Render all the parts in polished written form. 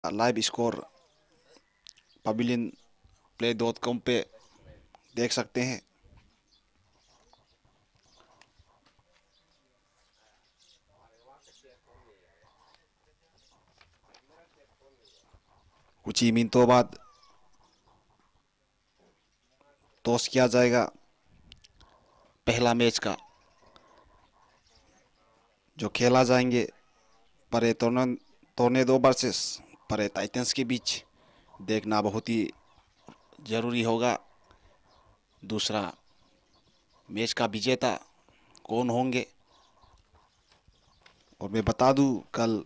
Live score pavilion play dot com पे देख सकते हैं। कुछ ही मिनटों बाद टॉस किया जाएगा पहला मैच का, जो खेला जाएंगे परे टोर्नेडो वर्सेस परे टाइटंस के बीच। देखना बहुत ही जरूरी होगा दूसरा मैच का विजेता कौन होंगे। और मैं बता दूं, कल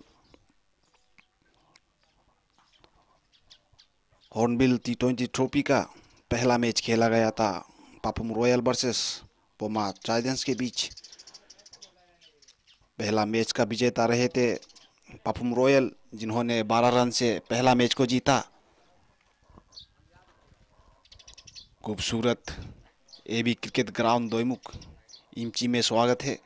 हॉर्नबिल T20 ट्रॉफी का पहला मैच खेला गया था Papum royal versus Poma tridents के बीच। पहला मैच का विजेता रहे थे पापुम रॉयल, जिन्होंने 12 रन से पहला मैच को जीता। खूबसूरत एबी क्रिकेट ग्राउंड दोईमुख इमची में स्वागत है।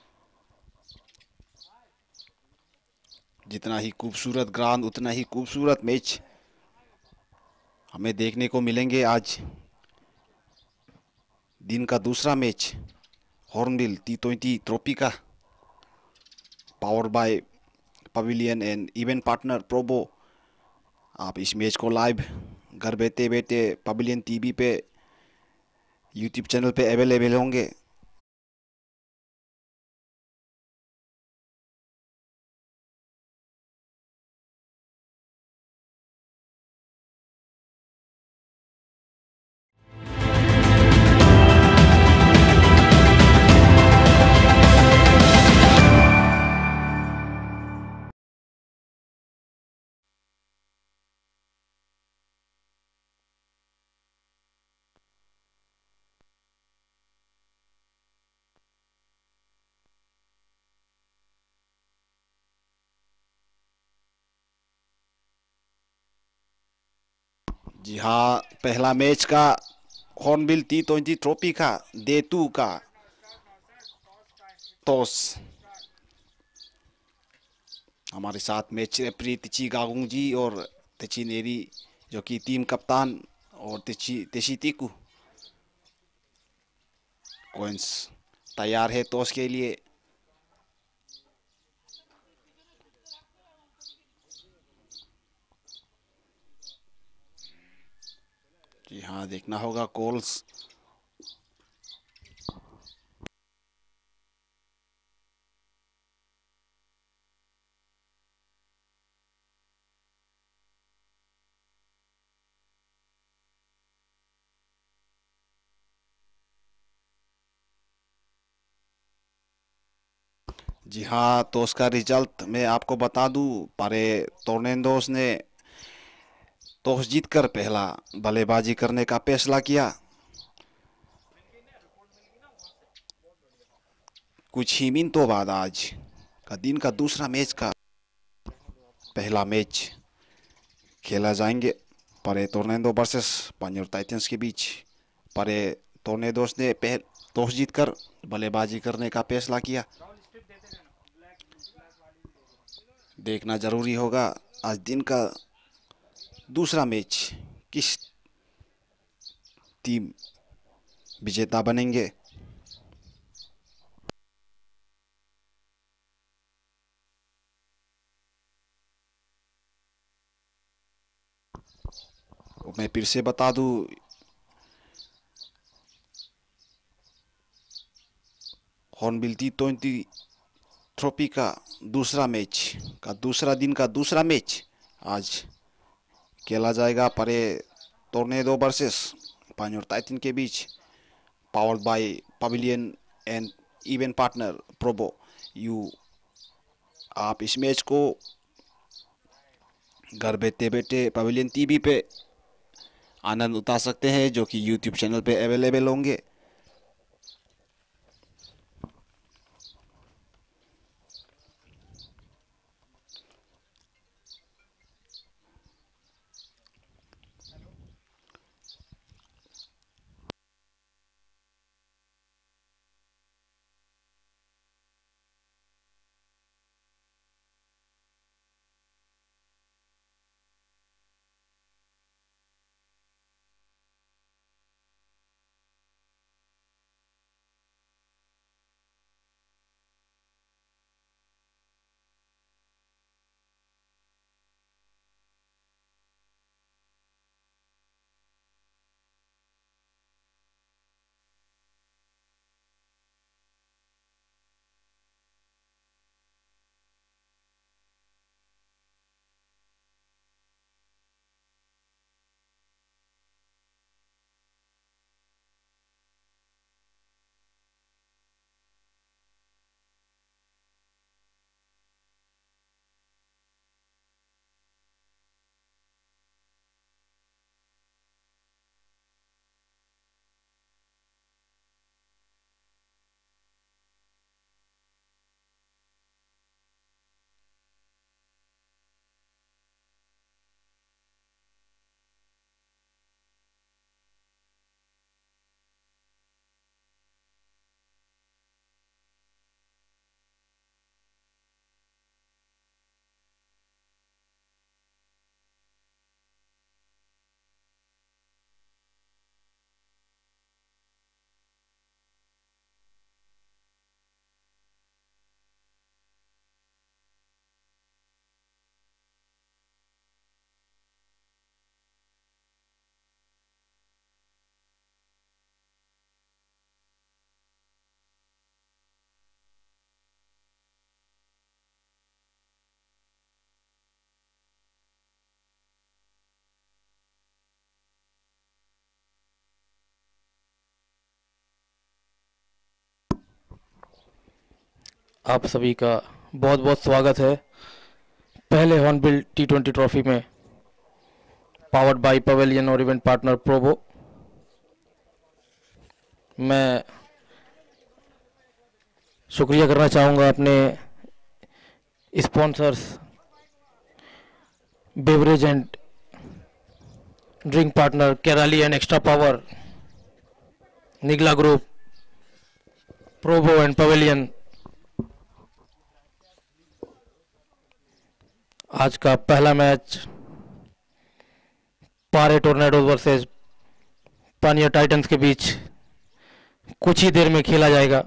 जितना ही खूबसूरत ग्राउंड उतना ही खूबसूरत मैच हमें देखने को मिलेंगे। आज दिन का दूसरा मैच हॉर्नबिल T20 ट्रॉफी का, power by Pavilion and event partner Probo. आप इस मैच को लाइव घर बैठे बैठे पवेलियन टीवी पे यूट्यूब चैनल पे अवेलेबल होंगे। जी हाँ, पहला मैच का हॉर्नबिल T20 ट्रॉफी का डे 2 का टॉस। हमारे साथ मैच रेफरी तिची गागुंग जी और तिची नेरी, जो कि टीम कप्तान, और तिची तेशी टीकू कोइंस तैयार है टॉस के लिए। जी हाँ, देखना होगा कॉल्स। जी हाँ, तो उसका रिजल्ट मैं आपको बता दूं। परे टोर्नेडोस ने टॉस जीतकर पहला बल्लेबाजी करने का फैसला किया। कुछ ही मिनटों बाद आज का दिन का दूसरा मैच का पहला मैच खेला जाएंगे परे टोर्नेडो वर्सेस पांजोर टाइटंस के बीच। परे टोर्नेडोस ने टॉस जीतकर बल्लेबाजी करने का फैसला किया। देखना जरूरी होगा आज दिन का दूसरा मैच किस टीम विजेता बनेंगे। मैं फिर से बता दूं, हॉर्नबिल T20 ट्रॉफी का दूसरा मैच का दूसरा दिन का दूसरा मैच आज खेला जाएगा परे टोर्नेडो वर्सेस पांजोर टाइटन के बीच। Powered by Pavilion and event partner Probo यू। आप इस मैच को घर बैठे बैठे पवेलियन टीवी पे आनंद उठा सकते हैं, जो कि यूट्यूब चैनल पे अवेलेबल होंगे। आप सभी का बहुत बहुत स्वागत है पहले हॉर्नबिल T20 ट्रॉफी में, पावर्ड बाय पवेलियन और इवेंट पार्टनर प्रोबो। मैं शुक्रिया करना चाहूँगा अपने sponsors beverage and drink partner केराली एंड एक्स्ट्रा पावर, निगला ग्रुप, प्रोबो एंड पवेलियन। आज का पहला मैच पारे टोर्नेडोज वर्सेस पानिया टाइटंस के बीच कुछ ही देर में खेला जाएगा।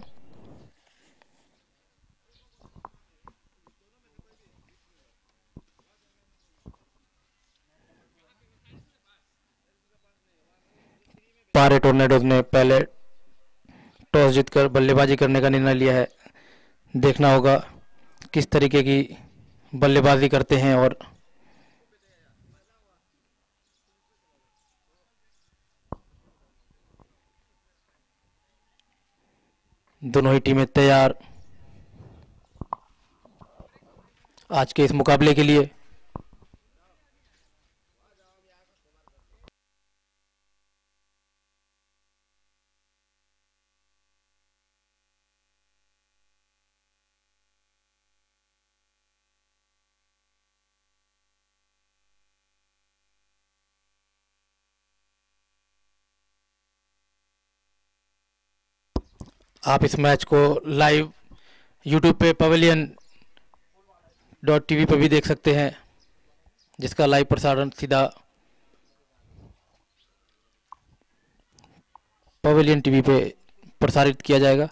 पारे टोर्नेडोज ने पहले टॉस जीतकर बल्लेबाजी करने का निर्णय लिया है। देखना होगा किस तरीके की बल्लेबाजी करते हैं और दोनों ही टीमें तैयार आज के इस मुकाबले के लिए। आप इस मैच को लाइव यूट्यूब पे pavilion.tv पर भी देख सकते हैं, जिसका लाइव प्रसारण सीधा पवेलियन टीवी पे प्रसारित किया जाएगा।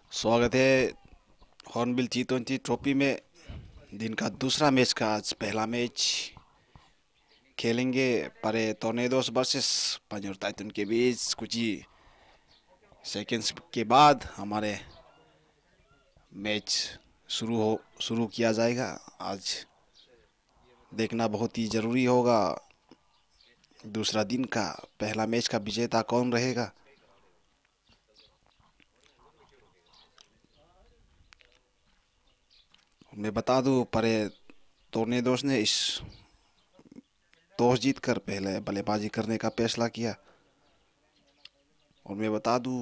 स्वागत है हॉर्नबिल T20 ट्रॉफी में। दिन का दूसरा मैच का आज पहला मैच खेलेंगे परे टोर्नेडोस वर्सेस पंजोर टाइटन के बीच। कुछ ही सेकेंड्स के बाद हमारे मैच शुरू किया जाएगा। आज देखना बहुत ही ज़रूरी होगा, दूसरा दिन का पहला मैच का विजेता कौन रहेगा। मैं बता दूं, परे टोर्नेडोस ने इस टॉस जीतकर पहले बल्लेबाजी करने का फैसला किया। और मैं बता दूं,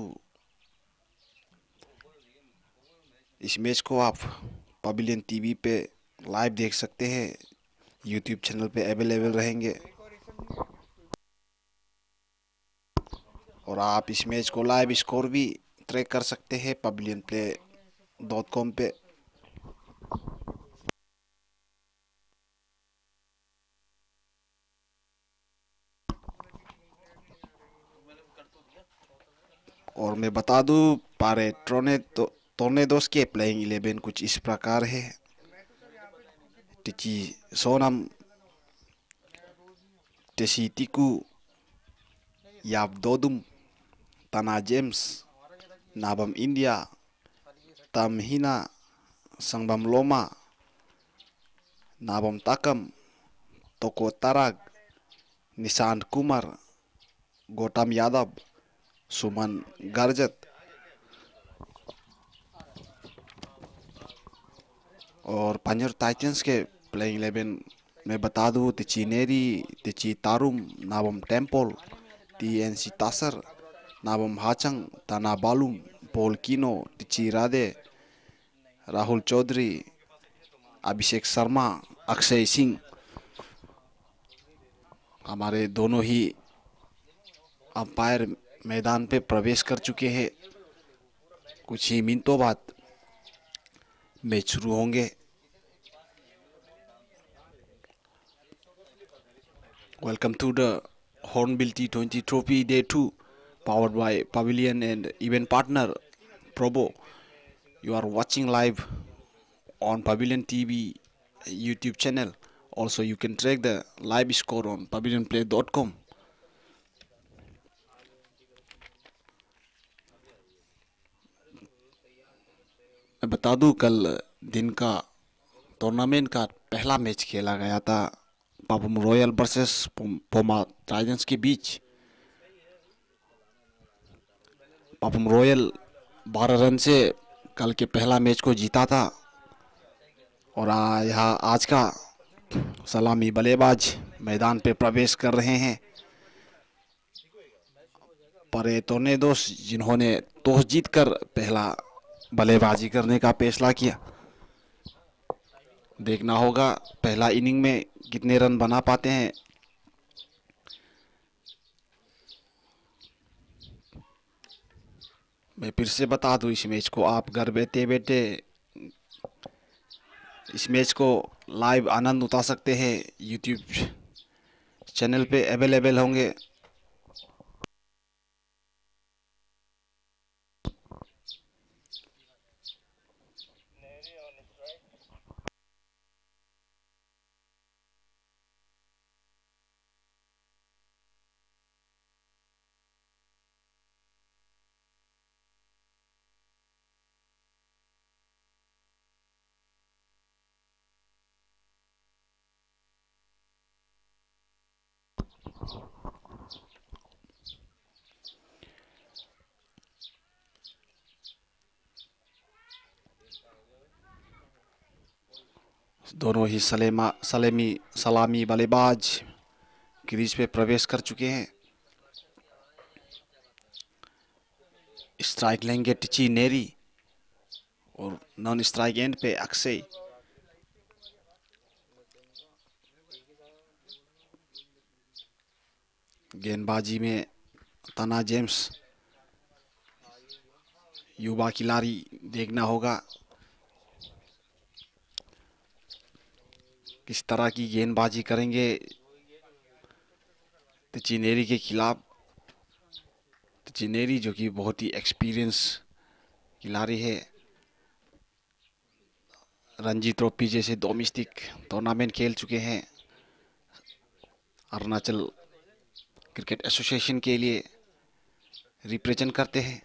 इस मैच को आप पवेलियन टीवी पे लाइव देख सकते हैं, यूट्यूब चैनल पे अवेलेबल रहेंगे। और आप इस मैच को लाइव स्कोर भी ट्रैक कर सकते हैं pavilion.com पे। और मैं बता दूं, पारे टोर्नेडोस के प्लेइंग 11 कुछ इस प्रकार है। टिची सोनम, टेसी टिकू, याब दोदुम, तना जेम्स, नाबम इंडिया, तम हिना, संगबम लोमा, नाबम ताकम, तोको ताराग, निशांत कुमार, गौतम यादव, सुमन गर्जत। और पंजर टाइटंस के प्लेइंग 11 मैं बता दूं, Tichi Neri, Tichi Tarum, Nabam Temple, TNC Tasar, Nabam Hachang, Tana Balum, Paul किनो, तिची राधे, राहुल चौधरी, अभिषेक शर्मा, अक्षय सिंह। हमारे दोनों ही अंपायर मैदान पे प्रवेश कर चुके हैं। कुछ ही मिनटों बाद मैच शुरू होंगे। Welcome to the Hornbill T20 Trophy Day 2, powered by Pavilion and event partner Probo. You are watching live on Pavilion TV YouTube channel. Also, you can track the live score on pavilionplay.com. मैं बता दूं, कल दिन का tournament का पहला match खेला गया था Papum royal versus Poma Titans के बीच। पापुम रॉयल 12 रन से कल के पहला मैच को जीता था। और यहाँ आज का सलामी बल्लेबाज मैदान पे प्रवेश कर रहे हैं परे टोर्नेडोस, जिन्होंने टॉस जीतकर पहला बल्लेबाजी करने का फैसला किया। देखना होगा पहला इनिंग में कितने रन बना पाते हैं। मैं फिर से बता दूं, इस मैच को आप घर बैठे बैठे इस मैच को लाइव आनंद उठा सकते हैं, यूट्यूब चैनल पे अवेलेबल होंगे। दोनों ही सलामी बल्लेबाज क्रीज पे प्रवेश कर चुके हैं। स्ट्राइक लेंगे टिची नेरी और नॉन स्ट्राइक एंड पे अक्षय। गेंदबाजी में तना जेम्स, युवा खिलाड़ी। देखना होगा किस तरह की गेंदबाजी करेंगे चिनेरी के खिलाफ। चिनेरी जो कि बहुत ही एक्सपीरियंस खिलाड़ी है। रणजी ट्रॉफी जैसे डोमेस्टिक टूर्नामेंट खेल चुके हैं। अरुणाचल क्रिकेट एसोसिएशन के लिए रिप्रेजेंट करते हैं।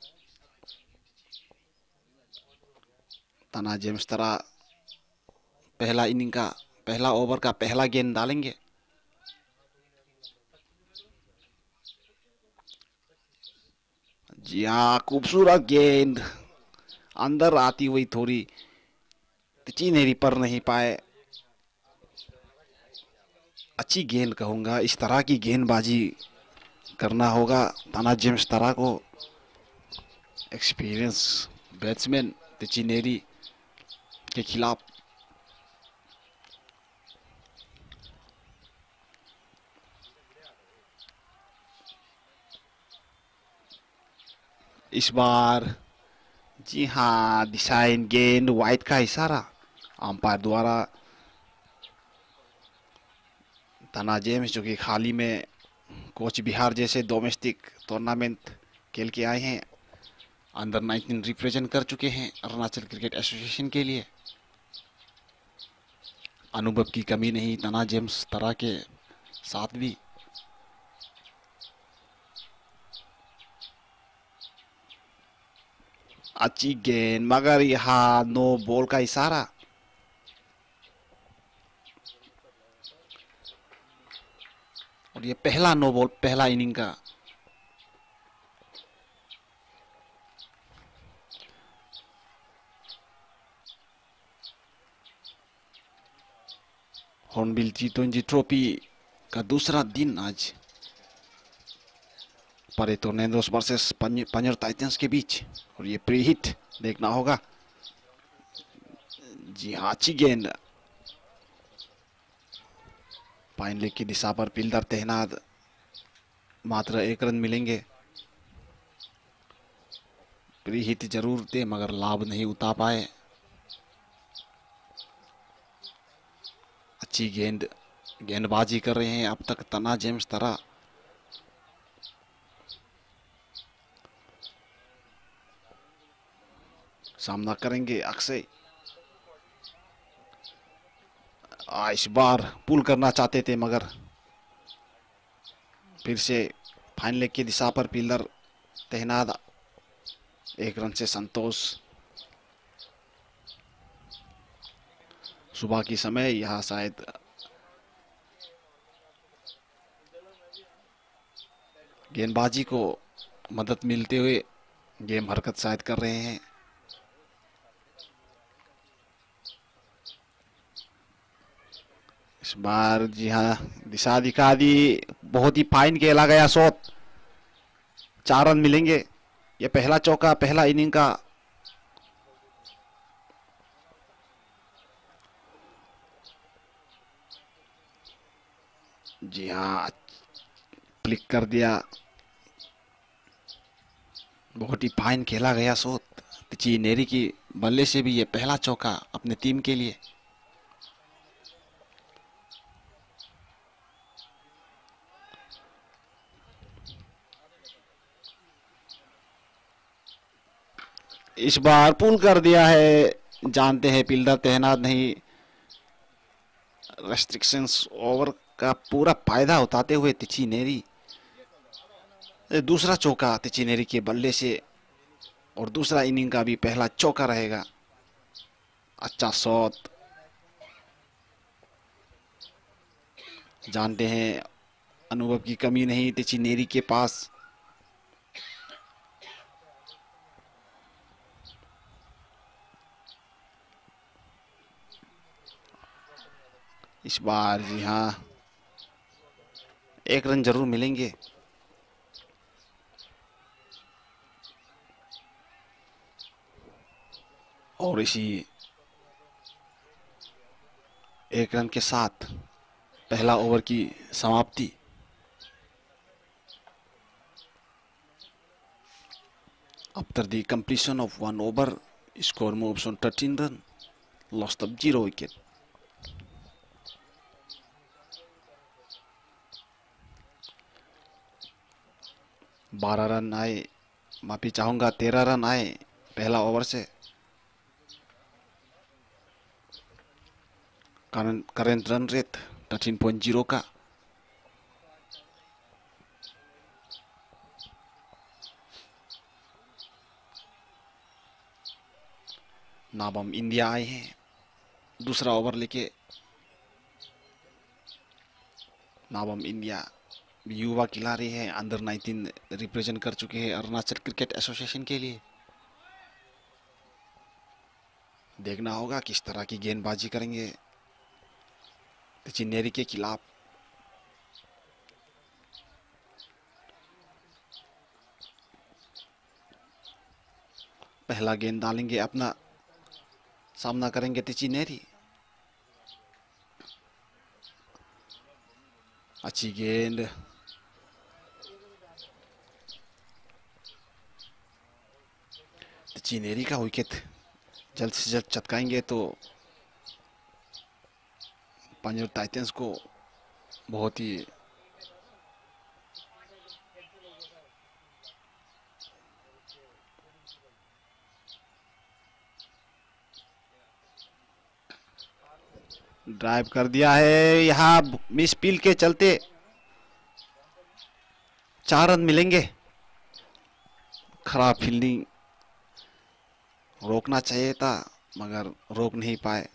तना जेम्स तरा पहला इनिंग का पहला ओवर का पहला गेंद डालेंगे। जी हाँ, खूबसूरत गेंद अंदर आती हुई थोड़ी तिची पर नहीं पाए। अच्छी गेंद कहूंगा। इस तरह की गेंदबाजी करना होगा ताना जेम्स तरा को। एक्सपीरियंस बैट्समैन तिची के खिलाफ। इस बार जी हाँ, डिसाइन गेंद वाइड का इशारा अंपायर द्वारा। ताना जेम्स जो कि हाल ही में कोच बिहार जैसे डोमेस्टिक टूर्नामेंट खेल के आए हैं, अंडर 19 रिप्रेजेंट कर चुके हैं अरुणाचल क्रिकेट एसोसिएशन के लिए। अनुभव की कमी नहीं ताना जेम्स तरा के साथ भी। अच्छी गेंद मगर यहाँ नो बॉल का इशारा। और ये पहला नो बॉल पहला इनिंग का। हॉर्नबिल T20 ट्रॉफी का दूसरा दिन आज परे टोर्नेडोस वर्सेस पंजर टाइटंस के बीच। और ये प्री हिट देखना होगा। जी हाँ, अच्छी गेंद पाइन लेग की दिशा पर फील्डर तैनात। मात्र 1 रन मिलेंगे। प्री हिट जरूर थे मगर लाभ नहीं उठा पाए। अच्छी गेंदबाजी कर रहे हैं अब तक तना जेम्स तरा। सामना करेंगे अक्षय। इस बार पुल करना चाहते थे मगर फिर से फाइन लेग की दिशा पर फील्डर तैनात। 1 रन से संतोष। सुबह की समय यह शायद गेंदबाजी को मदद मिलते हुए गेम हरकत शायद कर रहे हैं। इस बार जी हाँ, दिशा दिखा दी। बहुत ही फाइन खेला गया शॉट। 4 रन मिलेंगे। ये पहला चौका पहला इनिंग का। जी हाँ, क्लिक कर दिया। बहुत ही फाइन खेला गया शॉट। चिनेरी की बल्ले से भी ये पहला चौका अपने टीम के लिए। इस बार पुल कर दिया है। जानते हैं फील्डर तैनात नहीं। रेस्ट्रिक्शंस ओवर का पूरा फायदा उठाते हुए तिचिनेरी। दूसरा चौका तिचिनेरी के बल्ले से और दूसरा इनिंग का भी पहला चौका रहेगा। अच्छा शॉट। जानते हैं अनुभव की कमी नहीं तिचिनेरी के पास। इस बार जी हाँ, 1 रन जरूर मिलेंगे। और इसी 1 रन के साथ पहला ओवर की समाप्ति। After the completion of 1 over, score moves on 13 run, lost of 0 wicket. बारह रन आए, माफी चाहूंगा 13 रन आए पहला ओवर से। करंट रन रेट 13.0 का। नाबम इंडिया आए हैं दूसरा ओवर लेके। नाबम इंडिया युवा खिलाड़ी हैं, अंडर 19 रिप्रेजेंट कर चुके हैं अरुणाचल क्रिकेट एसोसिएशन के लिए। देखना होगा किस तरह की गेंदबाजी करेंगे चिन्नेरी के खिलाफ। पहला गेंद डालेंगे, अपना सामना करेंगे चिन्नेरी। अच्छी गेंद, चिन्नेरी का विकेट जल्द से जल्द चटकाएंगे तो पंजाब टाइटंस को बहुत ही ड्राइव कर दिया है। यहाँ मिस पील के चलते 4 रन मिलेंगे। खराब फील्डिंग, रोकना चाहिए था मगर रोक नहीं पाए।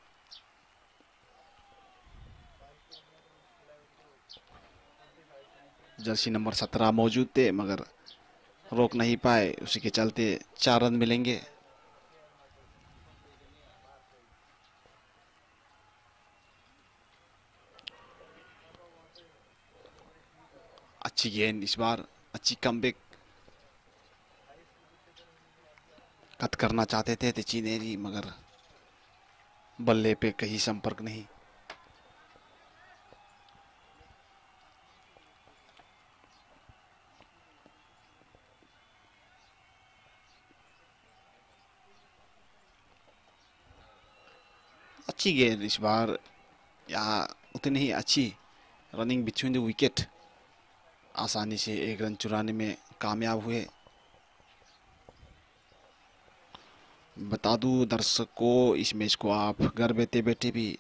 जर्सी नंबर 17 मौजूद थे मगर रोक नहीं पाए, उसी के चलते 4 रन मिलेंगे। अच्छी गेंद इस बार, अच्छी कमबैक कट करना चाहते थे चिन्नेरी मगर बल्ले पे कहीं संपर्क नहीं। अच्छी गेंद इस बार, यहाँ उतनी ही अच्छी रनिंग बिटवीन द विकेट, आसानी से 1 रन चुराने में कामयाब हुए। बता दूं दर्शकों, इस मैच को आप घर बैठे बैठे भी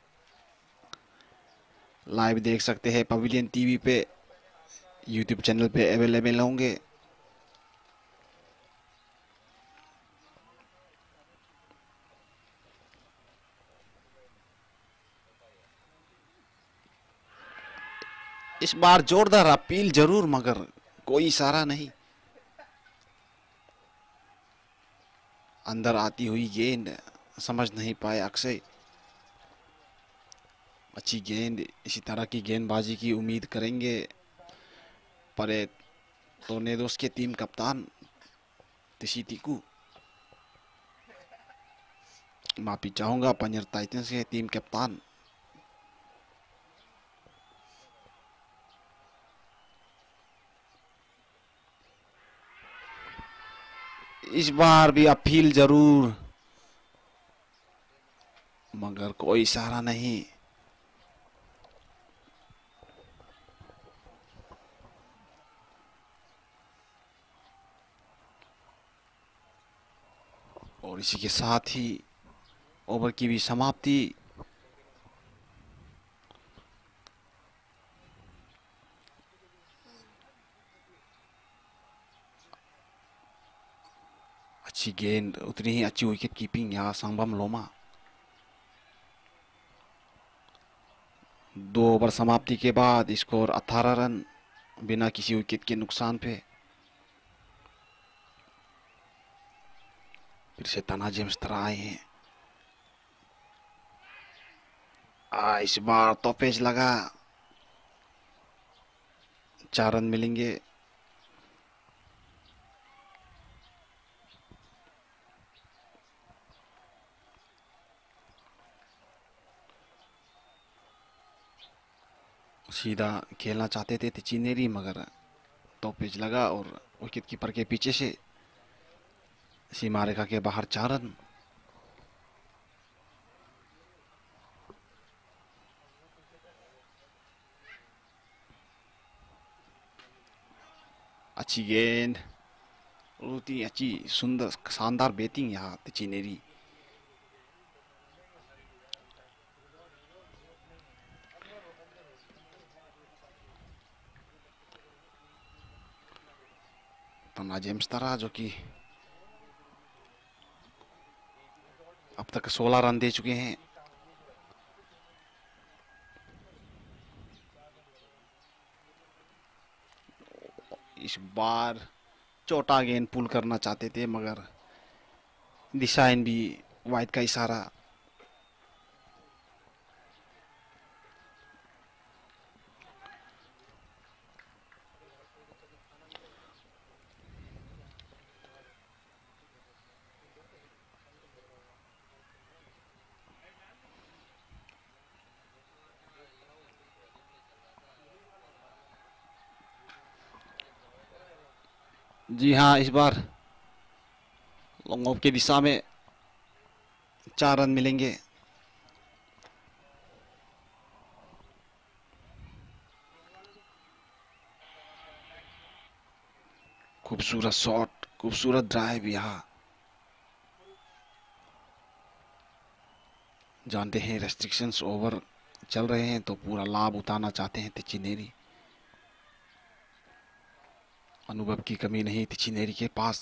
लाइव देख सकते हैं। पवेलियन टीवी पे यूट्यूब चैनल पे अवेलेबल होंगे। इस बार जोरदार अपील जरूर मगर कोई इशारा नहीं। अंदर आती हुई गेंद समझ नहीं पाए अक्षय। अच्छी गेंद, इसी तरह की गेंदबाजी की उम्मीद करेंगे। परे टोर्नेडोस के टीम कप्तान तिशीतिकू, माफी चाहूंगा पंजाब टाइटंस के टीम कप्तान। इस बार भी अपील जरूर मगर कोई इशारा नहीं। और इसी के साथ ही ओवर की भी समाप्ति। अच्छी गेंद, उतनी ही अच्छी विकेट कीपिंग यहाँ संगम लोमा। 2 ओवर समाप्ति के बाद स्कोर 18 रन बिना किसी विकेट के नुकसान पे। फिर से तना जेम्स तरह आए हैं। इस बार तो पेज लगा, 4 रन मिलेंगे। सीधा खेलना चाहते थे चिन्नेरी मगर तो पेज लगा और विकेट कीपर के पीछे से सीमा रेखा के बाहर 4 रन। अच्छी गेंद, बहुत ही अच्छी सुंदर शानदार बैटिंग यहाँ चिनेरी। तन्ना जेम्स तारा जो कि अब तक 16 रन दे चुके हैं। इस बार छोटा गेंद पुल करना चाहते थे मगर दिशाइन भी वाइड का इशारा। जी हाँ, इस बार लॉन्ग ऑफ की दिशा में 4 रन मिलेंगे। खूबसूरत शॉट, खूबसूरत ड्राइव। यहाँ जानते हैं रेस्ट्रिक्शंस ओवर चल रहे हैं तो पूरा लाभ उठाना चाहते हैं चिनेरी। अनुभव की कमी नहीं थी चिनेरी के पास।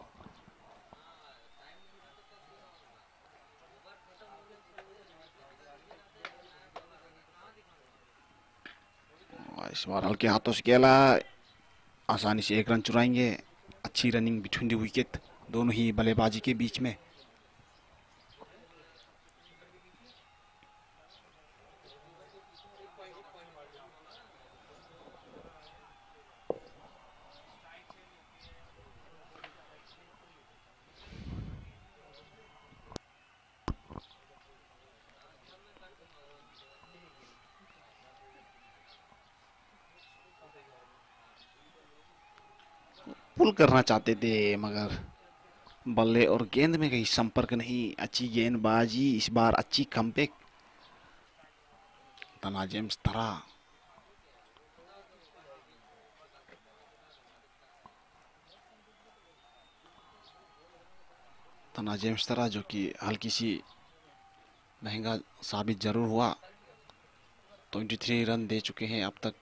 इस बार हल्के हाथों से खेला, आसानी से 1 रन चुराएंगे। अच्छी रनिंग बिटवीन द विकेट, दोनों ही बल्लेबाजी के बीच में। पुल करना चाहते थे मगर बल्ले और गेंद में कहीं संपर्क नहीं। अच्छी गेंदबाजी, इस बार अच्छी कमबैक। तना जेम्स तरा तना जेम्स तरा जो कि हल्की सी महंगा साबित जरूर हुआ। 23 रन दे चुके हैं अब तक।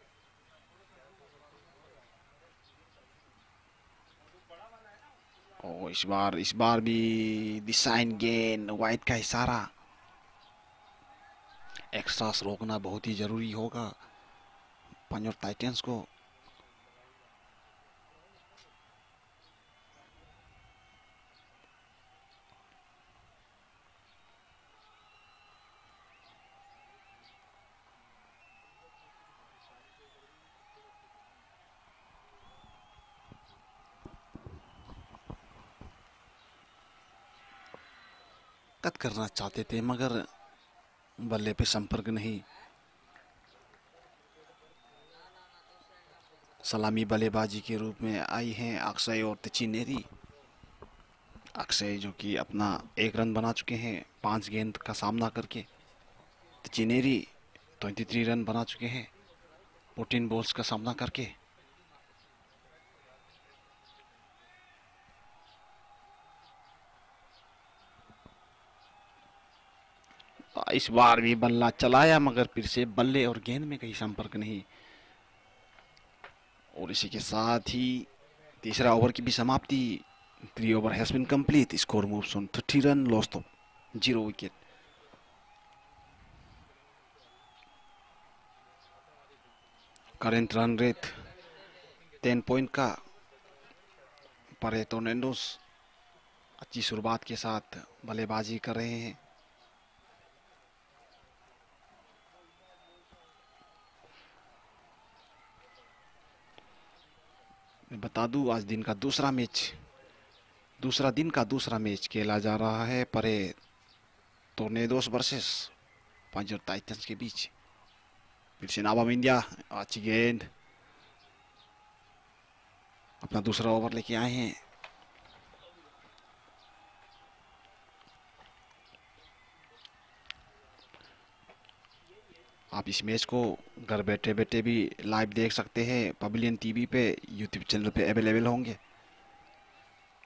और इस बार भी डिसाइन गेंद, वाइड का इशारा। एक्स्ट्रास रोकना बहुत ही जरूरी होगा पंजाब टाइटंस को। कट करना चाहते थे मगर बल्ले पे संपर्क नहीं। सलामी बल्लेबाजी के रूप में आई हैं अक्षय और चिनेरी। अक्षय जो कि अपना 1 रन बना चुके हैं 5 गेंद का सामना करके। चिनेरी 23 रन बना चुके हैं 14 बॉल्स का सामना करके। इस बार भी बल्ला चलाया मगर फिर से बल्ले और गेंद में कहीं संपर्क नहीं। और इसी के साथ ही तीसरा ओवर की भी समाप्ति। 3 over has been complete, score moves on 30 run, lost of 0 wicket. Current run rate 10 point का। परे टोर्नेडोस अच्छी शुरुआत के साथ बल्लेबाजी कर रहे हैं। मैं बता दूं आज दिन का दूसरा मैच खेला जा रहा है परे टोर्नेडोस वर्सेस पंजाब टाइटंस के बीच। फिर से नाबाम इंडिया अच्छी गेंद, अपना दूसरा ओवर लेके आए हैं। आप इस मैच को घर बैठे बैठे भी लाइव देख सकते हैं। पवेलियन टीवी पे, यूट्यूब चैनल पे अवेलेबल होंगे।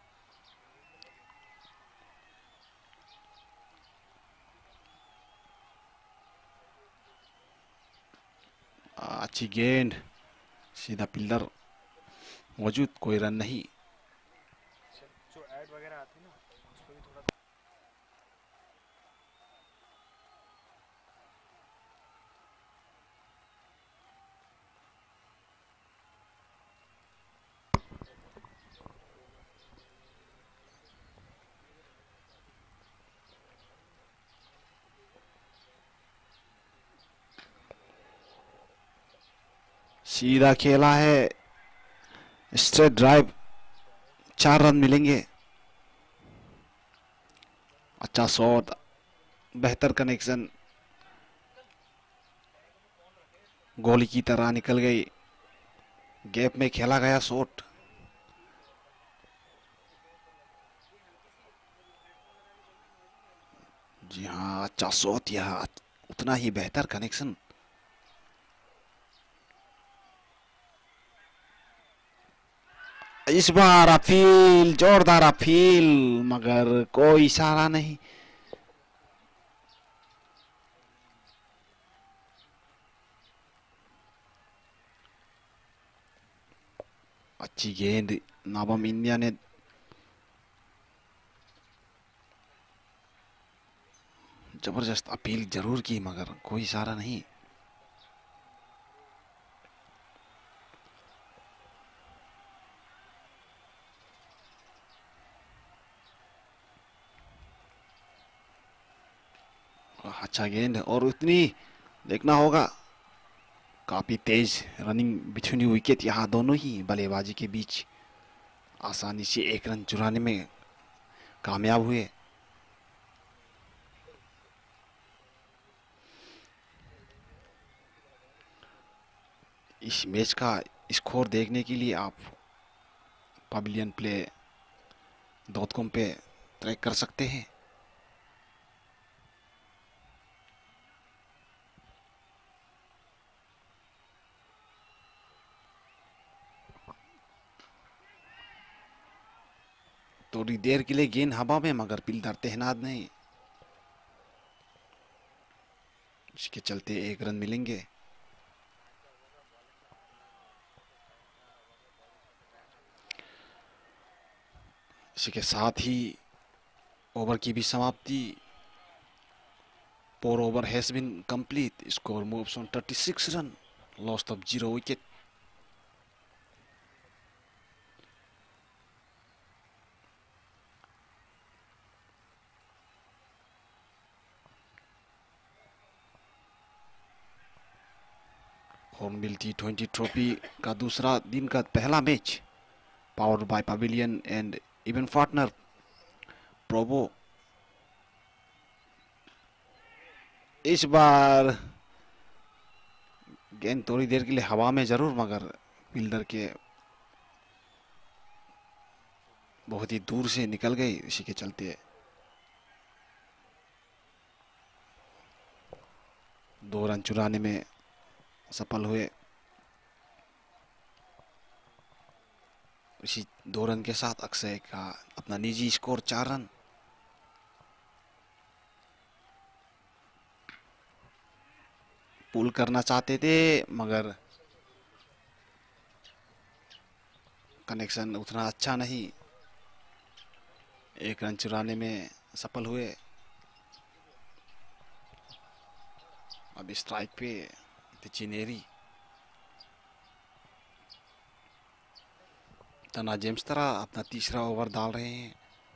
अच्छी गेंद, सीधा पिल्लर मौजूद, कोई रन नहीं। जो ऐड वगैरह आती है ना उस पर भी थोड़ा सीधा खेला है, स्ट्रेट ड्राइव, 4 रन मिलेंगे। अच्छा शॉट, बेहतर कनेक्शन, गोली की तरह निकल गई, गैप में खेला गया शॉट। जी हाँ, अच्छा शॉट, यह उतना ही बेहतर कनेक्शन। इस बार अपील, जोरदार अपील, मगर कोई इशारा नहीं। अच्छी गेंद, नाबम इंडिया ने जबरदस्त अपील जरूर की, मगर कोई इशारा नहीं। अच्छा गेंद, और उतनी देखना होगा, काफी तेज रनिंग बिटवीन विकेट, यहाँ दोनों ही बल्लेबाजी के बीच आसानी से 1 रन चुराने में कामयाब हुए। इस मैच का स्कोर देखने के लिए आप पवेलियन प्ले .com पे ट्रैक कर सकते हैं। थोड़ी देर के लिए गेंद हवा में, मगर पिल्डर तैनात नहीं, इसके चलते 1 रन मिलेंगे। इसी के साथ ही ओवर की भी समाप्ति। 4 over has been complete, score moves on 36 run, lost of 0 wicket. Hornbill T20 trophy का दूसरा दिन का पहला match, powered by Pavilion and event partner Provo. इस बार गेंद थोड़ी देर के लिए हवा में जरूर, मगर फील्डर के बहुत ही दूर से निकल गई, इसी के चलते 2 रन चुराने में सफल हुए। इसी 2 रन के साथ अक्षय का अपना निजी स्कोर 4 रन। पुल करना चाहते थे, मगर कनेक्शन उतना अच्छा नहीं, 1 रन चुराने में सफल हुए। अब स्ट्राइक पे चिनेरी, तना जेम्स तरह अपना तीसरा ओवर डाल रहे हैं।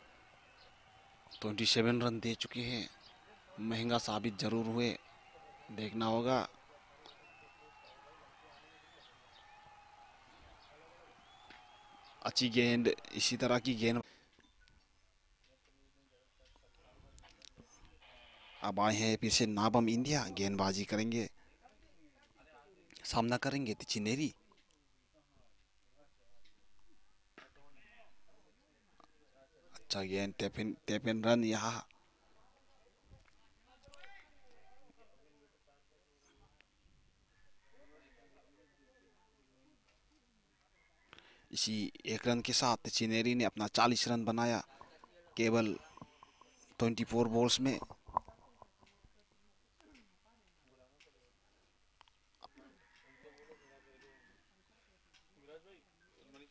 27 रन दे चुके हैं, महंगा साबित जरूर हुए, देखना होगा। अच्छी गेंद, इसी तरह की गेंद। अब आए हैं फिर से नाबम इंडिया, गेंदबाजी करेंगे, सामना करेंगे चिनेरी। अच्छा गेंद, टेपिन रन यहाँ। इसी 1 रन के साथ चिनेरी ने अपना 40 रन बनाया, केवल 24 बॉल्स में।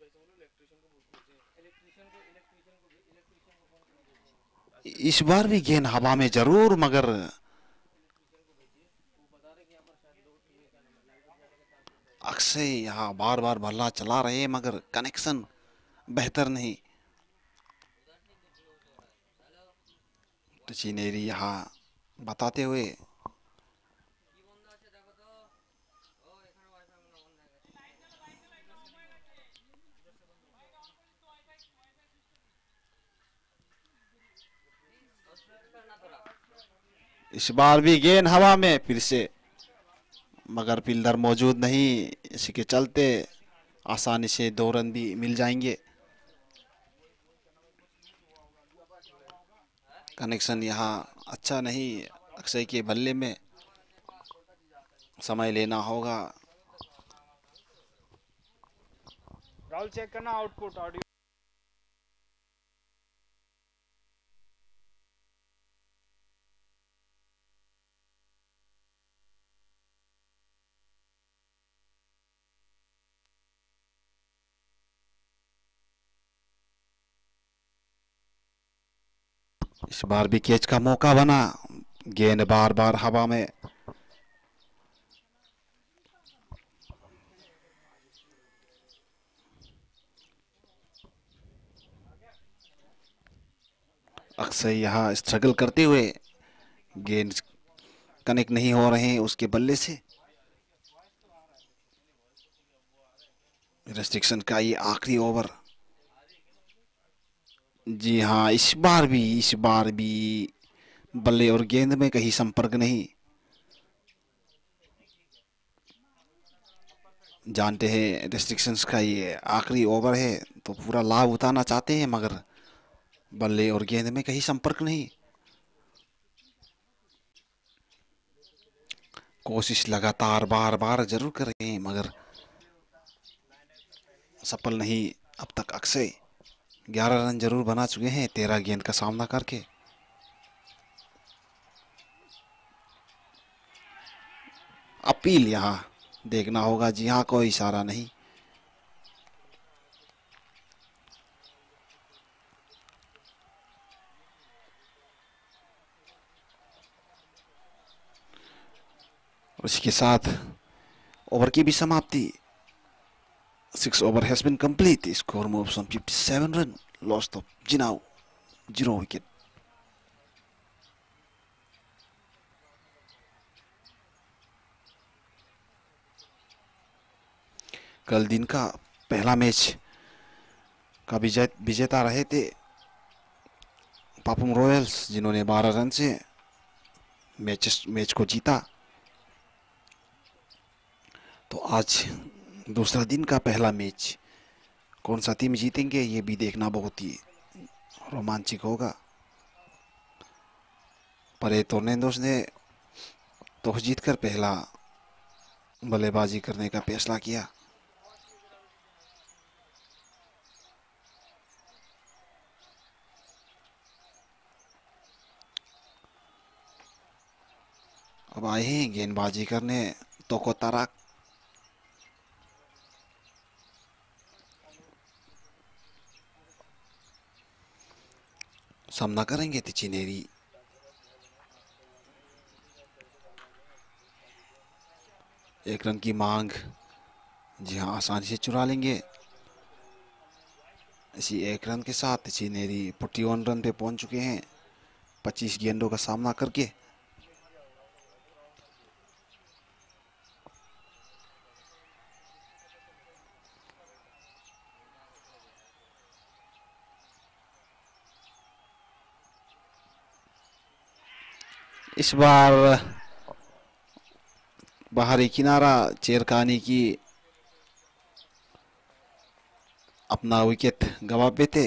इस बार भी गेंद हवा में जरूर, मगर अक्षय यहाँ बार बार बल्ला चला रहे हैं मगर कनेक्शन बेहतर नहीं। तो चिनेरी यहाँ बताते हुए इस बार भी गेंद हवा में फिर से, मगर फील्डर मौजूद नहीं, इसी के चलते आसानी से 2 रन भी मिल जाएंगे। कनेक्शन यहाँ अच्छा नहीं, अक्षय के बल्ले में समय लेना होगा। राहुल चेक करना आउटपुट ऑडियो। इस बार भी कैच का मौका बना, गेंद बार बार हवा में। अक्षय यहाँ स्ट्रगल करते हुए, गेंद कनेक्ट नहीं हो रहे हैं उसके बल्ले से। रेस्ट्रिक्शन का ये आखिरी ओवर। जी हाँ, इस बार भी बल्ले और गेंद में कहीं संपर्क नहीं। जानते हैं रेस्ट्रिक्शंस का ये आखिरी ओवर है, तो पूरा लाभ उठाना चाहते हैं, मगर बल्ले और गेंद में कहीं संपर्क नहीं। कोशिश लगातार बार बार जरूर कर रहे हैं मगर सफल नहीं अब तक। अक्षय 11 रन जरूर बना चुके हैं 13 गेंद का सामना करके। अपील यहाँ देखना होगा, जी हाँ, कोई इशारा नहीं। और इसके साथ ओवर की भी समाप्ति। 6 over has been complete. The score moves on 57 run. Lost of Jinao, 0 wicket. कल दिन का पहला मैच का विजेता रहे थे पापुम रॉयल्स, जिन्होंने 12 रन से मैच को जीता। तो आज दूसरा दिन का पहला मैच, कौन सा टीम जीतेंगे ये भी देखना बहुत ही रोमांचक होगा। परे टोर्नेडोस ने टॉस जीतकर पहला बल्लेबाजी करने का फैसला किया। अब आए हैं गेंदबाजी करने तोको ताराक। सामना करेंगे तिचिनेरी। एक रन की मांग, जी हाँ, आसानी से चुरा लेंगे। इसी एक रन के साथ तिचिनेरी 41 रन पे पहुंच चुके हैं 25 गेंदों का सामना करके। इस बार बाहरी किनारा चेरकानी की अपना विकेट गंवा बैठे।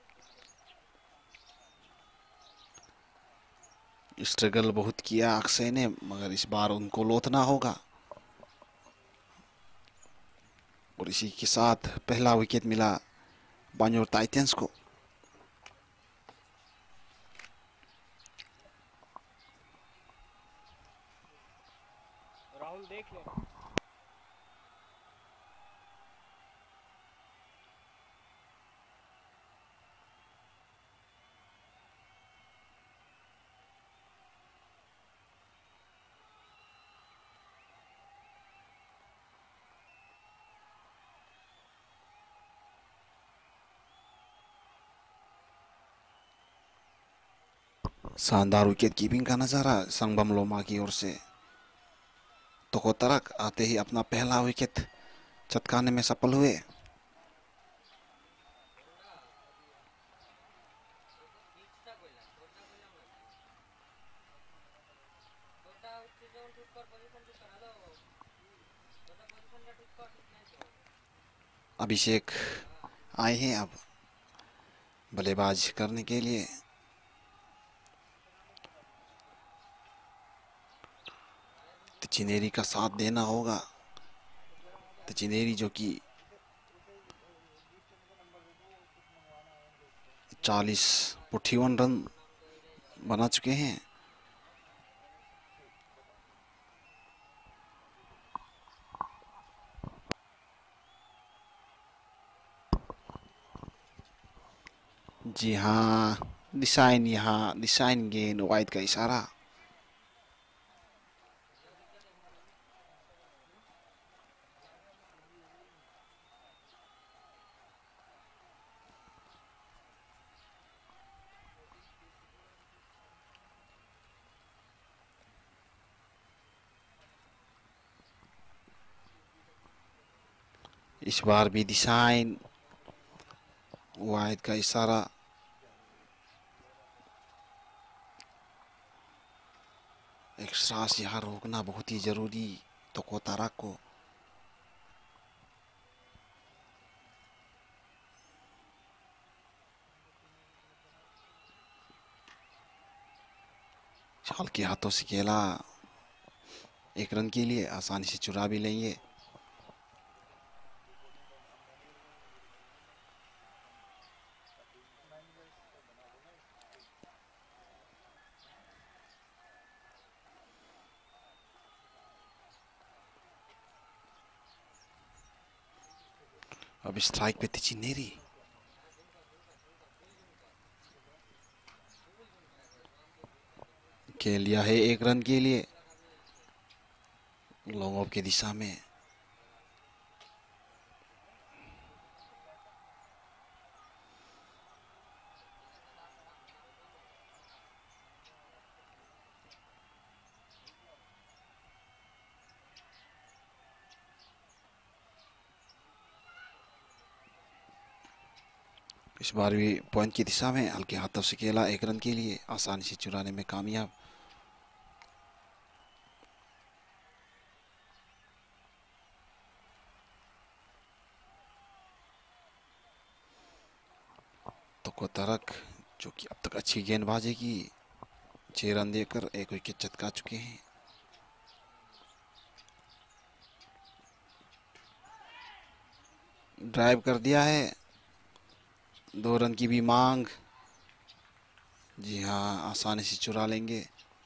स्ट्रगल बहुत किया अक्षय ने, मगर इस बार उनको लौटना होगा। और इसी के साथ पहला विकेट मिला बैंगलोर टाइटंस को। राहुल देख ले। शानदार विकेट कीपिंग का नजारा संगम लोमा की ओर से। तो तरक आते ही अपना पहला विकेट चटकाने में सफल हुए। अभिषेक आए हैं अब बल्लेबाज करने के लिए। चिनेरी का साथ देना होगा। चिनेरी जो कि 41 रन बना चुके हैं। जी हाँ, डिसाइन गेंद वाइड का इशारा। इस बार भी डिसाइन वाइड का इशारा। एक्स्ट्रास यहाँ रोकना बहुत ही जरूरी तो कोतारा को। चाल के हाथों से खेला 1 रन के लिए, आसानी से चुरा भी लेंगे। अब स्ट्राइक पे थी चिनेरी। खेल लिया है 1 रन के लिए लॉन्ग ऑफ की दिशा में। इस बार भी पॉइंट की दिशा में हल्के हाथों से खेला 1 रन के लिए, आसानी से चुराने में कामयाब। तो कोतरक जो कि अब तक अच्छी गेंदबाजी की 6 रन देकर 1 विकेट चटका चुके हैं। ड्राइव कर दिया है, 2 रन की भी मांग। जी हाँ, आसानी से चुरा लेंगे।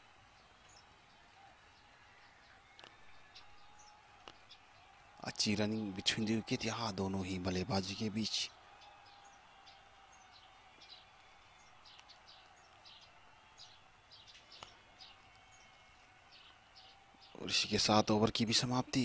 अच्छी रनिंग बिटवीन द विकेट यहाँ दोनों ही बल्लेबाजी के बीच। और इसी के साथ ओवर की भी समाप्ति।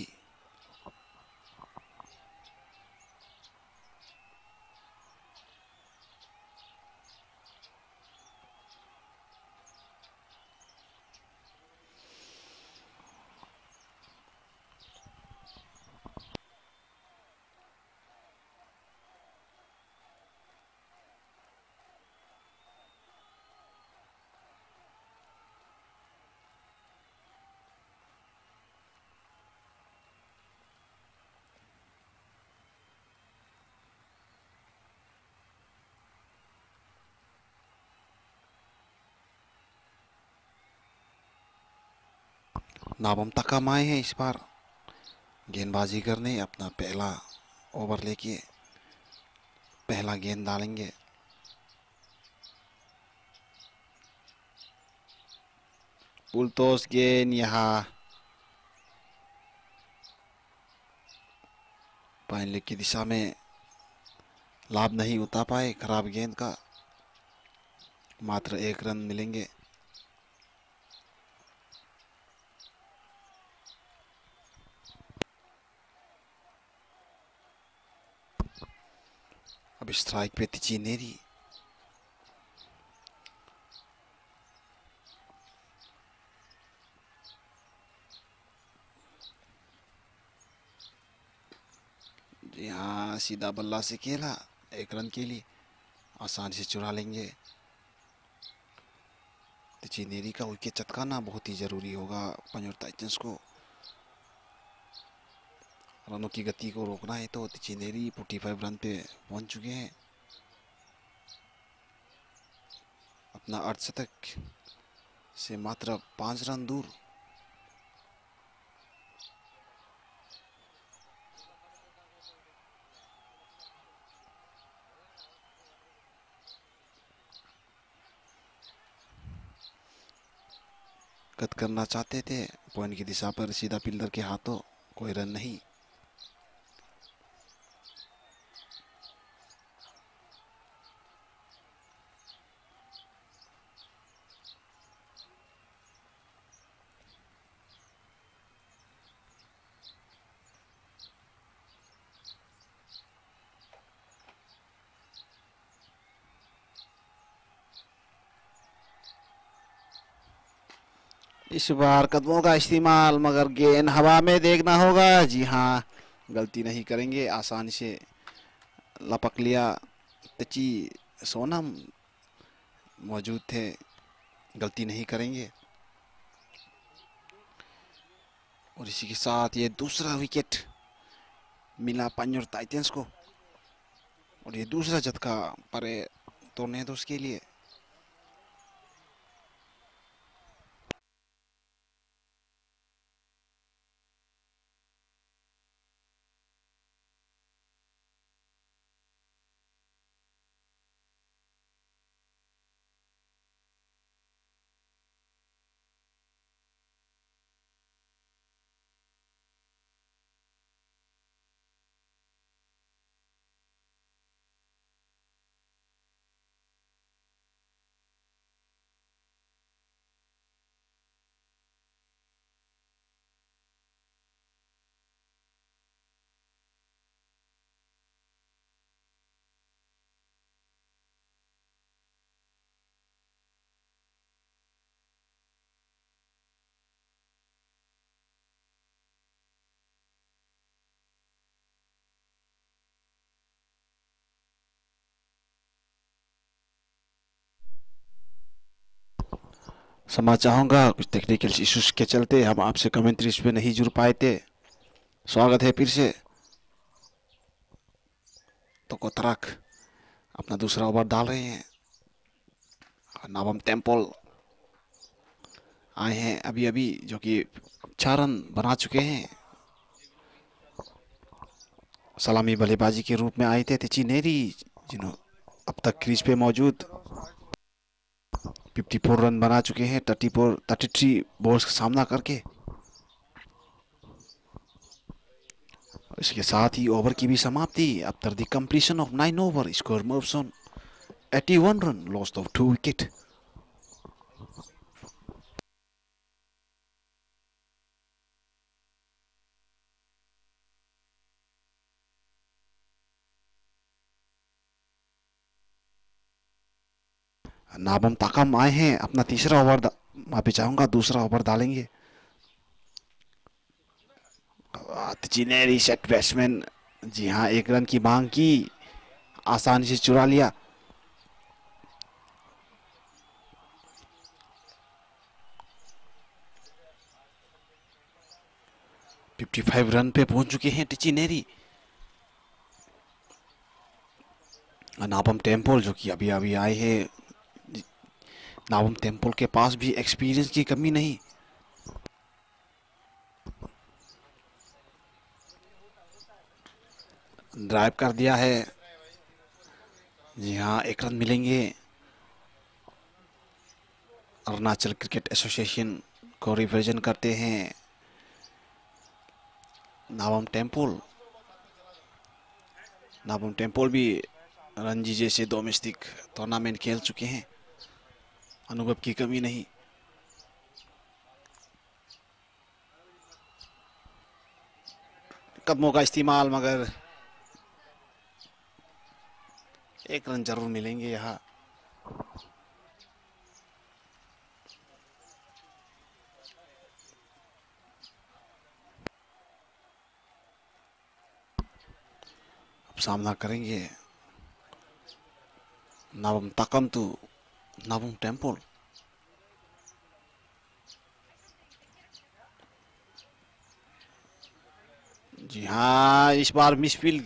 नाबम तकम आए हैं इस बार गेंदबाजी करने। अपना पहला ओवर लेके पहला गेंद डालेंगे। पुलतोस गेंद यहाँ पाइन लेग की दिशा में लाभ नहीं उठा पाए। खराब गेंद का मात्र 1 रन मिलेंगे। अब स्ट्राइक पे थी चिनेरी। हाँ, सीधा बल्ला से खेला, 1 रन के लिए आसानी से चुरा लेंगे। चिनेरी का विकेट चटकाना बहुत ही जरूरी होगा पंजाब टाइटंस को। रनों की गति को रोकना है तो चिनेरी 45 रन पे पहुंच चुके हैं, अपना अर्धशतक से मात्र 5 रन दूर। कट करना चाहते थे पॉइंट की दिशा पर, सीधा फील्डर के हाथों, कोई रन नहीं। इस बार कदमों का इस्तेमाल, मगर गेंद हवा में देखना होगा। जी हाँ, गलती नहीं करेंगे, आसानी से लपक लिया। तची सोनम मौजूद थे, गलती नहीं करेंगे। और इसी के साथ ये दूसरा विकेट मिला पंजाब टाइटंस को, और ये दूसरा झटका परे टोर्नेडोस के लिए। क्षमा चाहूँगा, कुछ टेक्निकल इश्यूज के चलते हम आपसे कमेंट्रीज पे नहीं जुड़ पाए थे। स्वागत है फिर से। तो कोतराक अपना दूसरा ओवर डाल रहे हैं। नावम टेम्पल आए हैं अभी अभी, जो कि 4 रन बना चुके हैं। सलामी बल्लेबाजी के रूप में आए थे चिनेरी, जिन्होंने अब तक क्रीज पे मौजूद 54 रन बना चुके हैं 33 बॉल्स का सामना करके। इसके साथ ही ओवर की भी समाप्ति। After the completion of 9 over, score moves on 81 run, loss of 2 wicket. Nabam Takam आए हैं, अपना तीसरा ओवर, माफी चाहूंगा, दूसरा ओवर डालेंगे। चिनेरी सेट बैट्समैन, जी हाँ, 1 रन की मांग की, आसानी से चुरा लिया। फिफ्टी 55 रन पे पहुंच चुके हैं चिनेरी। नाबम टेम्पल, जो कि अभी अभी आए हैं, नाबम टेम्पल के पास भी एक्सपीरियंस की कमी नहीं। ड्राइव कर दिया है, जी हाँ, 1 रन मिलेंगे। अरुणाचल क्रिकेट एसोसिएशन को रिप्रेजेंट करते हैं नाबम टेम्पल। नाबम टेम्पल भी रणजी जैसे डोमेस्टिक टूर्नामेंट खेल चुके हैं, अनुभव की कमी नहीं। कदमों का इस्तेमाल, मगर 1 रन जरूर मिलेंगे यहाँ। सामना करेंगे नवम तकम टू नवम टेम्पल। जी हाँ, इस बार मिसफील्ड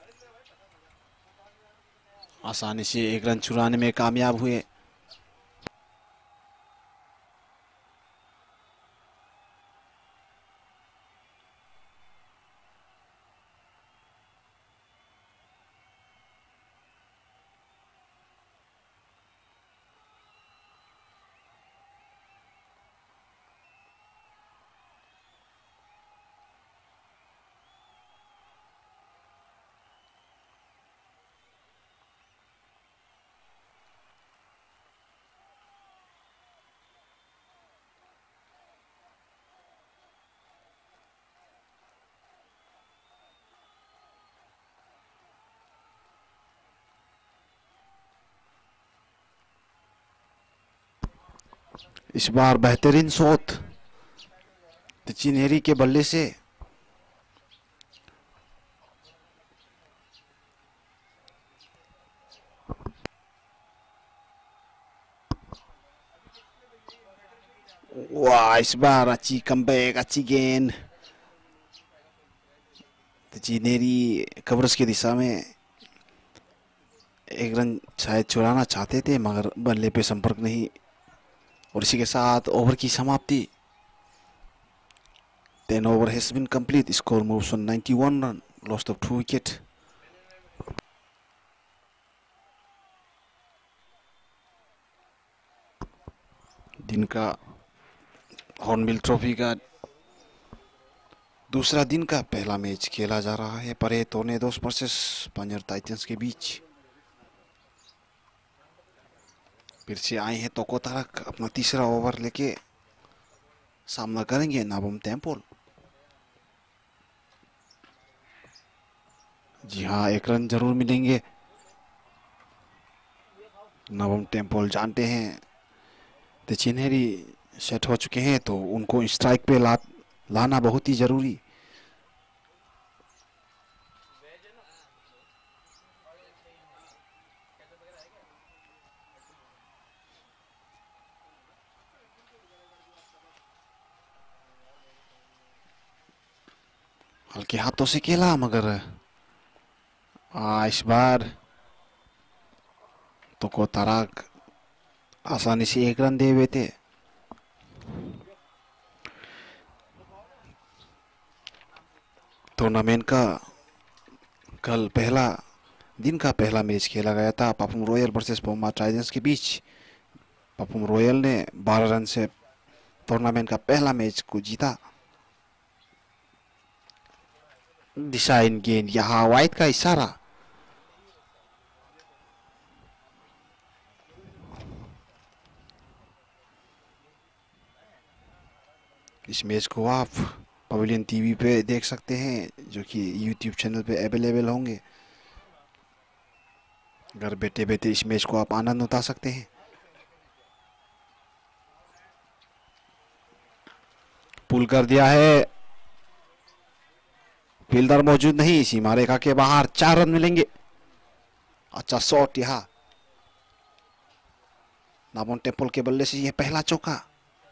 आसानी से एक रन चुराने में कामयाब हुए। इस बार बेहतरीन शॉट चिन्हेरी के बल्ले से। वाह, इस बार अच्छी कमबैक, अच्छी गेंद। चिन्हेरी कवरेज की दिशा में एक रन शायद चुराना चाहते थे मगर बल्ले पे संपर्क नहीं, और इसी के साथ ओवर की समाप्ति। 10 over has been complete. Score moves on 91 run. Lost of 2 wicket. दिन का हॉर्नबिल ट्रॉफी का दूसरा दिन का पहला मैच खेला जा रहा है परे टोर्नेडोस वर्सेस पंजाब टाइटंस के बीच। फिर से आए हैं तोको तारक अपना तीसरा ओवर लेके सामना करेंगे नवम टेम्पल। जी हाँ, एक रन जरूर मिलेंगे। नवम टेम्पल जानते हैं तो चिन्हेरी सेट हो चुके हैं तो उनको स्ट्राइक पे लाना बहुत ही जरूरी। हल्के हाथों से खेला मगर इस बार तो को तारक आसानी से एक रन दे हुए थे। टूर्नामेंट का कल पहला दिन का पहला मैच खेला गया था Papum royal versus Poma Titans के बीच। पापुम रॉयल ने 12 रन से टूर्नामेंट का पहला मैच को जीता। डिसाइन गेंद, यहाँ वाइड का इशारा। इस मैच को आप पवेलियन टीवी पे देख सकते हैं जो कि यूट्यूब चैनल पे अवेलेबल होंगे। घर बैठे बैठे इस मैच को आप आनंद उठा सकते हैं। पुल कर दिया है, फील्डर मौजूद नहीं, सीमा रेखा के बाहर 4 रन मिलेंगे। अच्छा शॉट, यहाँ नवम टेम्पल के बल्ले से यह पहला चौका।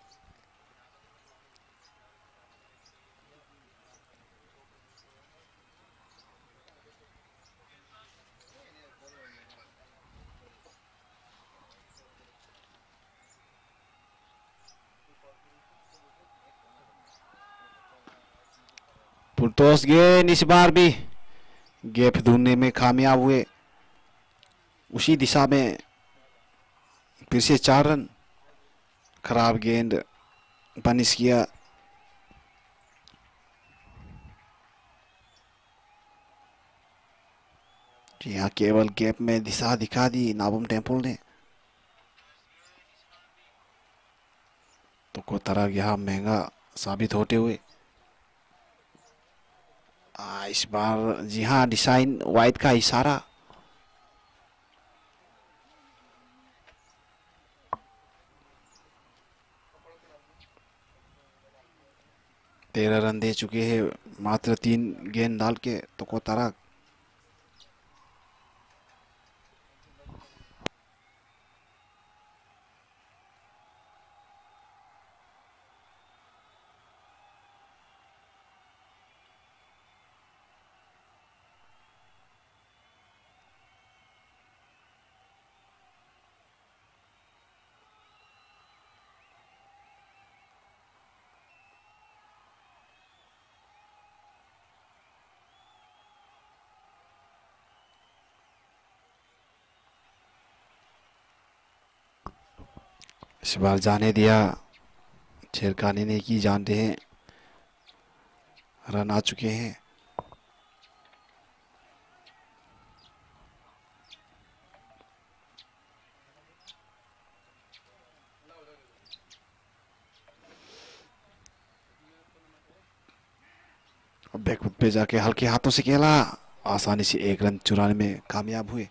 पुलटोस गेंद इस बार भी गैप ढूंढने में कामयाब हुए। उसी दिशा में फिर से 4 रन। खराब गेंद पनिश किया। यहाँ केवल गैप में दिशा दिखा दी नवम टेम्पल ने। तो को तरह यहाँ महंगा साबित होते हुए इस बार जी हाँ डिसाइन वाइड का इशारा। 13 रन दे चुके हैं मात्र 3 गेंद डाल के तो को तारक। इस बार जाने दिया, छेड़खानी नहीं की, जानते हैं रन आ चुके हैं। बैकफुट पे जाके हल्के हाथों से खेला, आसानी से एक रन चुराने में कामयाब हुए।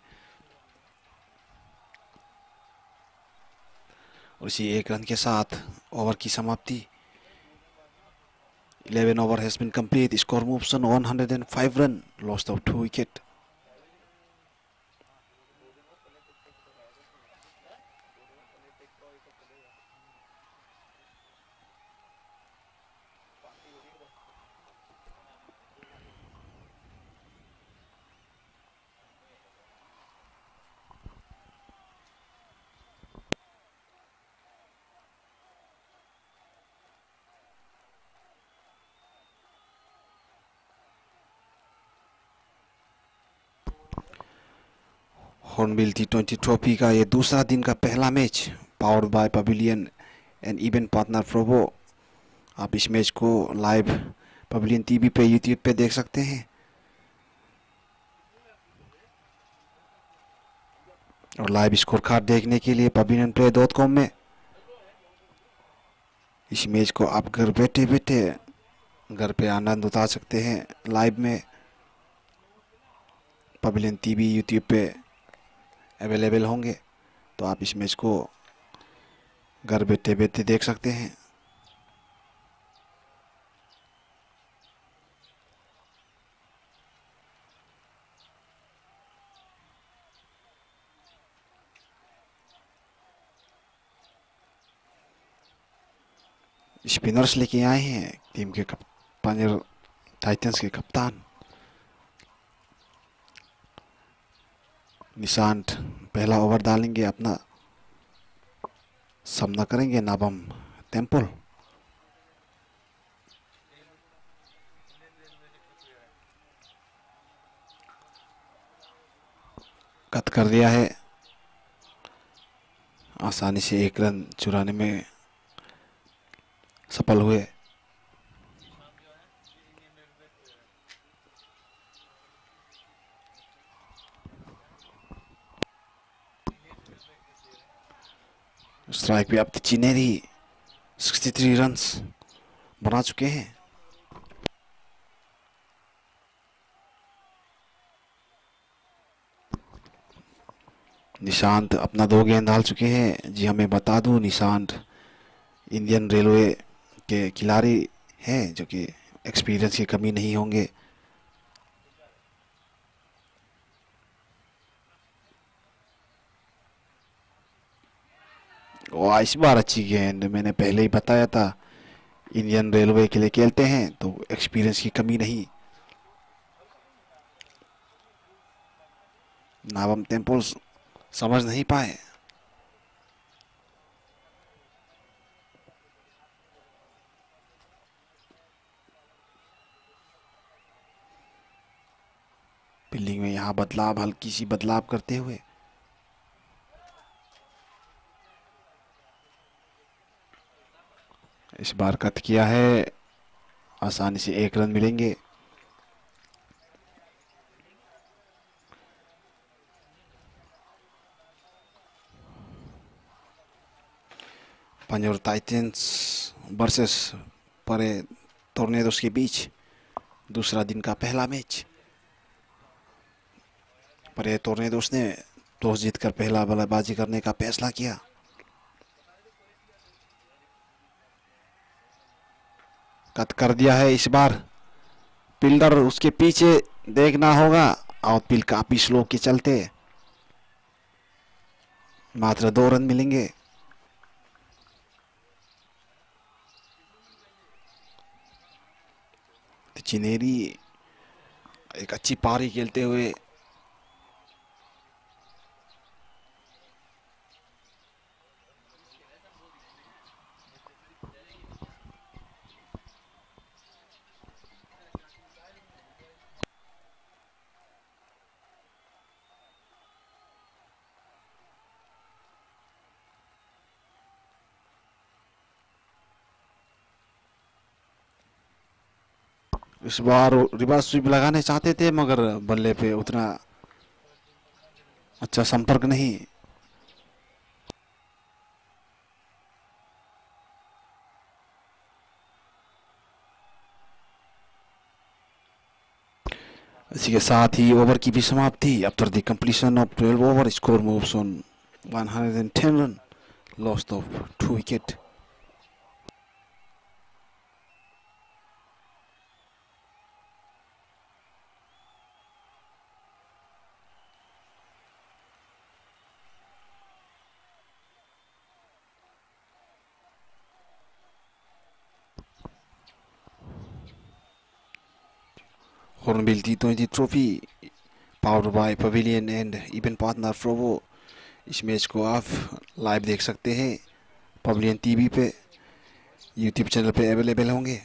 और इसी एक रन के साथ ओवर की समाप्ति। 11 over has been complete. Score moves on 105 run. Lost of 2 wicket. Hornbill T20 trophy का ये दूसरा दिन का पहला match, powered by Pavilion and event partner Probo. आप इस मैच को लाइव पवेलियन टीवी पे, यूट्यूब पे देख सकते हैं। और लाइव स्कोर कार्ड देखने के लिए pavilionplay.com में इस मैच को आप घर बैठे बैठे घर पे आनंद उठा सकते हैं। लाइव में पवेलियन टीवी यूट्यूब पे अवेलेबल होंगे, तो आप इस मैच को घर बैठे बैठे देख सकते हैं। स्पिनर्स लेके आए हैं टीम के पंजाब टाइटंस के कप्तान निशांत। पहला ओवर डालेंगे, अपना सामना करेंगे नाबम टेम्पल। कट कर दिया है, आसानी से एक रन चुराने में सफल हुए। स्ट्राइक पे अब चिनेरी 63 रन्स बना चुके हैं। निशांत अपना 2 गेंद डाल चुके हैं। जी हमें बता दूं, निशांत इंडियन रेलवे के खिलाड़ी हैं, जो कि एक्सपीरियंस की कमी नहीं होंगे। और इस बार अच्छी गेंद, मैंने पहले ही बताया था इंडियन रेलवे के लिए खेलते हैं तो एक्सपीरियंस की कमी नहीं। नाबम टेम्पल समझ नहीं पाए। फील्डिंग में यहाँ बदलाव, हल्की सी बदलाव करते हुए। इस बार कट किया है, आसानी से एक रन मिलेंगे। पंजाब टाइटंस वर्सेस परे टोर्नेडोस के बीच दूसरा दिन का पहला मैच। परे टोर्नेडोस ने टॉस जीतकर पहला बल्लेबाजी करने का फैसला किया। कट कर दिया है, इस बार फील्डर उसके पीछे देखना होगा। आउटफील्ड काफी स्लो के चलते मात्र 2 रन मिलेंगे। चिनेरी एक अच्छी पारी खेलते हुए इस बार रिवर्स स्वीप लगाने चाहते थे मगर बल्ले पे उतना अच्छा संपर्क नहीं। इसी के साथ ही ओवर की भी समाप्ति। After the completion of 12 over score moves on 110 run, lost of 2 wicket. Hornbill T20 Trophy powered by Pavilion and event partner Provo। इस मैच को आप लाइव देख सकते हैं पवेलियन टीवी पे, यूट्यूब चैनल पे अवेलेबल होंगे।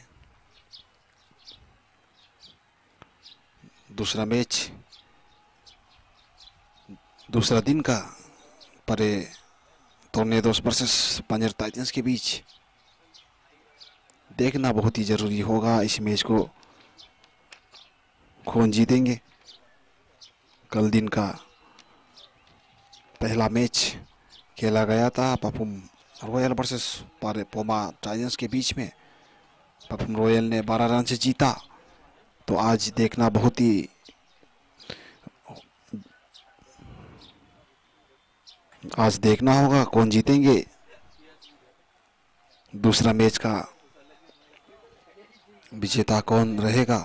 दूसरा मैच दूसरा दिन का परे टोर्नेडोस वर्सेस पंजाब टाइटंस के बीच देखना बहुत ही जरूरी होगा। इस मैच को कौन जीतेंगे। कल दिन का पहला मैच खेला गया था Papum Royal versus Poma Titans के बीच में। पपुम रॉयल ने 12 रन से जीता। तो आज देखना बहुत ही आज देखना होगा कौन जीतेंगे। दूसरा मैच का विजेता कौन रहेगा।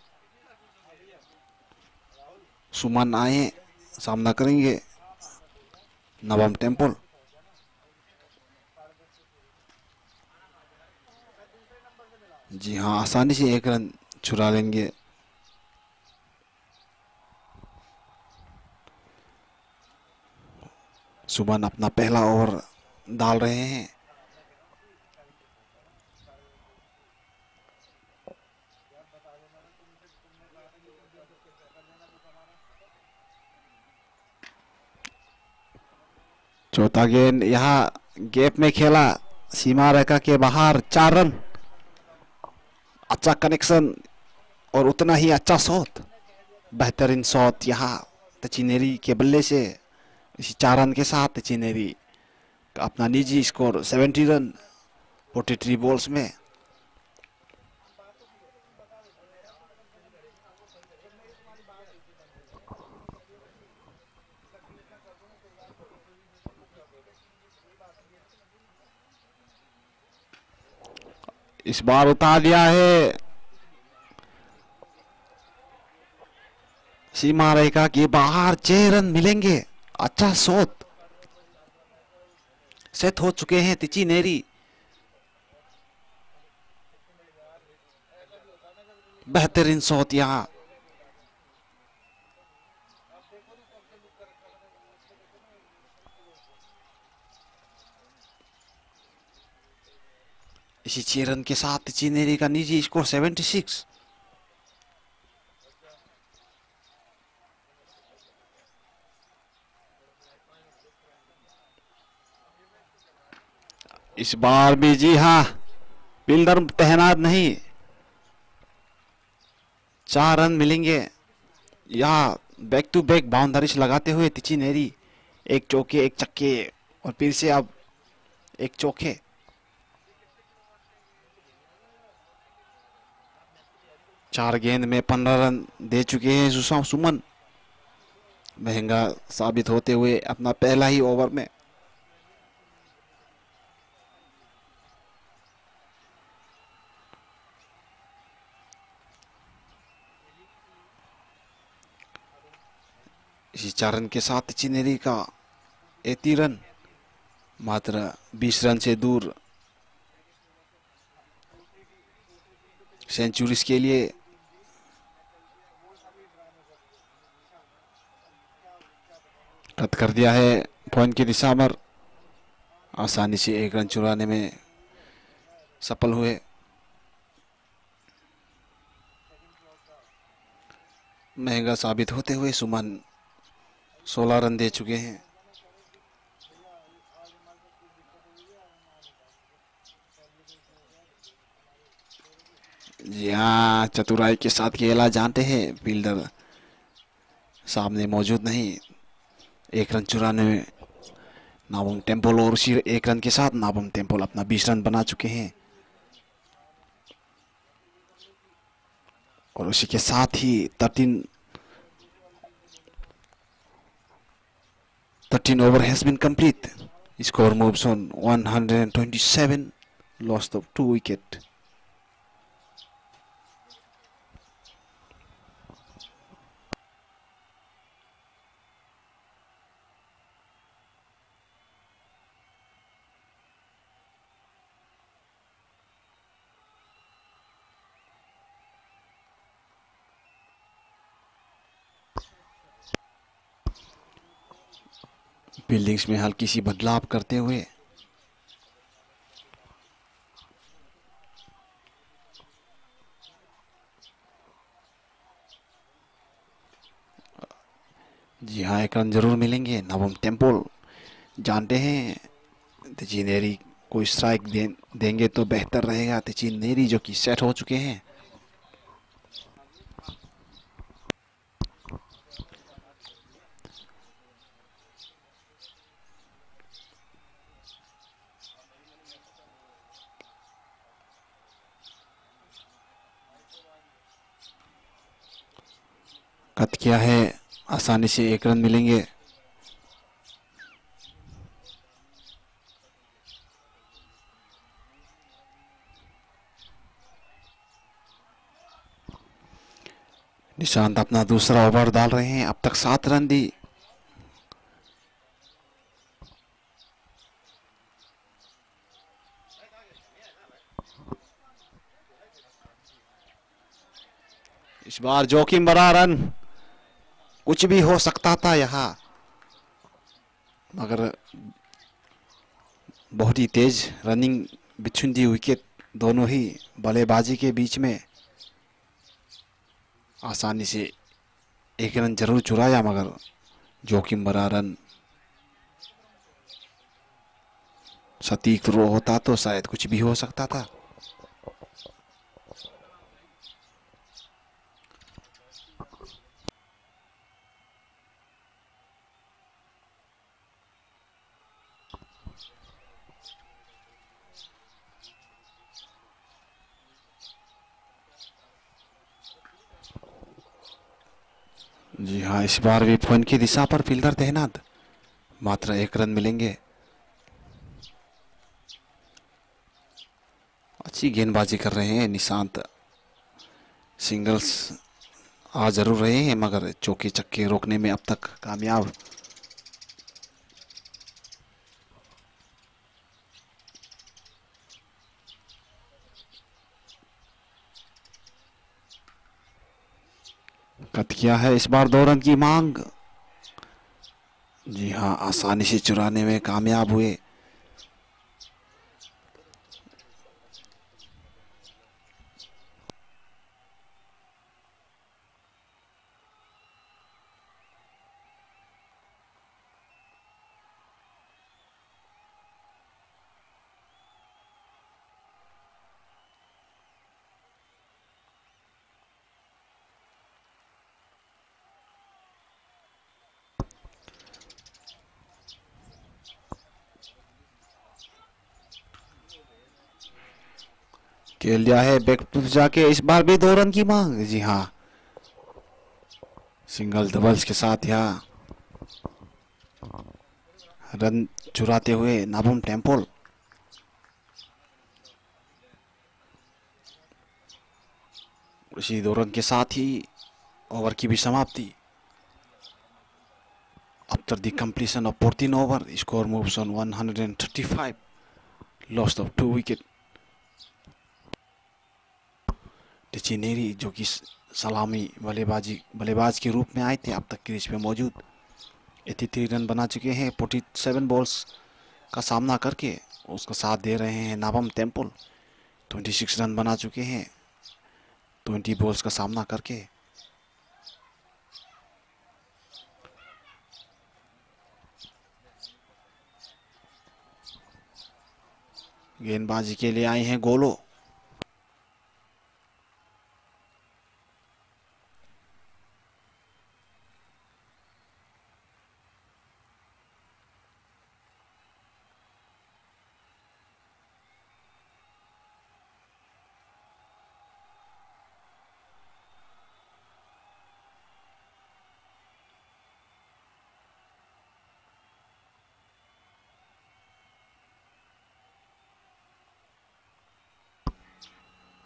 सुमन आए सामना करेंगे नवम टेम्पल। जी हाँ, आसानी से 1 रन चुरा लेंगे। सुमन अपना पहला ओवर डाल रहे हैं। चौथा गेंद यहाँ गैप में खेला, सीमा रेखा के बाहर 4 रन। अच्छा कनेक्शन और उतना ही अच्छा शॉट, बेहतरीन शॉट यहाँ तचिनेरी के बल्ले से। इसी 4 रन के साथ तचिनेरी का अपना निजी स्कोर 70 रन 43 बॉल्स में। इस बार उतार दिया है सीमा रेखा के बाहर, 6 रन मिलेंगे। अच्छा शॉट सेट हो चुके हैं तचिनेरी। बेहतरीन शॉट यहाँ। इसी 6 रन के साथ तचिनेरी का निजी स्कोर 76। इस बार भी जी हाँ फील्डर तैनात नहीं, 4 रन मिलेंगे। यहाँ बैक टू बैक बाउंड्रीज लगाते हुए तचिनेरी 1 चौके 1 छक्के और फिर से अब 1 चौके। चार गेंद में 15 रन दे चुके हैं सुमन, महंगा साबित होते हुए अपना पहला ही ओवर में। इसी 4 रन के साथ तचिनेरी का 80 रन, मात्र 20 रन से दूर सेंचुरीज के लिए। कट कर दिया है पॉइंट की दिशा में, आसानी से 1 रन चुराने में सफल हुए। महंगा साबित होते हुए सुमन 16 रन दे चुके हैं। जी हाँ, चतुराई के साथ खेला जानते हैं फील्डर सामने मौजूद नहीं। एक रन चुराने में नाबम टेम्पोल, और उसी एक रन के साथ नाबम टेम्पोल अपना 20 रन बना चुके हैं। और उसी के साथ ही 13 over has been complete. Score moves on 127, lost of 2 wicket. Fieldings में हल्की सी बदलाव करते हुए जी हाँ, एक रन जरूर मिलेंगे। नवम टेम्पोल जानते हैं तेजी नेरी को स्ट्राइक देंगे तो बेहतर रहेगा। तेजी नेरी जो कि सेट हो चुके हैं। कट किया है, आसानी से एक रन मिलेंगे। निशांत अपना दूसरा ओवर डाल रहे हैं। अब तक 7 रन दी। इस बार जोखिम भरा रन, कुछ भी हो सकता था यहाँ, मगर बहुत ही तेज रनिंग बिछुन दी विकेट दोनों ही बल्लेबाजी के बीच में। आसानी से एक रन जरूर चुराया, मगर जोखिम भरा रन। सटीक थ्रो होता तो शायद कुछ भी हो सकता था। जी हाँ, इस बार भी पॉइंट की दिशा पर फील्डर तैनात। मात्र एक रन मिलेंगे। अच्छी गेंदबाजी कर रहे हैं निशांत। सिंगल्स आ जरूर रहे हैं, मगर चौके चक्के रोकने में अब तक कामयाब। कट किया है, इस बार 2 रन की मांग। जी हाँ, आसानी से चुराने में कामयाब हुए। खेल लिया है बैक टू जाके, इस बार भी 2 रन की मांग। जी हाँ, सिंगल डबल्स के साथ यहाँ रन चुराते हुए नाबम टेम्पोल। इसी 2 रन के साथ ही ओवर की भी समाप्ति। After the completion of 14 over, score moves on 135, lost of 2 wicket. Tichineri जो कि सलामी बल्लेबाज के रूप में आए थे, अब तक क्रीज पे मौजूद। 83 रन बना चुके हैं 47 बॉल्स का सामना करके। उसका साथ दे रहे हैं नाबम टेम्पोल। 26 रन बना चुके हैं 20 बॉल्स का सामना करके। गेंदबाजी के लिए आए हैं गोलो।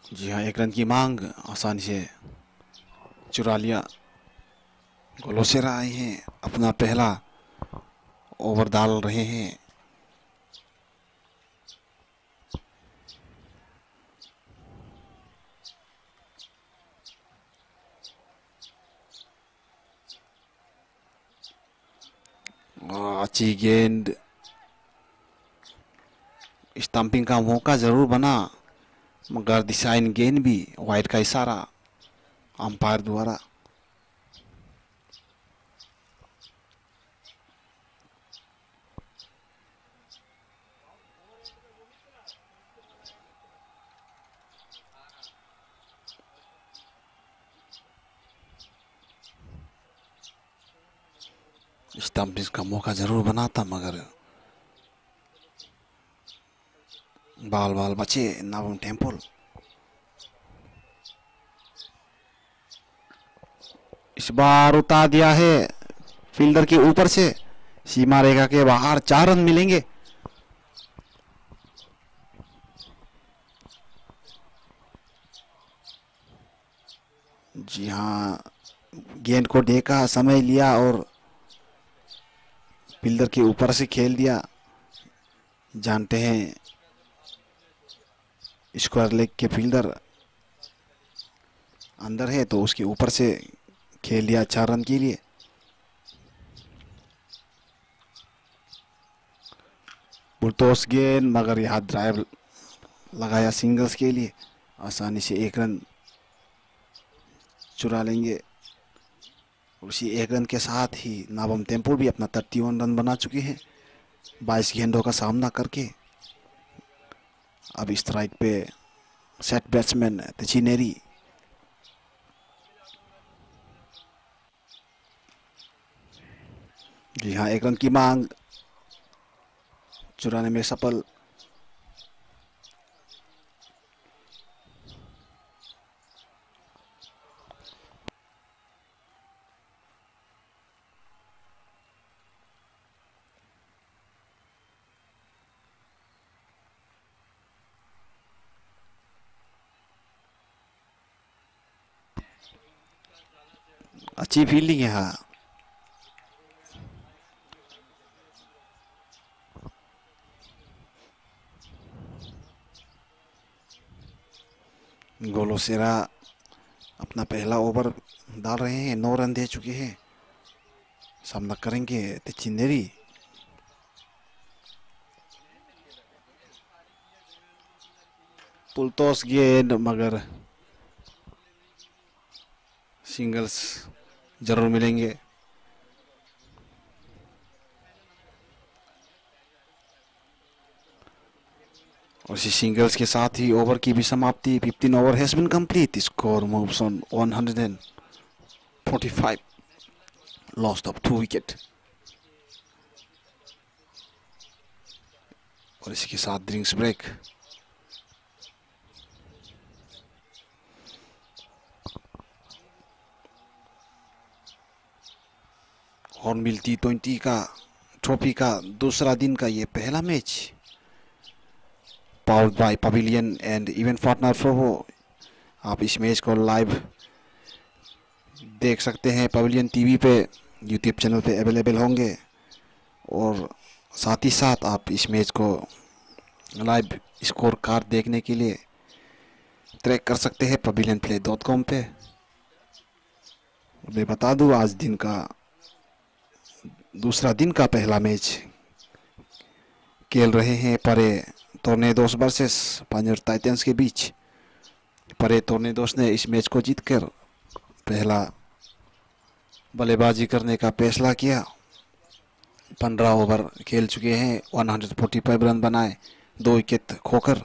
जी हाँ, 1 रन की मांग आसानी से चुरा लिया। गोलोसेरा आए हैं, अपना पहला ओवर डाल रहे हैं। अच्छी गेंद, स्टंपिंग का मौका जरूर बना, मगर दिशाहीन गेंद भी, वाइड का इशारा अंपायर द्वारा। स्टंपिंग का मौका जरूर बना था, मगर बाल बाल बचे नाबम टेम्पल। इस बार उतार दिया है फील्डर के ऊपर से, सीमा रेखा के बाहर। 4 रन मिलेंगे। जी हाँ, गेंद को देखा, समय लिया और फील्डर के ऊपर से खेल दिया। जानते हैं स्क्वायर लेग के फील्डर अंदर है, तो उसके ऊपर से खेल दिया 4 रन के लिए। बुलटोस गेंद, मगर यहाँ ड्राइव लगाया सिंगल्स के लिए। आसानी से 1 रन चुरा लेंगे। उसी 1 रन के साथ ही नाबम टेम्पल भी अपना 31 रन बना चुके हैं 22 गेंदों का सामना करके। अब स्ट्राइक पे सेट बैट्समैन तचिनेरी। जी हाँ, 1 रन की मांग चुराने में सफल। अच्छी फील्डिंग है। हाँ, गोलोसेरा अपना पहला ओवर डाल रहे हैं। 9 रन दे चुके हैं। सामना करेंगे तचिनेरी। पुलतोस गेंद, मगर सिंगल्स जरूर मिलेंगे। और इसी सिंगल्स के साथ ही ओवर की भी समाप्ति। 15 over has been complete. Score moves on 145, lost of 2 wicket. और इसके साथ ड्रिंक्स ब्रेक। हॉर्नबिल T20 का ट्रॉफी का दूसरा दिन का ये पहला match, powered by Pavilion and event partner Provo. आप इस मैच को लाइव देख सकते हैं। पवेलियन टीवी पे, यूट्यूब चैनल पे अवेलेबल होंगे। और साथ ही साथ आप इस मैच को लाइव स्कोर कार्ड देखने के लिए ट्रैक कर सकते हैं pavilionplay.com पे। मैं बता दूं, आज दिन का दूसरा दिन का पहला मैच खेल रहे हैं परे टोर्नेडोस वर्सेस पंजाब टाइटंस के बीच। परे टोर्नेडोस ने इस मैच को जीतकर पहला बल्लेबाजी करने का फैसला किया। 15 ओवर खेल चुके हैं, 145 रन बनाए, 2 विकेट खोकर।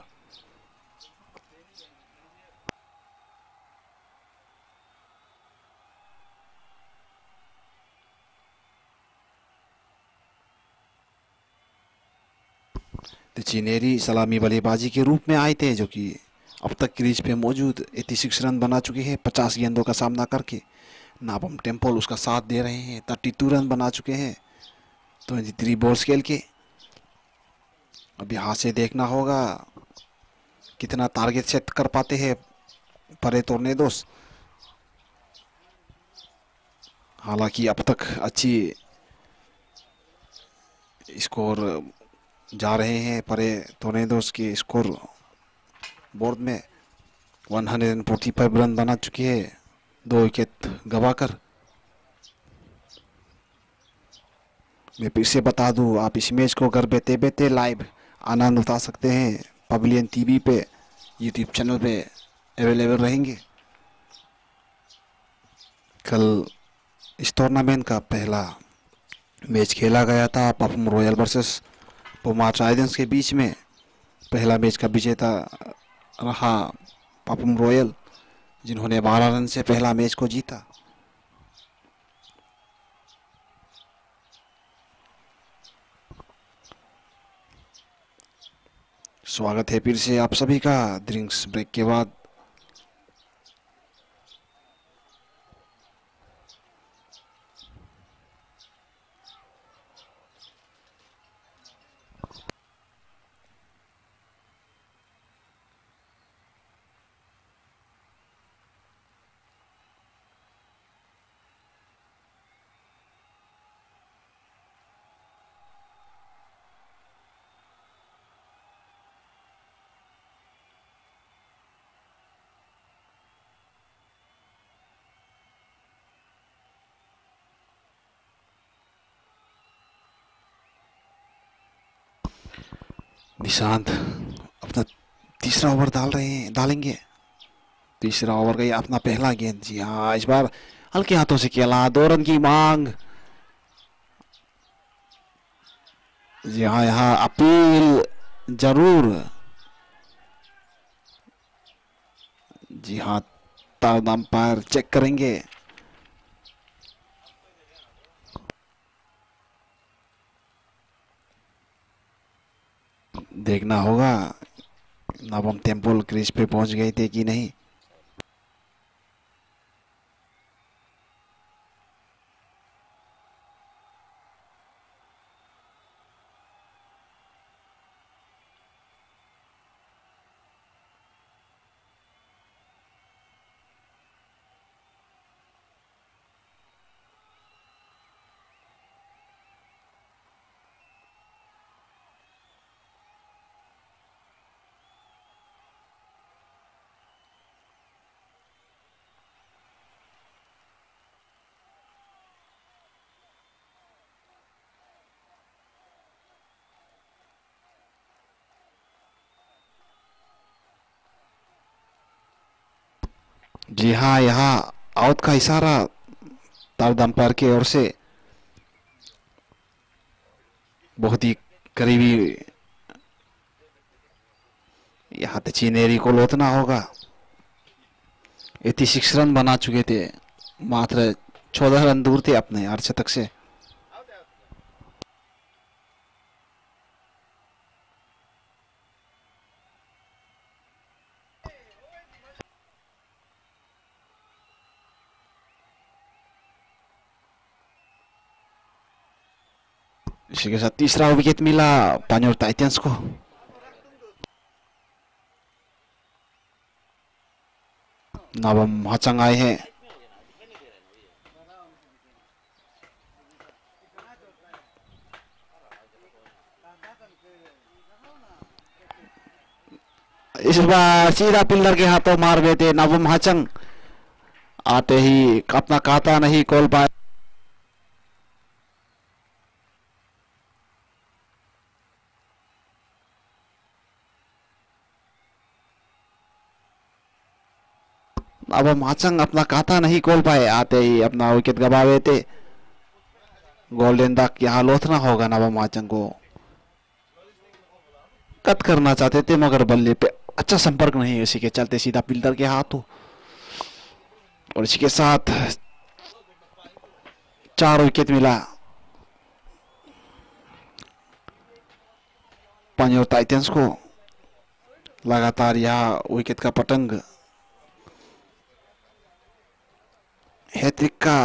तचिनेरी सलामी बल्लेबाजी के रूप में आए थे, जो कि अब तक क्रीज पे मौजूद 86 रन बना चुके हैं 50 गेंदों का सामना करके। नाबम टेम्पल उसका साथ दे रहे हैं, 32 रन बना चुके हैं 23 बॉल्स खेल के। अब यहाँ से देखना होगा कितना टारगेट सेट कर पाते हैं परे टोर्नेडोस। हालांकि अब तक अच्छी स्कोर जा रहे हैं परे टोर्नेडोस के स्कोर बोर्ड में। 145 रन बना चुकी है 2 विकेट गंवाकर। मैं फिर से बता दूं, आप इस मैच को घर बैठे बैठे लाइव आनंद उठा सकते हैं। पवेलियन टीवी पे, यूट्यूब चैनल पे अवेलेबल रहेंगे। कल इस टूर्नामेंट का पहला मैच खेला गया था Papum royal versus Puma Tridents के बीच में। पहला मैच का विजेता रहा पापुम रॉयल, जिन्होंने 12 रन से पहला मैच को जीता। स्वागत है फिर से आप सभी का ड्रिंक्स ब्रेक के बाद। निशांत अपना तीसरा ओवर डालेंगे। तीसरा ओवर का ये अपना पहला गेंद। जी हाँ, इस बार हल्के हाथों से खेला, 2 रन की मांग। जी हाँ, यहाँ अपील जरूर। जी हाँ, थर्ड अंपायर चेक करेंगे। देखना होगा नवम टेम्पल क्रीज पे पहुंच गए थे कि नहीं। जी हाँ, यहाँ आउट का इशारा थर्ड अंपायर की ओर से। बहुत ही करीबी यहाँ तो चीनेरी को लौटना होगा। 86 रन बना चुके थे, मात्र 14 रन दूर थे अपने अर्धशतक से। इसी के साथ तीसरा विकेट मिला पान्योर टाइटंस को। नवम हाचंग आए हैं। इस बार सीधा पिल्लर के हाथों मार गए थे नवम हाचंग। आते ही अपना खाता नहीं खोल पाए। नवम हाचंग अपना खाता नहीं खोल पाए, आते ही अपना विकेट गवा गए थे। गोल्डन डक यहाँ लौटना होगा नवम हाचंग को। कट करना चाहते थे मगर बल्ले पे अच्छा संपर्क नहीं, इसी के चलते सीधा पिल्लर के हाथों। और इसी के साथ 4 विकेट मिला पान्योर टाइटंस को। लगातार यह विकेट का पतंग हैट्रिक का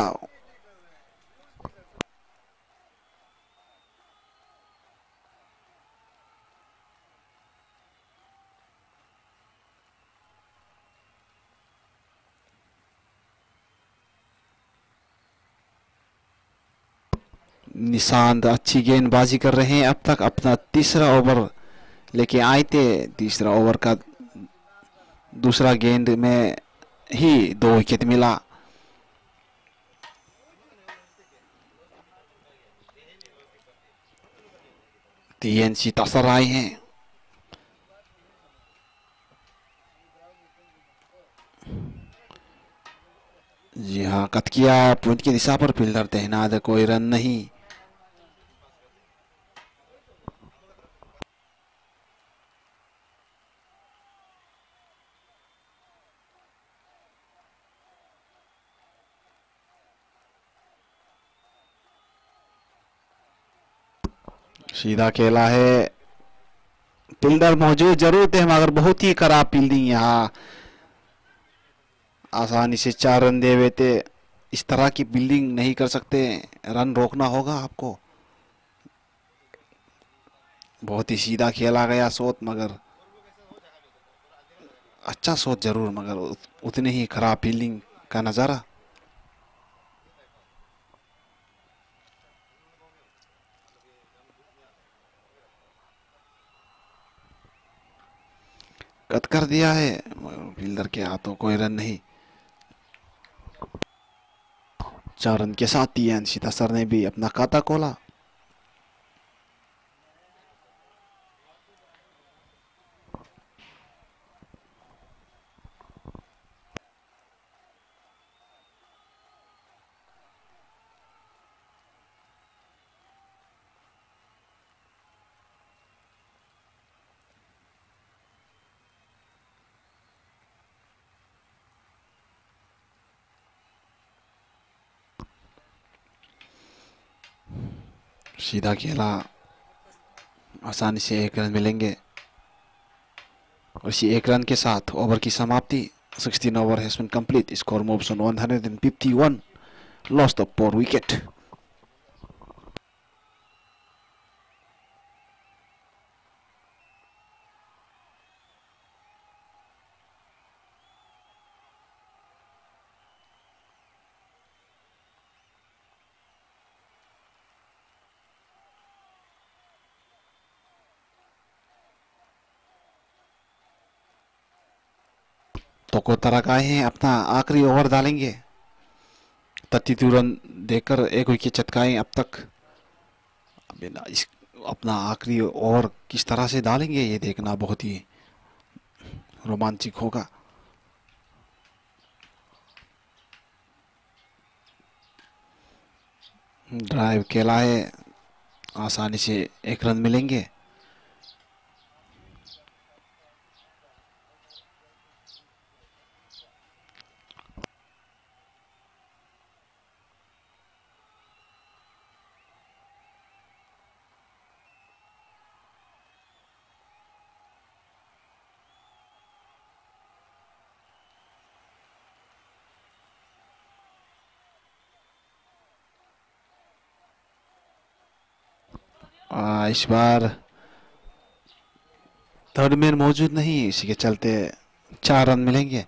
निशांत अच्छी गेंदबाजी कर रहे हैं। अब तक अपना तीसरा ओवर लेके आए थे। तीसरा ओवर का दूसरा गेंद में ही 2 विकेट मिला। टीएनसी तसर आए हैं। जी हाँ, कट किया पॉइंट की दिशा पर। फील्डर तैनात, कोई रन नहीं। सीधा खेला है। फील्डर मौजूद जरूर थे मगर बहुत ही खराब फील्डिंग। यहाँ आसानी से 4 रन दे हुए थे। इस तरह की फील्डिंग नहीं कर सकते, रन रोकना होगा आपको। बहुत ही सीधा खेला गया शॉट, मगर अच्छा शॉट जरूर, मगर उतनी ही खराब फील्डिंग का नजारा। कट कर दिया है फील्डर के हाथों, कोई रन नहीं। 4 रन के साथ टीएनसी तसर ने भी अपना खाता खोला। सीधा खेला, आसानी से 1 रन मिलेंगे। और इसी 1 रन के साथ ओवर की समाप्ति। 16 over has been complete. Score moves on 151, lost of 4 wicket. तो को तरक आए हैं, अपना आखिरी ओवर डालेंगे। 32 रन देकर 1 विकेट चटकाए अब तक। अपना आखिरी ओवर किस तरह से डालेंगे ये देखना बहुत ही रोमांचक होगा। ड्राइव खेला है, आसानी से 1 रन मिलेंगे। इस बार थर्ड मैन मौजूद नहीं, इसी के चलते 4 रन मिलेंगे।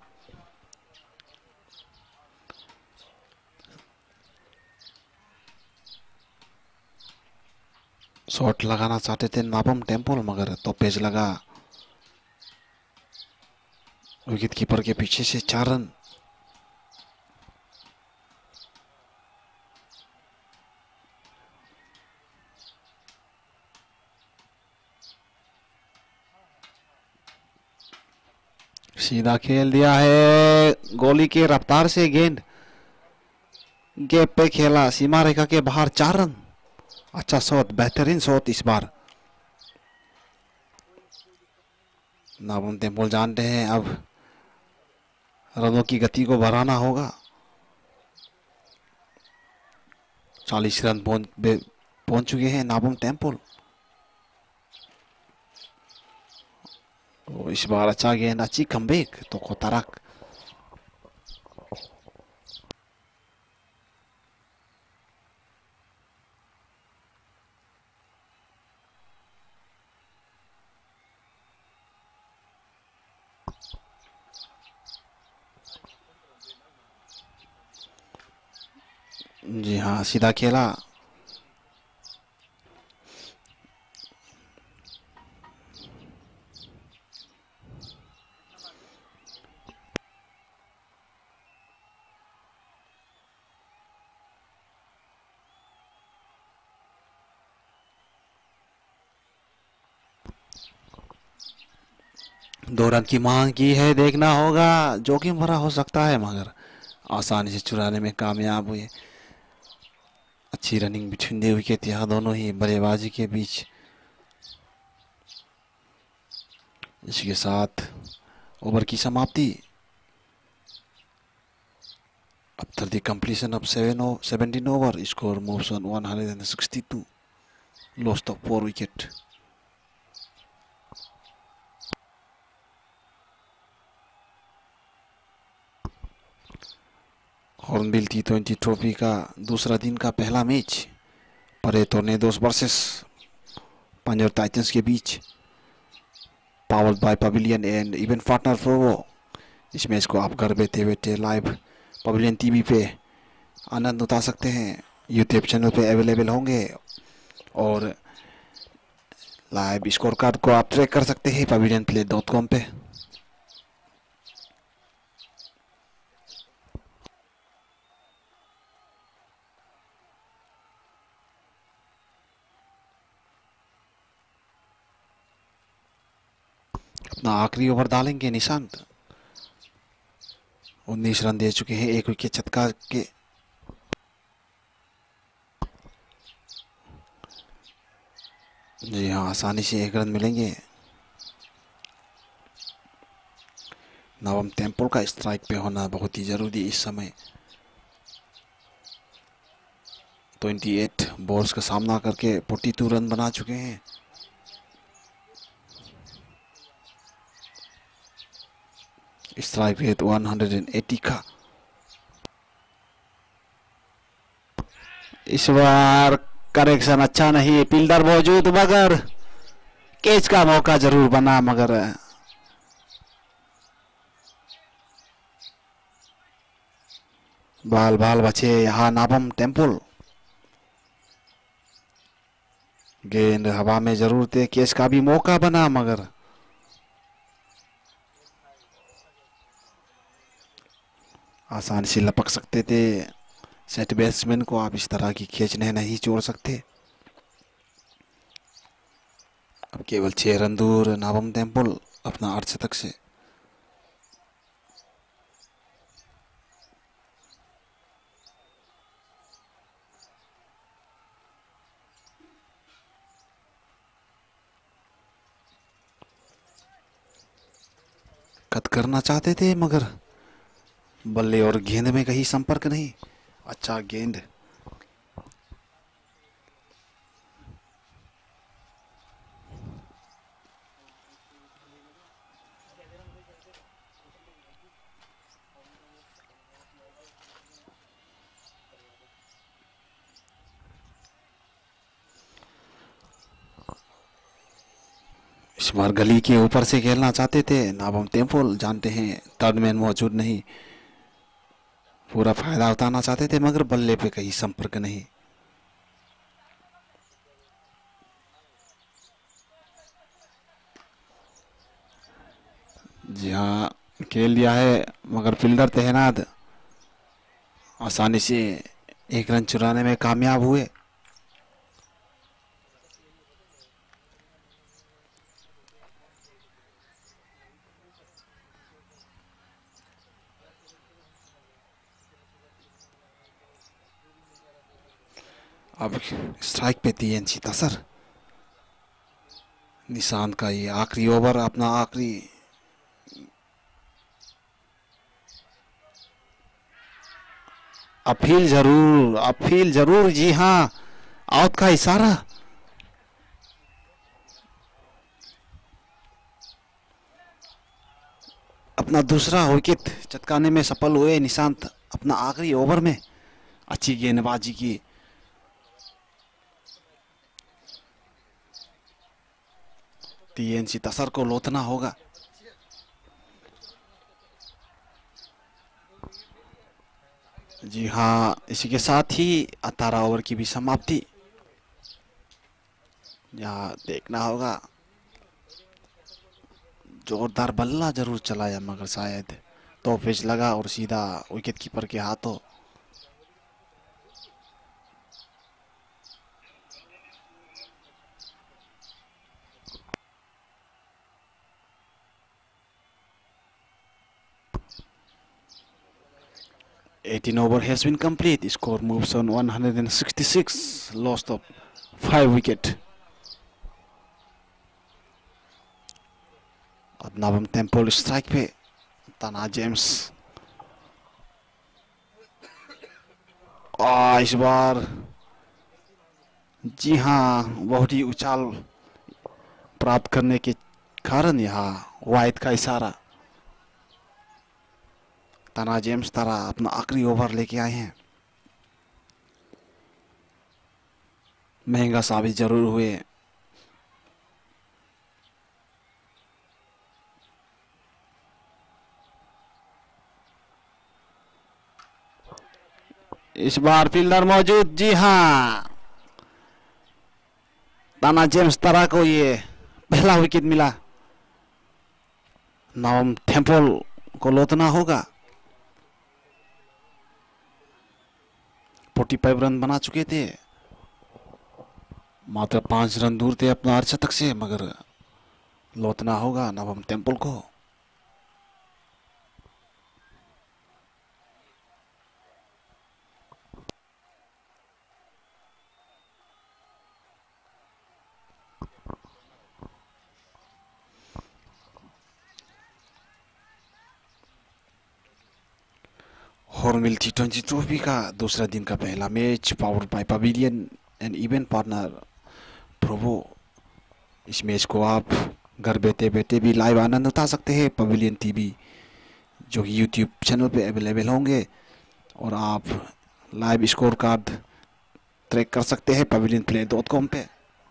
शॉट लगाना चाहते थे नाबम टेम्पल, मगर तो पेज लगा विकेट कीपर के पीछे से। 4 रन। सीधा खेल दिया है, गोली के रफ्तार से गेंद गैप पे खेला, सीमा रेखा के बाहर। 4 रन। अच्छा शॉट, बेहतरीन शॉट इस बार। नाबम टेम्पल जानते हैं अब रनों की गति को बढ़ाना होगा। 40 रन पहुंच चुके हैं नाबम टेम्पल। इस बार अच्छा गेंद, अच्छी कमबैक तो कोतारक। जी हाँ, सीधा खेला, 2 रन की मांग की है, देखना होगा, जोखिम भरा हो सकता है मगर आसानी से चुराने में कामयाब हुए। अच्छी रनिंग बिटवीन द विकेट यहाँ दोनों ही बल्लेबाजी के बीच। इसके साथ ओवर की समाप्ति। After the completion of 17 over, score moves on 162, lost of 4 wicket. Hornbill T20 trophy का दूसरा दिन का पहला मैच परे टोर्नेडोस वर्सेस पंजाब टाइटंस के बीच, powered by Pavilion and event partner Provo. इस मैच को आप घर बैठे बैठे लाइव पवेलियन टीवी पे आनंद उठा सकते हैं। यूट्यूब चैनल पे अवेलेबल होंगे और लाइव स्कोर कार्ड को आप ट्रैक कर सकते हैं pavilionplay.com पे। अपना आखिरी ओवर डालेंगे निशांत। 19 रन दे चुके हैं, 1 विकेट छटका के। जी हाँ, आसानी से 1 रन मिलेंगे। नवम टेम्पो का स्ट्राइक पे होना बहुत ही जरूरी इस समय। 28 बॉल्स का सामना करके 42 रन बना चुके हैं। स्ट्राइक रेट 180 का। इस बार करेक्शन अच्छा नहीं, फील्डर मौजूद मगर कैच का मौका जरूर बना, मगर बाल बाल बचे यहाँ नाबम टेम्पल। गेंद हवा में जरूर थे, कैच का भी मौका बना मगर आसानी से लपक सकते थे। सेट बैट्समैन को आप इस तरह की खींचने नहीं छोड़ सकते। अब केवल 6 रन दूर नाबम टेम्पल अपना अर्धशतक से। कट करना चाहते थे मगर बल्ले और गेंद में कहीं संपर्क नहीं। अच्छा गेंद। इस बार गली के ऊपर से खेलना चाहते थे नाबम टेम्पल, जानते हैं थर्ड मैन मौजूद नहीं, पूरा फायदा उठाना चाहते थे मगर बल्ले पे कहीं संपर्क नहीं। जी हाँ, खेल दिया है मगर फील्डर तैनात आसानी से 1 रन चुराने में कामयाब हुए। अब स्ट्राइक पे TNC तसर। निशांत का ये आखिरी ओवर, अपना आखिरी अपील जरूर, जी हाँ, आउट का इशारा। अपना दूसरा विकेट चटकाने में सफल हुए निशांत अपना आखिरी ओवर में। अच्छी गेंदबाजी की। TNC तसर को लौटना होगा। जी हाँ, इसी के साथ ही 18 ओवर की भी समाप्ति। यहाँ देखना होगा, जोरदार बल्ला जरूर चलाया मगर शायद तो पिच लगा और सीधा विकेट कीपर के हाथों। 18 over has been complete. Score moves on 166. Lost of 5 wicket. अब नवम टेम्पल स्ट्राइक पे तना जेम्स इस बार जी हाँ बहुत ही उछाल प्राप्त करने के कारण यहाँ वाइड का इशारा तना जेम्स तारा अपना आखिरी ओवर लेके आए हैं महंगा साबित जरूर हुए इस बार फील्डर मौजूद जी हाँ ताना जेम्स तारा को ये पहला विकेट मिला नवम टेम्पल को लौटना होगा 45 रन बना चुके थे मात्र 5 रन दूर थे अपना अर्धशतक से मगर लौटना होगा नवम टेम्पल को हॉर्नबिल टी20 ट्रॉफी का दूसरा दिन का पहला match powered by Pavilion and event partner Provo इस मैच को आप घर बैठे बैठे भी लाइव आनंद उठा सकते हैं पवेलियन टीवी जो कि यूट्यूब चैनल पे अवेलेबल होंगे और आप लाइव स्कोर कार्ड ट्रैक कर सकते हैं pavilionplay.com पे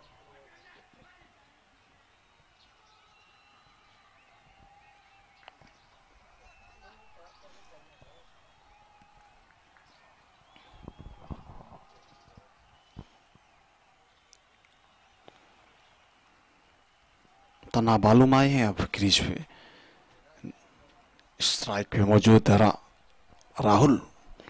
तना बालूम आए हैं अब क्रीज पे स्ट्राइक पे मौजूद राहुल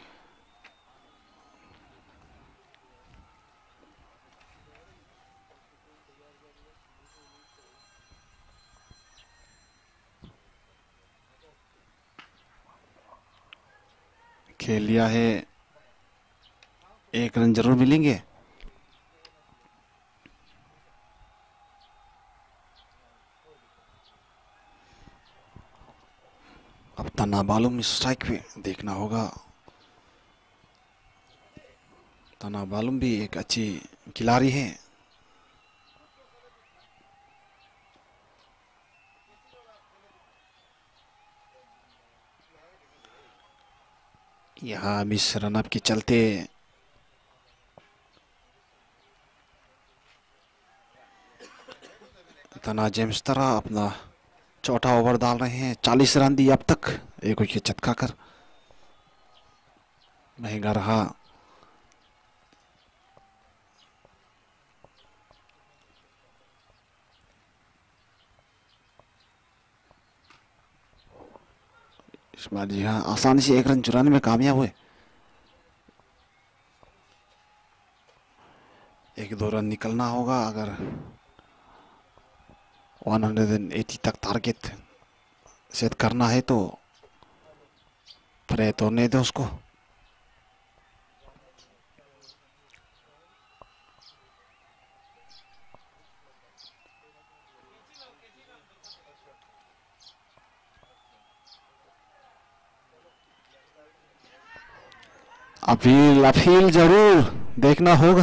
खेल लिया है 1 रन जरूर मिलेंगे अब तना बालूम स्ट्राइक पे देखना होगा तना बालूम भी एक अच्छी खिलाड़ी है यहाँ मिस रनअप के चलते तना जेम्स तरह अपना चौथा ओवर डाल रहे हैं 40 रन दिए अब तक एक विकेट चटका कर महंगा रहा इस बार जी हाँ आसानी से 1 रन चुराने में कामयाब हुए 1-2 रन निकलना होगा अगर 180 तक टारगेट सेट करना है तो प्रयत्न होने दो उसको अपील जरूर देखना होगा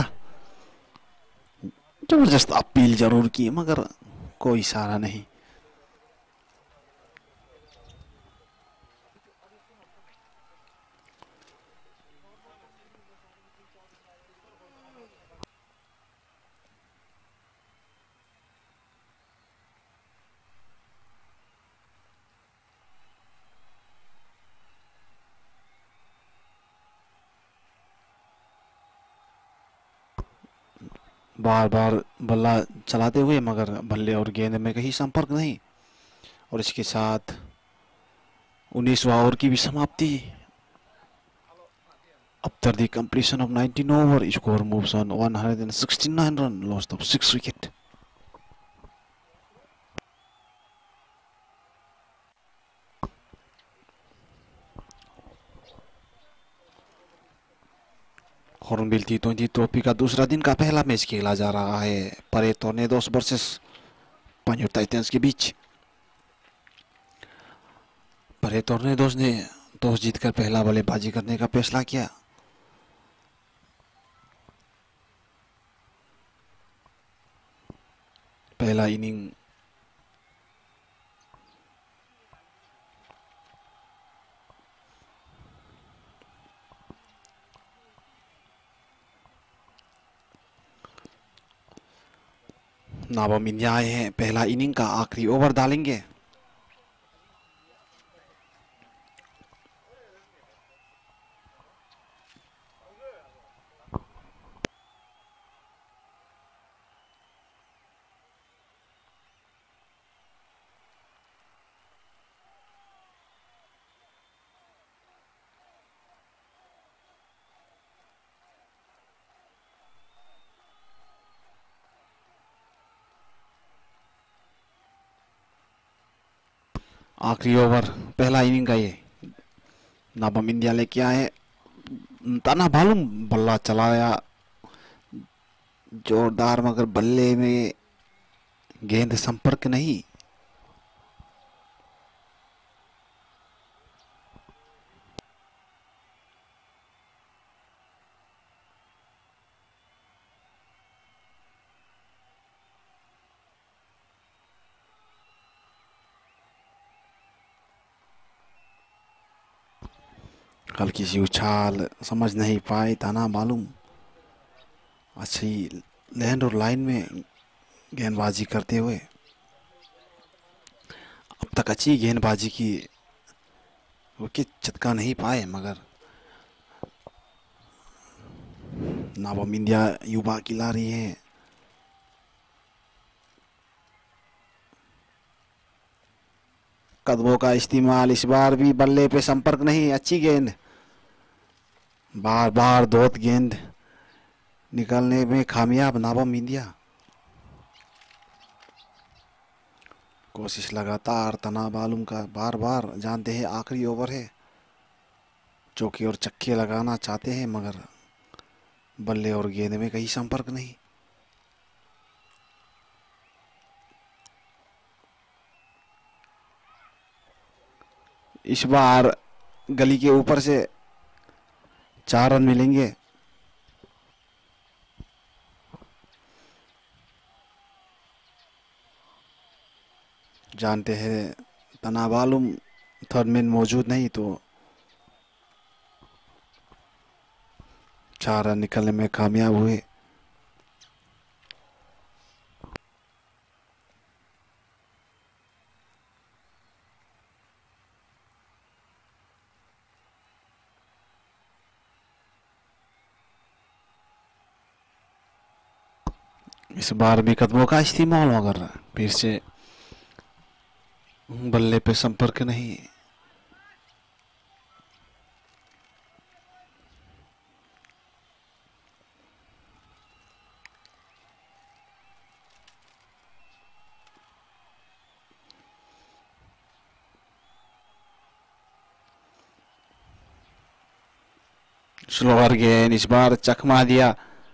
जबरदस्त अपील जरूर की मगर कोई इशारा नहीं बार बार बल्ला चलाते हुए मगर बल्ले और गेंद में कहीं संपर्क नहीं और इसके साथ 19वां ओवर की भी समाप्ति after the completion of 19 over score moves on 169 run lost of 6 wicket Hornbill टी20 ट्रॉफी का दूसरा दिन का पहला मैच खेला जा रहा है परे टोर्नेडोस वर्सेस पांजोर टाइटंस के बीच। परे टोर्नेडोस ने टॉस जीतकर पहला बल्लेबाजी करने का फैसला किया। पहला इनिंग नाबम इंडिया आए हैं, पहला इनिंग का आखिरी ओवर डालेंगे। आखिरी ओवर पहला इनिंग का ये नाबम इंडिया लेके आए। ताना मालूम बल्ला चलाया जोरदार, मगर बल्ले में गेंद संपर्क नहीं। हल्की सी उछाल, समझ नहीं पाए ताना मालूम। अच्छी लैंड और लाइन में गेंदबाजी करते हुए अब तक अच्छी गेंदबाजी की, विकेट चटका नहीं पाए, मगर नाबम इंडिया युवा खिलाड़ी है। कदमों का इस्तेमाल, इस बार भी बल्ले पे संपर्क नहीं। अच्छी गेंद, बार बार दौत गेंद निकलने में कामयाब नाबम इंडिया। कोशिश लगातार तना मालूम का, बार बार जानते हैं आखिरी ओवर है, चौके और चक्के लगाना चाहते हैं, मगर बल्ले और गेंद में कहीं संपर्क नहीं। इस बार गली के ऊपर से 4 रन मिलेंगे। जानते हैं तना मालूम थर्ड मैन मौजूद नहीं, तो 4 रन निकलने में कामयाब हुए। इस बार भी कदमों का इस्तेमाल, मगर फिर से बल्ले पे संपर्क नहीं। स्लोअर गेंद, इस बार चकमा दिया।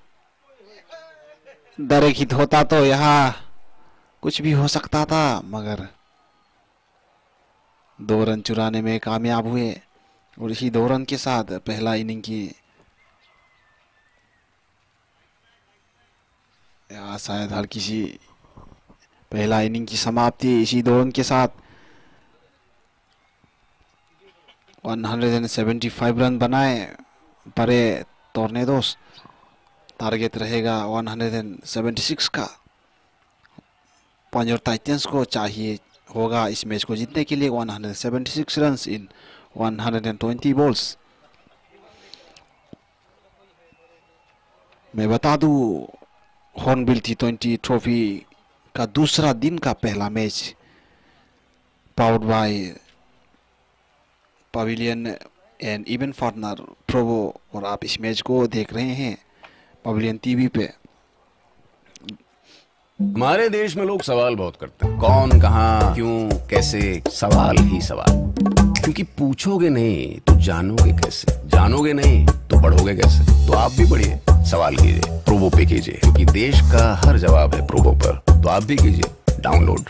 दरेखित होता तो यहाँ कुछ भी हो सकता था, मगर 2 रन चुराने में कामयाब हुए और इसी 2 रन के साथ पहला इनिंग की या शायद हल्की सी पहला इनिंग की समाप्ति इसी 2 रन के साथ। 175 रन बनाए परे टोर्नेडोस, टारगेट रहेगा 176 का। पांजोर टाइटंस को चाहिए होगा इस मैच को जीतने के लिए 176 रन्स इन 120 बॉल्स। मैं बता दूं, हॉर्नबिल टी20 ट्रॉफी का दूसरा दिन का पहला match powered by Pavilion and event partner Provo, और आप इस मैच को देख रहे हैं पवेलियन टीवी पे। हमारे देश में लोग सवाल बहुत करते हैं, कौन, कहां, क्यों, कैसे, सवाल ही सवाल। क्योंकि पूछोगे नहीं तो जानोगे कैसे, जानोगे नहीं तो पढ़ोगे कैसे। तो आप भी पढ़िए, सवाल कीजिए, प्रोबो पे कीजिए, क्योंकि देश का हर जवाब है प्रोबो पर। तो आप भी कीजिए डाउनलोड।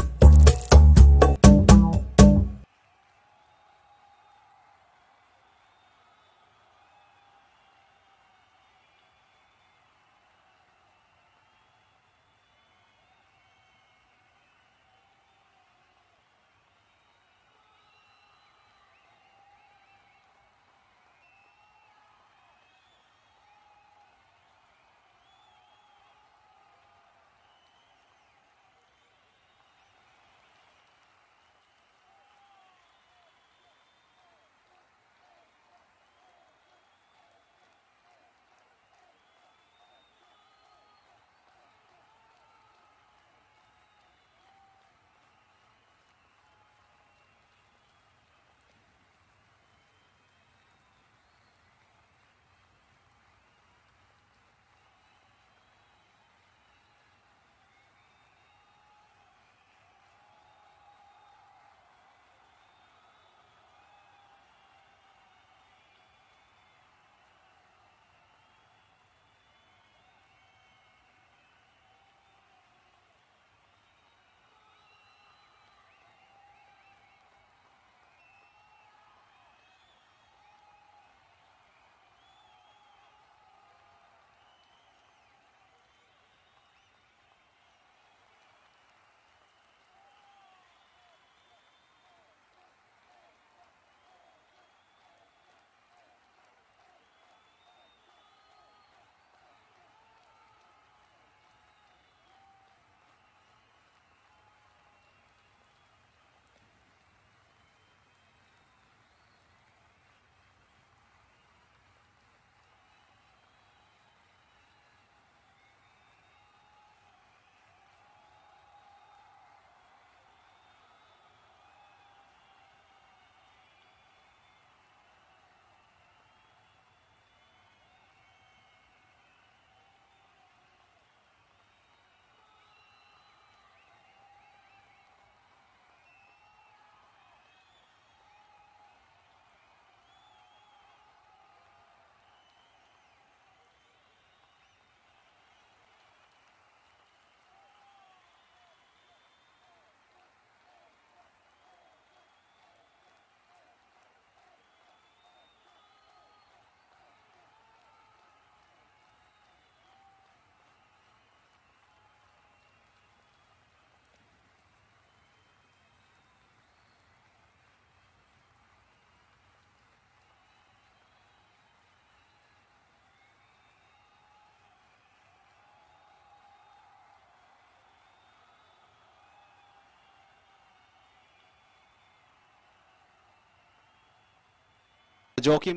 जोखिम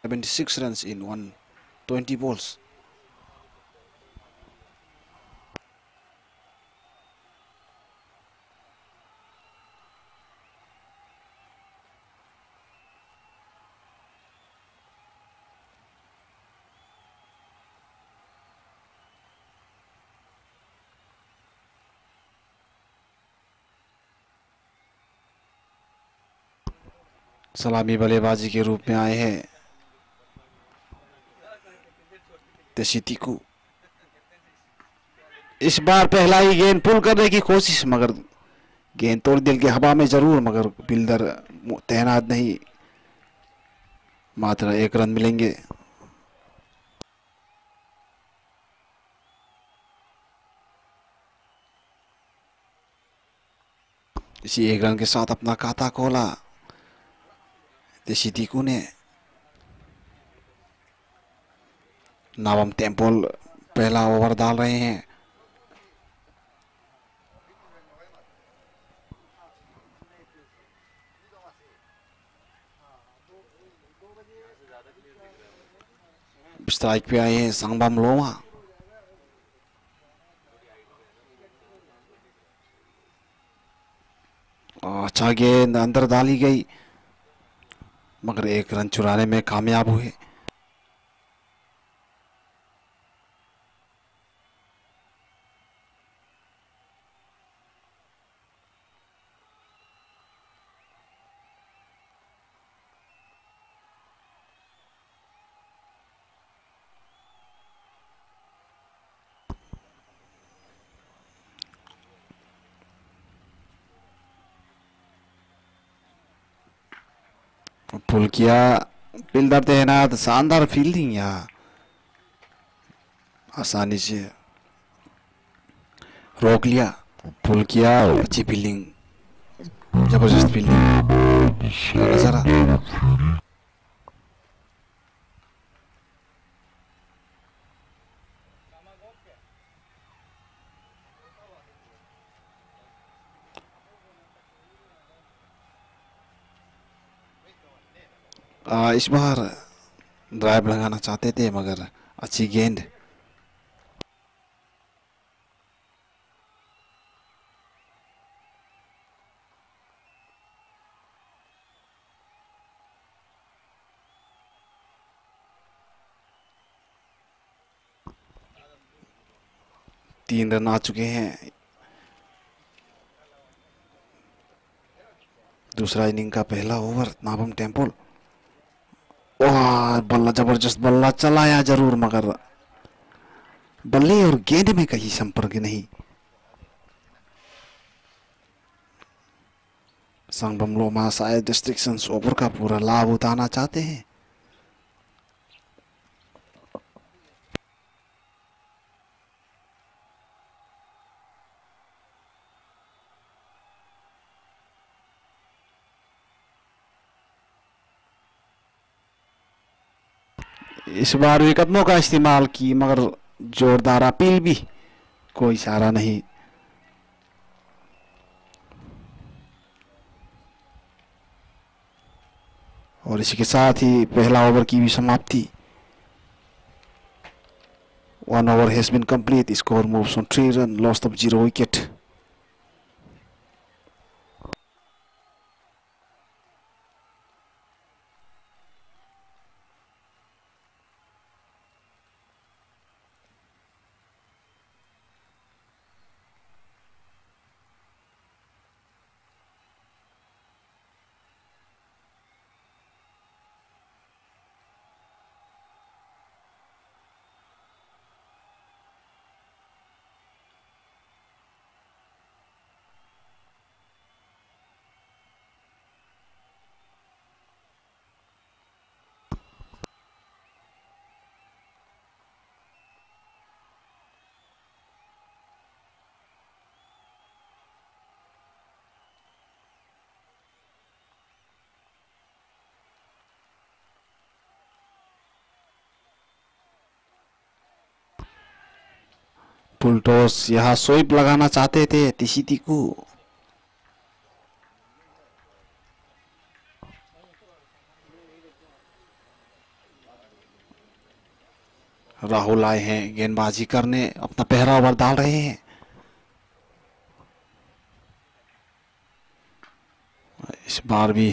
76 runs in 120 balls. सलामी बल्लेबाजी के रूप में आए हैं तेशितिकू। इस बार पहला ही गेंद पुल करने की कोशिश, मगर गेंद तोड़ दिल के हवा में जरूर, मगर फील्डर तैनात नहीं। मात्र 1 रन मिलेंगे। इसी 1 रन के साथ अपना खाता खोला तेशितिकू ने। नावम टेम्पोल पहला ओवर डाल रहे हैं। स्ट्राइक पे आए हैं सांगबाम लोमा। अच्छा गेंद अंदर डाली गई, मगर 1 रन चुराने में कामयाब हुए। पुल किया, फील्डर तैनात। शानदार फील्डिंग यहाँ, आसानी से रोक लिया। पुल किया, अच्छी फील्डिंग, जबरदस्त फील्डिंग। जरा इस बार ड्राइव लगाना चाहते थे, मगर अच्छी गेंद। तीन रन आ चुके हैं। दूसरा इनिंग का पहला ओवर नावम टेम्पोल। वाह, बल्ला, जबरदस्त बल्ला चलाया जरूर, मगर बल्ले और गेंद में कहीं संपर्क नहीं। सांगबाम लोमा शायद डिस्ट्रिक्शंस ओवर का पूरा लाभ उठाना चाहते हैं। इस बार भी कदमों का इस्तेमाल की, मगर जोरदार अपील भी, कोई इशारा नहीं। और इसी के साथ ही पहला ओवर की भी समाप्ति। 1 over has been complete. Score moves on 3 run, loss of 0 wicket. Full toss, यहाँ स्वीप लगाना चाहते थे तेशितिकू। राहुल आए हैं गेंदबाजी करने, अपना पहला ओवर डाल रहे हैं। इस बार भी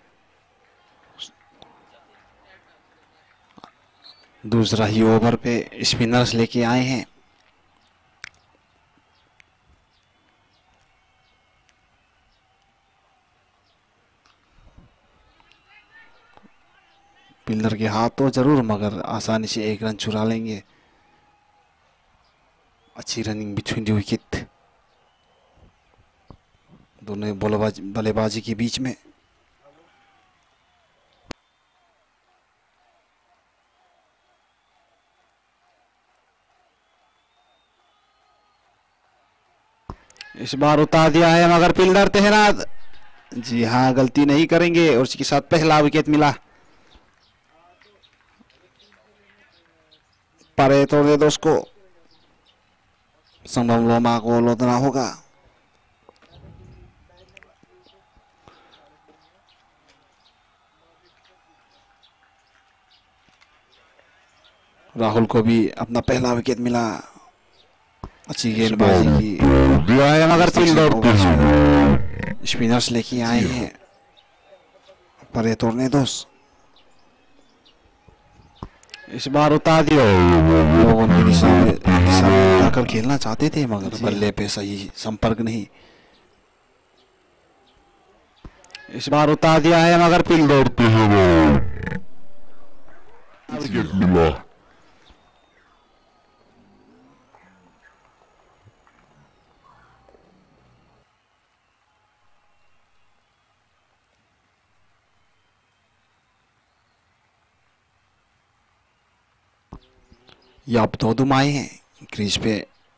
दूसरा ही ओवर पे स्पिनर्स लेके आए हैं। पिलर के हाथ तो जरूर, मगर आसानी से एक रन चुरा लेंगे। अच्छी रनिंग बिटवीन द विकेट, दोनों बल्लेबाजी के बीच में। इस बार उतार दिया है, मगर पिलर तैनात, जी हाँ, गलती नहीं करेंगे और इसके साथ पहला विकेट मिला। परे तोड़ने दो उसको, संभव लोमा को लौटना होगा। राहुल को भी अपना पहला विकेट मिला। अच्छी गेंदबाजी की, मगर स्पिनर्स लेके आए हैं। परे तोड़ने दो, इस बार उतार दिया। लोगों की दिशा में जाकर खेलना चाहते थे, मगर बल्ले पे सही संपर्क नहीं। इस बार उतार दिया है, मगर पिल दौड़ते हैं। याब दोदुम आए हैं क्रीज पे,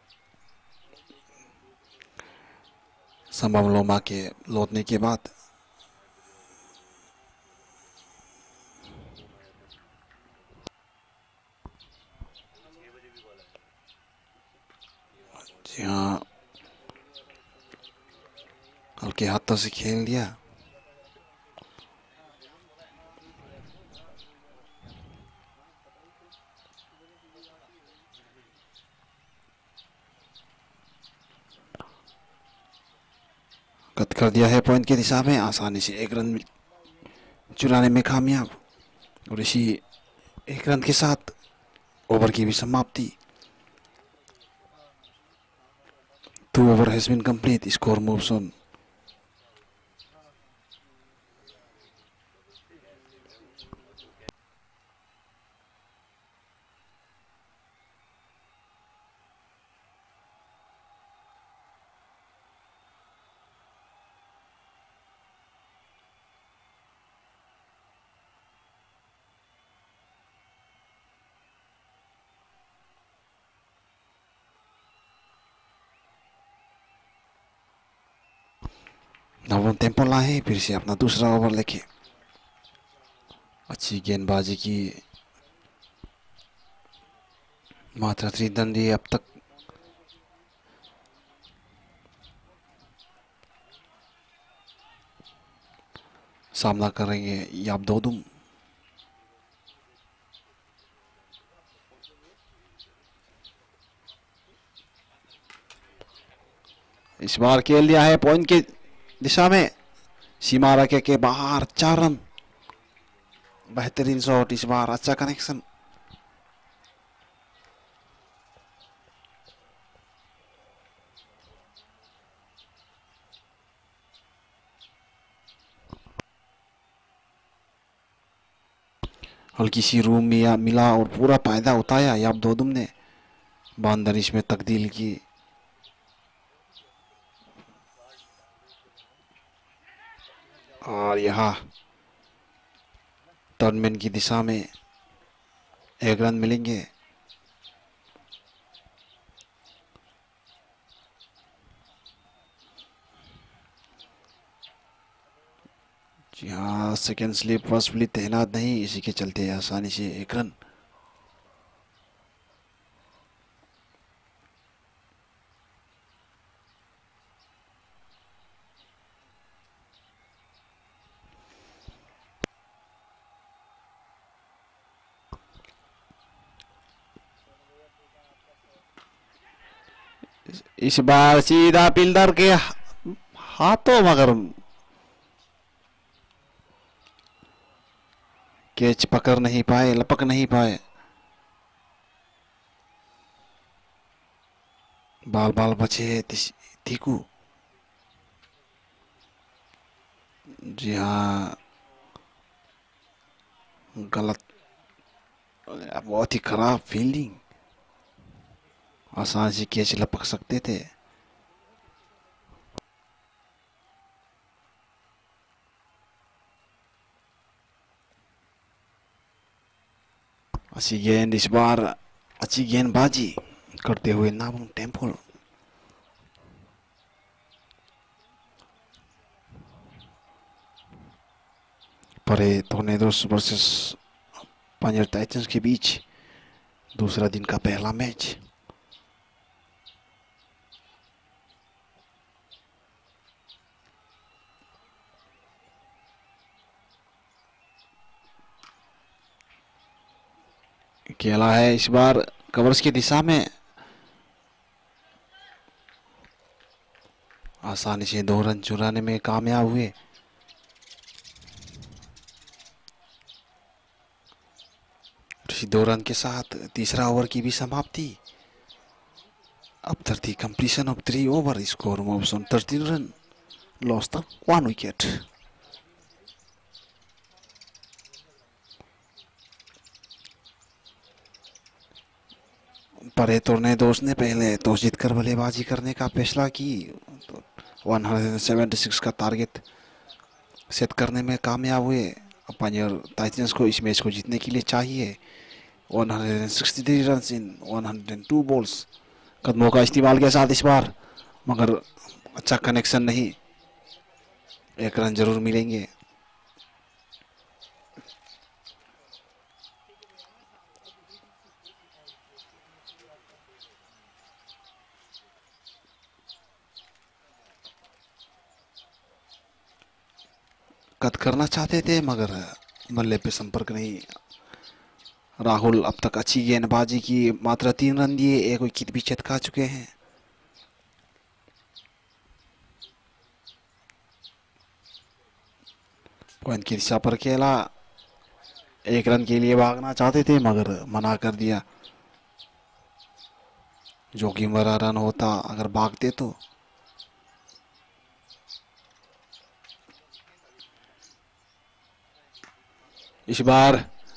संभव लोमा के लौटने के बाद। जी हाँ, हल्के हाथों से खेल दिया। कट कर दिया है पॉइंट की दिशा में, आसानी से एक रन चुराने में कामयाब। और इसी एक रन के साथ ओवर की भी समाप्ति। 2 over has been complete. Score moves on. नवम टेम्पो लाए, फिर से अपना दूसरा ओवर लेके। अच्छी गेंदबाजी की मात्रा 3 रन दिए अब तक। सामना करेंगे याब दोदुम। इस बार खेल दिया है पॉइंट के दिशा में, सीमा रखे के बाहर 4 रन। बेहतरीन शॉट इस बार, अच्छा कनेक्शन। हल्की सी रूम मिला और पूरा फायदा उठाया याब दोदुम ने। बांदरिश में तब्दील की। और यहाँ टर्नमैन की दिशा में 1 रन मिलेंगे। जी हाँ, सेकेंड स्लिप फर्स्ट स्लिप तैनात नहीं, इसी के चलते आसानी से 1 रन। इस बार सीधा फील्डर के हाथों, मगर कैच पकड़ नहीं पाए, लपक नहीं पाए। बाल बाल बचे थीकू। जी हाँ, गलत, बहुत ही खराब फील्डिंग। आसान से कैच लपक सकते थे। अच्छी गेंद इस बार, अच्छी गेंदबाजी करते हुए नाबम टेम्पल। परे टोर्नेडोस वर्सेस पंजाब टाइटंस के बीच दूसरा दिन का पहला मैच। खेला है इस बार कवर्स की दिशा में, आसानी से 2 रन चुराने में कामयाब हुए। इसी 2 रन के साथ तीसरा ओवर की भी समाप्ति। After the completion of 3 overs, score moves on 13 runs, lost 1 wicket. परे टोर्नेडोस ने पहले टॉस जीतकर बल्लेबाजी करने का फैसला की, तो 176 का टारगेट सेट करने में कामयाब हुए। पंजाब टाइटंस को इस मैच को जीतने के लिए चाहिए 163 रन इन 102 बॉल्स। कदमों का इस्तेमाल के साथ इस बार, मगर अच्छा कनेक्शन नहीं, 1 रन जरूर मिलेंगे। कद करना चाहते थे मगर बल्ले पे संपर्क नहीं। राहुल अब तक अच्छी गेंदबाजी की, मात्र 3 रन दिए, 1 विकेट भी चटका चुके हैं। पॉइंट की दिशा पर खेला, 1 रन के लिए भागना चाहते थे मगर मना कर दिया। जोखिम भरा रन होता अगर भागते तो। इस बार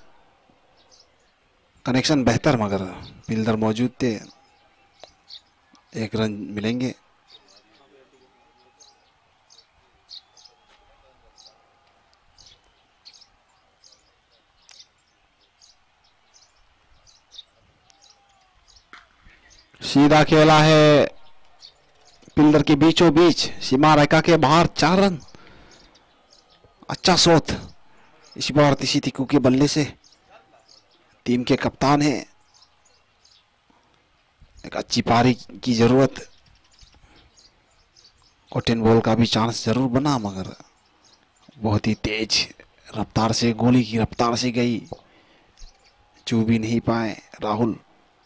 कनेक्शन बेहतर, मगर फील्डर मौजूद थे, 1 रन मिलेंगे। सीधा खेला है फील्डर के बीचों बीच, सीमा रेखा के बाहर, 4 रन। अच्छा शॉट इस बार तीसी तिकू के बल्ले से। टीम के कप्तान है, एक अच्छी पारी की जरूरत। कॉटन बॉल का भी चांस जरूर बना, मगर बहुत ही तेज रफ्तार से, गोली की रफ्तार से गई, छू भी नहीं पाए राहुल।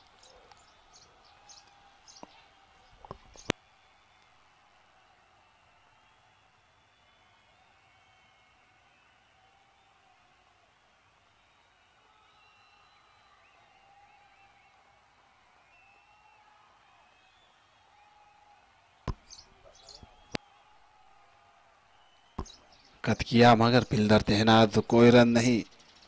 कद किया मगर फील्डर तैनात, कोई रन नहीं।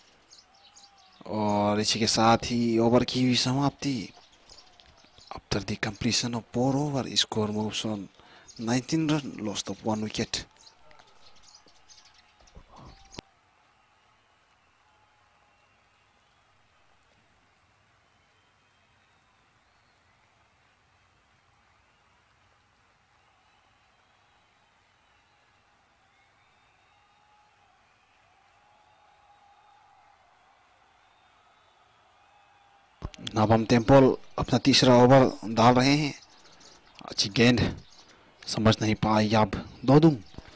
और इसी के साथ ही ओवर की हुई समाप्ति। After the completion of 4 over, score moves on 19 run, lost of 1 wicket. Nabam Temple अपना तीसरा ओवर डाल रहे हैं। अच्छी गेंद, समझ नहीं पाई Yab Dodum.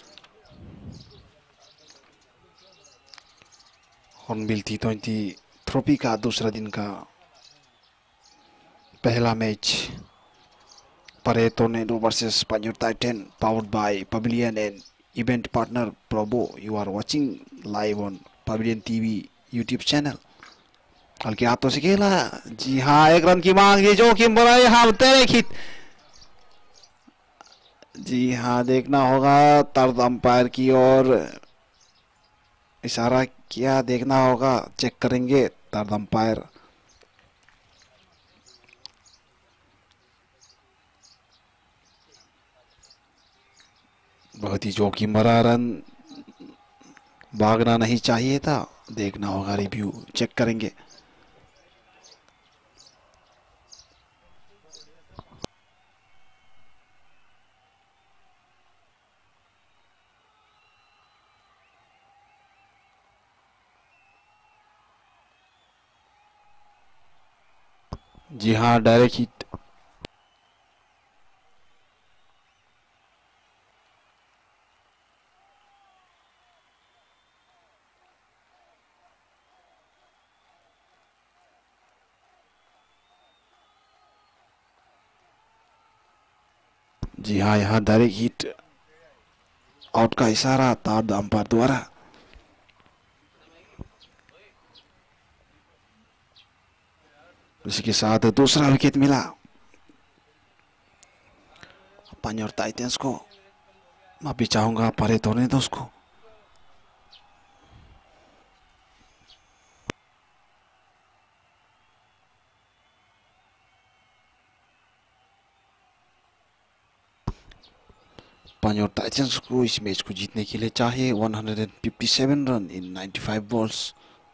Hornbill T20 trophy का दूसरा दिन का पहला match Pare Tornado versus Panyur Titan, powered by Pavilion and event partner Probo. You are watching live on Pavilion TV YouTube channel. हल्के हाथों से खेला। जी हाँ, 1 रन की मांग है जोखिम बड़ा यहाँ तेरे खित। जी हाँ, देखना होगा तर्द अंपायर की ओर इशारा किया, देखना होगा, चेक करेंगे तर्द अंपायर। बहुत ही जोखिम भरा रन, भागना नहीं चाहिए था, देखना होगा, रिव्यू चेक करेंगे। जी हाँ, डायरेक्ट हिट। जी हाँ, यहाँ डायरेक्ट हिट, आउट का इशारा थर्ड अंपायर द्वारा। इसी के साथ दूसरा विकेट मिला पंजाब टाइटंस को। मैं भी चाहूंगा परे तोड़ने दो उसको। पंजाब टाइटंस को इस मैच को जीतने के लिए चाहिए 157 रन इन 95 बॉल्स।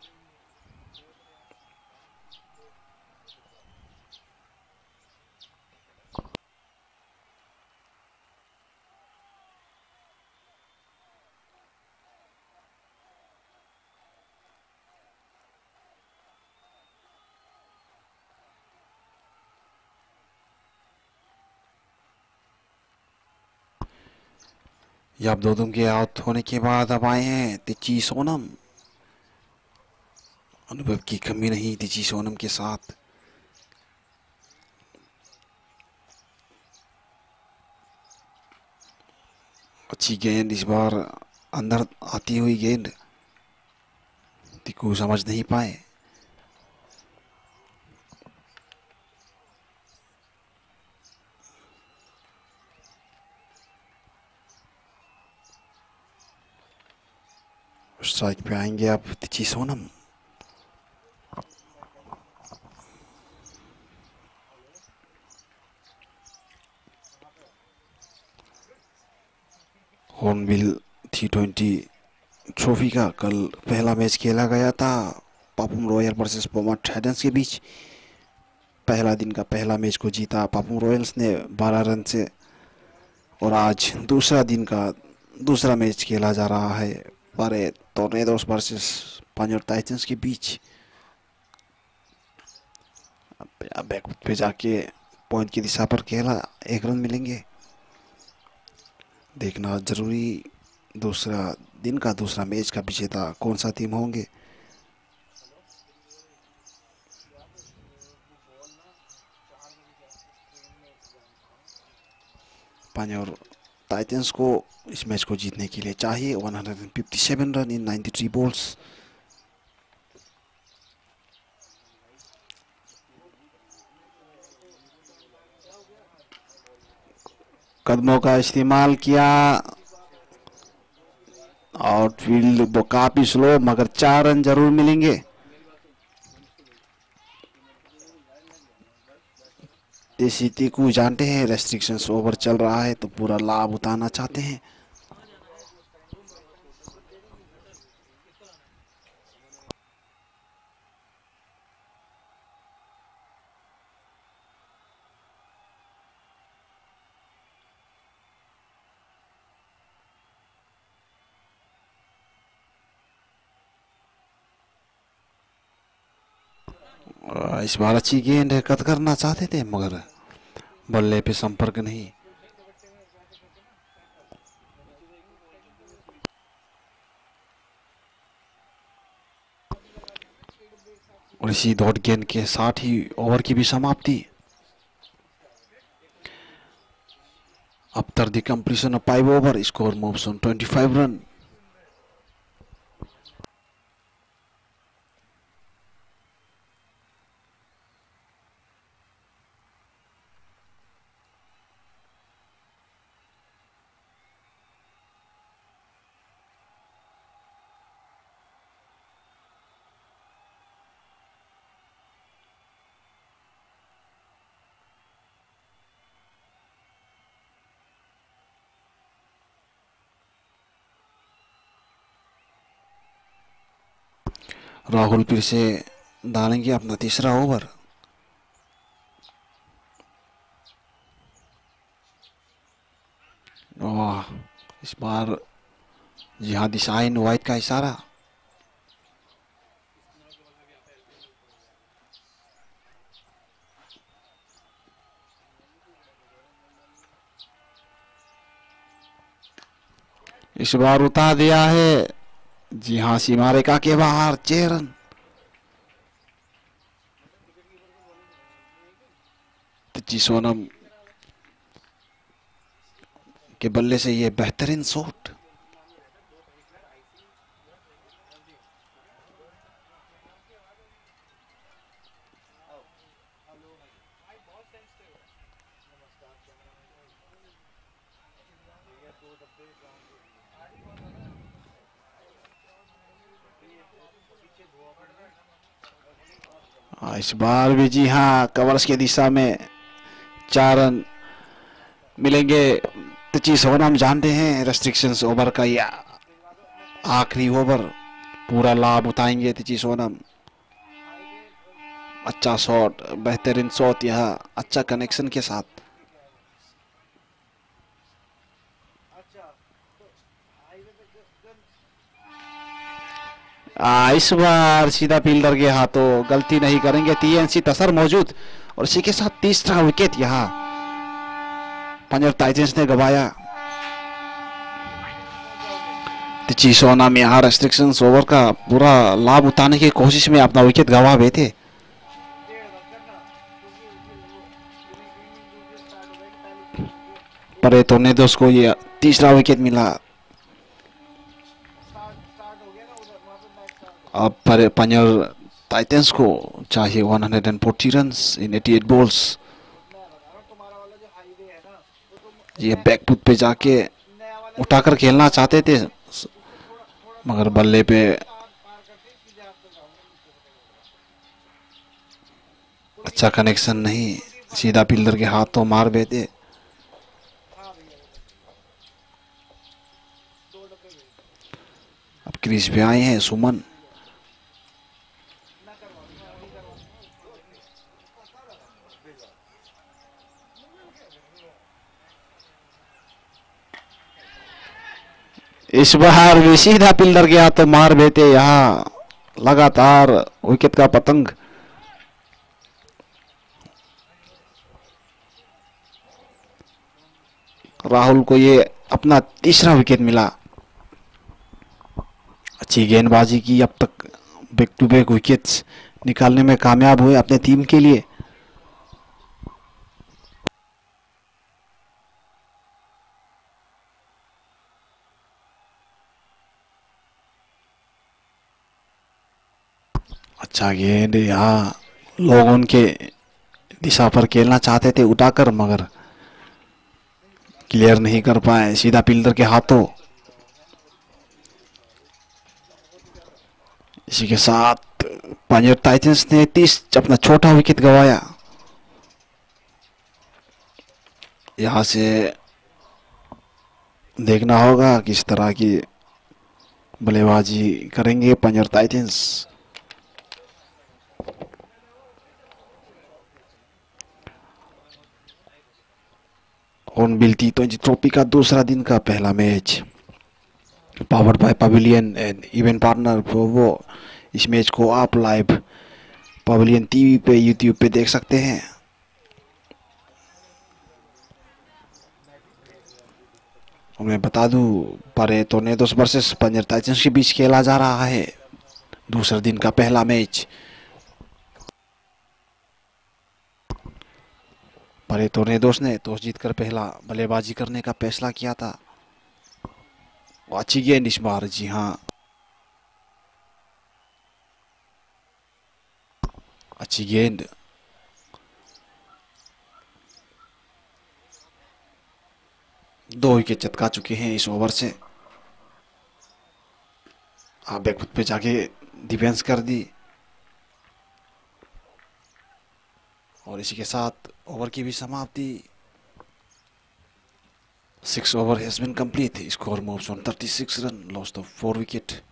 ये अब दो के आउट होने के बाद अब आए हैं तिची सोनम। अनुभव की कमी नहीं तिची सोनम के साथ। अच्छी गेंद इस बार अंदर आती हुई गेंद, तिकू समझ नहीं पाए। स्ट्राइक पे आएंगे अब तिची सोनम। हॉर्नबिल T20 ट्रॉफी का कल पहला मैच खेला गया था Papum royal versus Poma tridents के बीच। पहला दिन का पहला मैच को जीता पापुम रॉयल्स ने 12 रन से, और आज दूसरा दिन का दूसरा मैच खेला जा रहा है परे टोर्नेडोस वर्सेस पंजाब टाइटंस के बीच। बैकफुट पे जाके पॉइंट की दिशा पर खेला, 1 रन मिलेंगे, देखना जरूरी। दूसरा दिन का दूसरा मैच का विजेता कौन सा टीम होंगे। पंजाब टाइटंस को इस मैच को जीतने के लिए चाहिए 157 रन इन 93 बॉल्स। कदमों का इस्तेमाल किया, आउटफील्ड वो काफी स्लो, मगर 4 रन जरूर मिलेंगे। देसी टीकू जानते हैं रेस्ट्रिक्शंस ओवर चल रहा है तो पूरा लाभ उठाना चाहते हैं। इस बार अच्छी गेंद कट करना चाहते थे मगर बल्ले पे संपर्क नहीं। और इसी डॉट गेंद के साथ ही ओवर की भी समाप्ति। After the completion of 5 overs, score moves on 25 runs. Rahul फिर से डालेंगे अपना तीसरा ओवर। इस बार जिहादी शाहीन वाइड का इशारा। इस बार उतार दिया है। जी हाँ, सीमा रेखा के बाहर 6 रन। सोनम के बल्ले से ये बेहतरीन शॉट। इस बार भी जी हाँ कवर्स की दिशा में 4 रन मिलेंगे। सोनम जानते हैं रेस्ट्रिक्शंस ओवर का या आखिरी ओवर पूरा लाभ उठाएंगे सोनम। अच्छा शॉट, बेहतरीन शॉट, यह अच्छा कनेक्शन के साथ। इस बार सीधा फील्डर के हाथों, गलती नहीं करेंगे। टीएनसी तसर मौजूद और इसी के साथ तीसरा विकेट यहां पंजाब टाइटंस ने गवाया। सोनम यहां रेस्ट्रिक्शंस ओवर का पूरा लाभ उठाने की कोशिश में अपना विकेट गवा बैठे। परे टोर्नेडोस को ये तीसरा विकेट मिला। अब पंजाब टाइटंस को चाहिए 140 रन्स इन 88 बॉल्स। ये बैकफुट पे जाके उठाकर खेलना चाहते थे मगर बल्ले पे अच्छा कनेक्शन नहीं, सीधा फील्डर के हाथों मार बैठे। अब क्रीज पे आए हैं सुमन। इस बार भी सीधा फील्डर के हाथों मार बैठे। यहां लगातार विकेट का पतंग। राहुल को ये अपना तीसरा विकेट मिला। अच्छी गेंदबाजी की, अब तक बैक टू बैक विकेट्स निकालने में कामयाब हुए अपने टीम के लिए। अच्छा गेंद, यहाँ लोग उनके दिशा पर खेलना चाहते थे उठाकर मगर क्लियर नहीं कर पाए, सीधा फील्डर के हाथों। इसी के साथ पंजाब टाइटंस ने अपना छोटा विकेट गंवाया। यहां से देखना होगा किस तरह की बल्लेबाजी करेंगे पंजाब टाइटंस। ऑनबिल टी20 ट्रॉफी का दूसरा दिन का पहला match powered by Pavilion and event partner Provo. इस मैच को आप लाइव पवेलियन टीवी पे, यूट्यूब पे देख सकते हैं। और मैं बता दूं, परे टोर्नेडोस वर्सेस पंजाब टाइटंस के बीच खेला जा रहा है दूसरे दिन का पहला मैच। परे टोर्नेडोस ने टॉस जीतकर पहला बल्लेबाजी करने का फैसला किया था। अच्छी गेंद इस बार, जी हाँ, अच्छी गेंद। दो विकेट चटका चुके हैं इस ओवर से। बैकफुट पे जाके डिफेंस कर दी और इसी के साथ ओवर की भी समाप्ति। 6 over has been complete. Score moves on 36 run, lost of 4 wicket.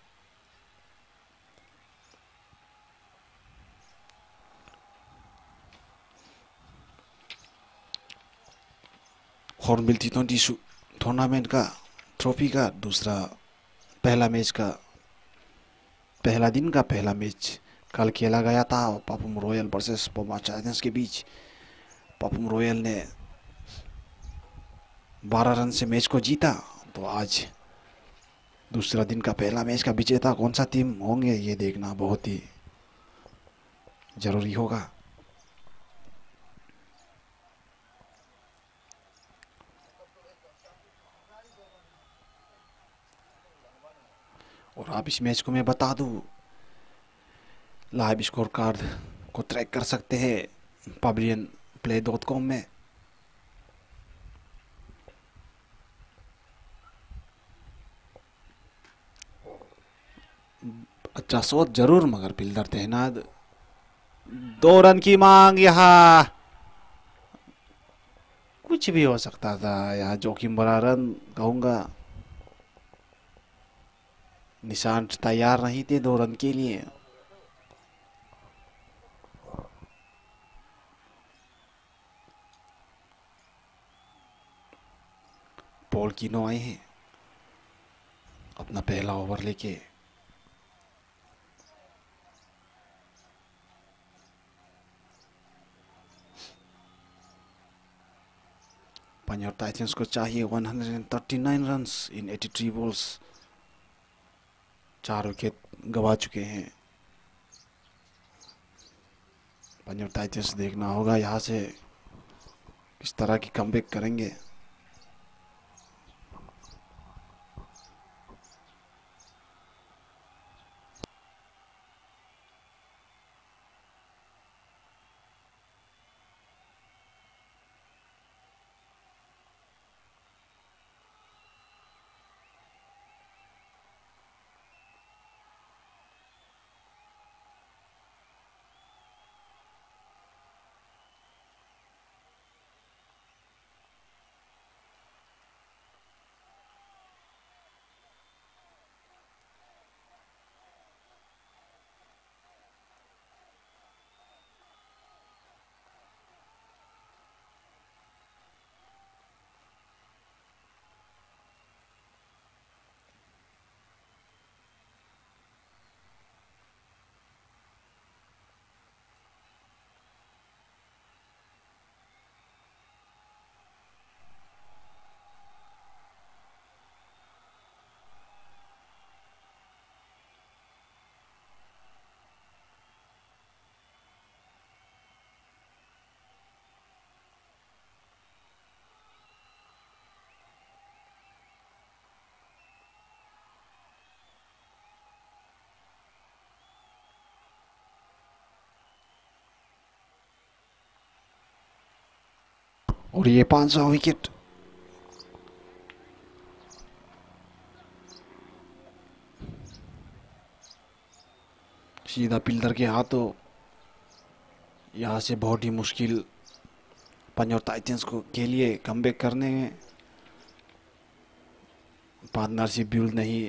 Hornbill T20 tournament का ट्रॉफी का पहला दिन का पहला मैच कल खेला गया था पापुम रॉयल वर्सेस पोमा चाइल्ड्स के बीच। पापुम रॉयल ने 12 रन से मैच को जीता। तो आज दूसरा दिन का पहला मैच का विजेता कौन सा टीम होंगे, ये देखना बहुत ही जरूरी होगा। और आप इस मैच को मैं बता दूं, लाइव स्कोर कार्ड को ट्रैक कर सकते हैं pavilion.play.com में। अच्छा शॉट जरूर, मगर फील्डर तैनात। 2 रन की मांग, यहाँ कुछ भी हो सकता था। यहाँ जोखिम भरा रन कहूंगा। निशान तैयार नहीं थे 2 रन के लिए। पॉल कीनो आए हैं अपना पहला ओवर लेके। पंजाब टाइटंस को चाहिए 139 रन्स इन 83 बॉल्स। 4 विकेट गवा चुके हैं पंजाब टाइटंस। देखना होगा यहाँ से किस तरह की कमबैक करेंगे। और ये 500 विकेट। सीधा फील्डर के हाथों। यहाँ से बहुत ही मुश्किल पंजाब टाइटंस को के लिए कमबैक करने में। पार्टनरशिप बिल्ड नहीं।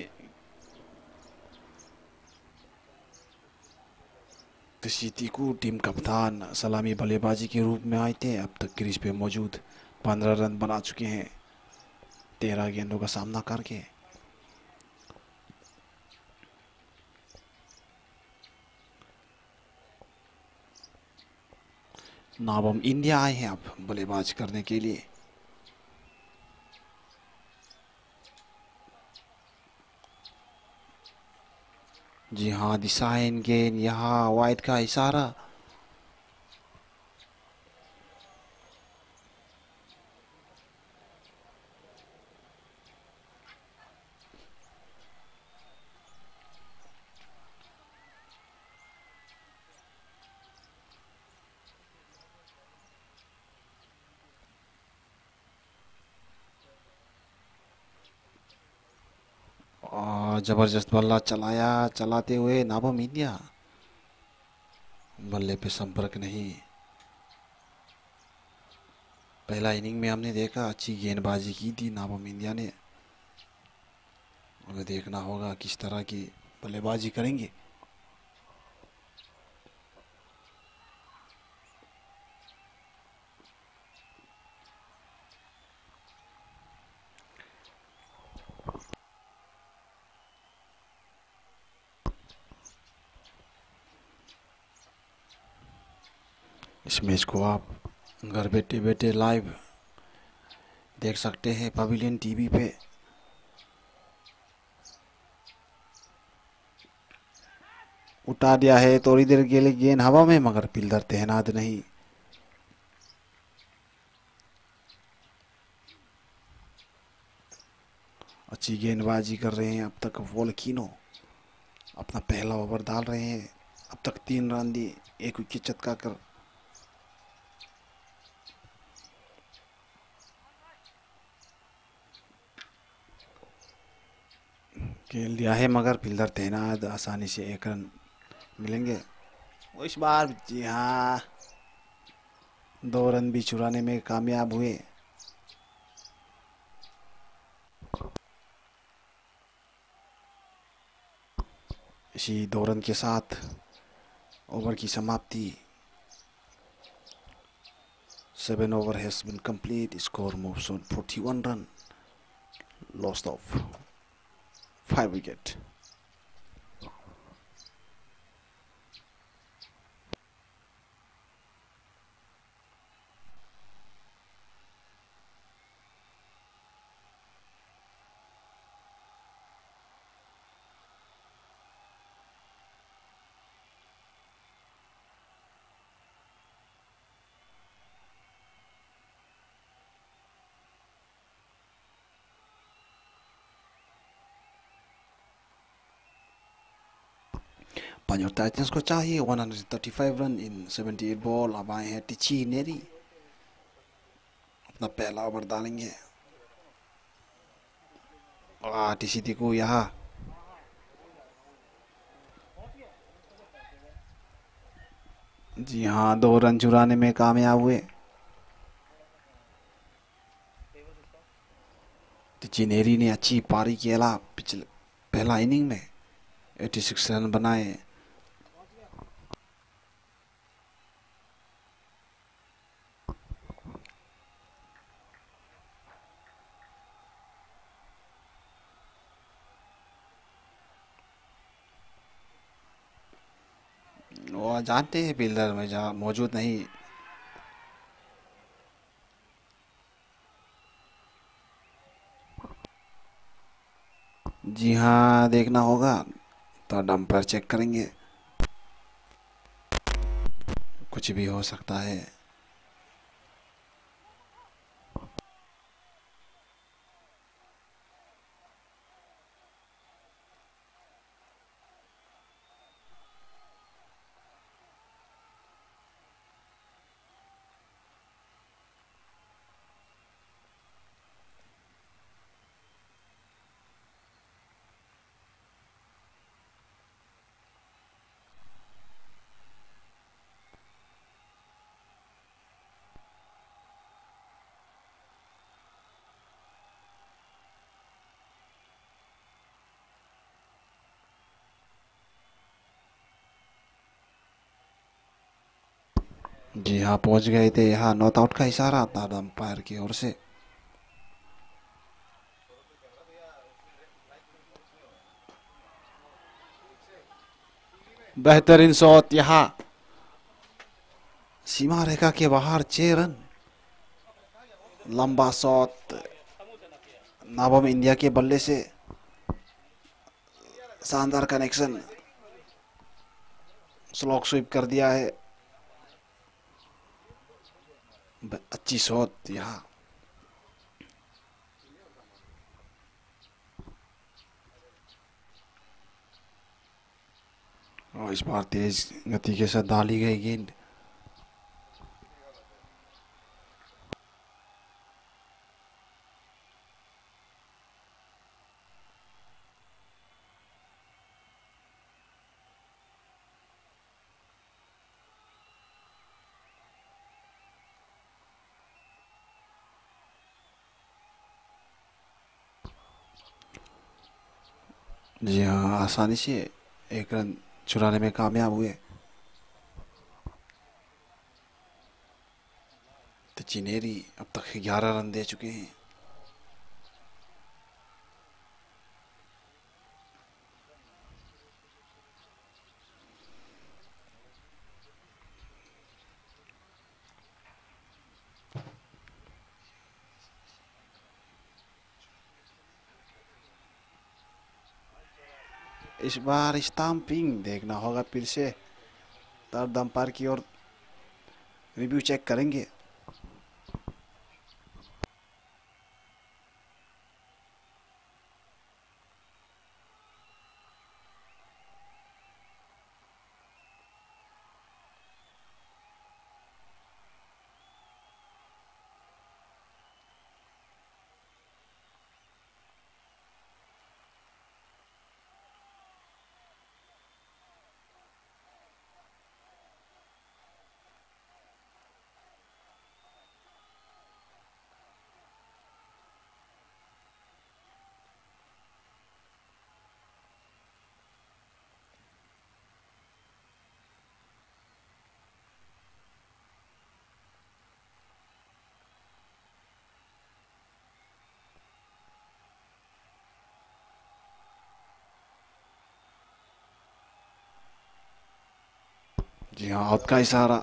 को टीम कप्तान सलामी बल्लेबाजी के रूप में आए थे। अब तक क्रीज पे मौजूद 15 रन बना चुके हैं 13 गेंदों का सामना करके। नाबम इंडिया आए हैं अब बल्लेबाज करने के लिए। जी हाँ, दिशाएं गेंद, यहाँ वाइड का इशारा। और जबरदस्त बल्ला चलाया, चलाते हुए नाबम इंडिया, बल्ले पे संपर्क नहीं। पहला इनिंग में हमने देखा अच्छी गेंदबाजी की थी नाबम इंडिया ने, और देखना होगा किस तरह की बल्लेबाजी करेंगे। इस मैच को आप घर बैठे बैठे लाइव देख सकते हैं पवेलियन टीवी पे। उठा दिया है थोड़ी देर के लिए गेंद हवा में, मगर फील्डर तैनात नहीं। अच्छी गेंदबाजी कर रहे हैं अब तक वोल्कीनो, अपना पहला ओवर डाल रहे हैं। अब तक 3 रन दिए, 1 विकेट चटका कर। खेल दिया है मगर फील्डर तैनात, आसानी से 1 रन मिलेंगे। इस बार जी हाँ 2 रन भी चुराने में कामयाब हुए। इसी 2 रन के साथ ओवर की समाप्ति। 7 over has been complete. Score moves on 41 run. Lost of 5 wicket. Punjab Titans को चाहिए 135 रन इन 78 बॉल। अब आए हैं टिची नेरी, अपना पहला ओवर डालेंगे। टीसी को यहाँ जी हाँ 2 रन चुराने में कामयाब हुए। टिची नेरी ने अच्छी पारी खेला पिछले पहला इनिंग में, 86 रन बनाए। वो जानते हैं फील्डर में जहाँ मौजूद नहीं। जी हाँ देखना होगा, तो डंपर चेक करेंगे, कुछ भी हो सकता है। जी हाँ पहुंच गए थे यहाँ। नॉट आउट का इशारा था अंपायर की ओर से। बेहतरीन शॉट यहाँ सीमा रेखा के बाहर, 6 रन। लंबा शॉट नाबम इंडिया के बल्ले से, शानदार कनेक्शन, स्लॉक स्वीप कर दिया है। अच्छी शॉट यहाँ। और इस बार तेज गति के साथ डाली गई गेंद। जी हाँ, आसानी से एक रन चुराने में कामयाब हुए। तो चिनेरी अब तक 11 रन दे चुके हैं। इस बार स्टाम्पिंग देखना होगा फिर से। तब अंपायर की ओर रिव्यू चेक करेंगे। जी हाँ, आउट का इशारा।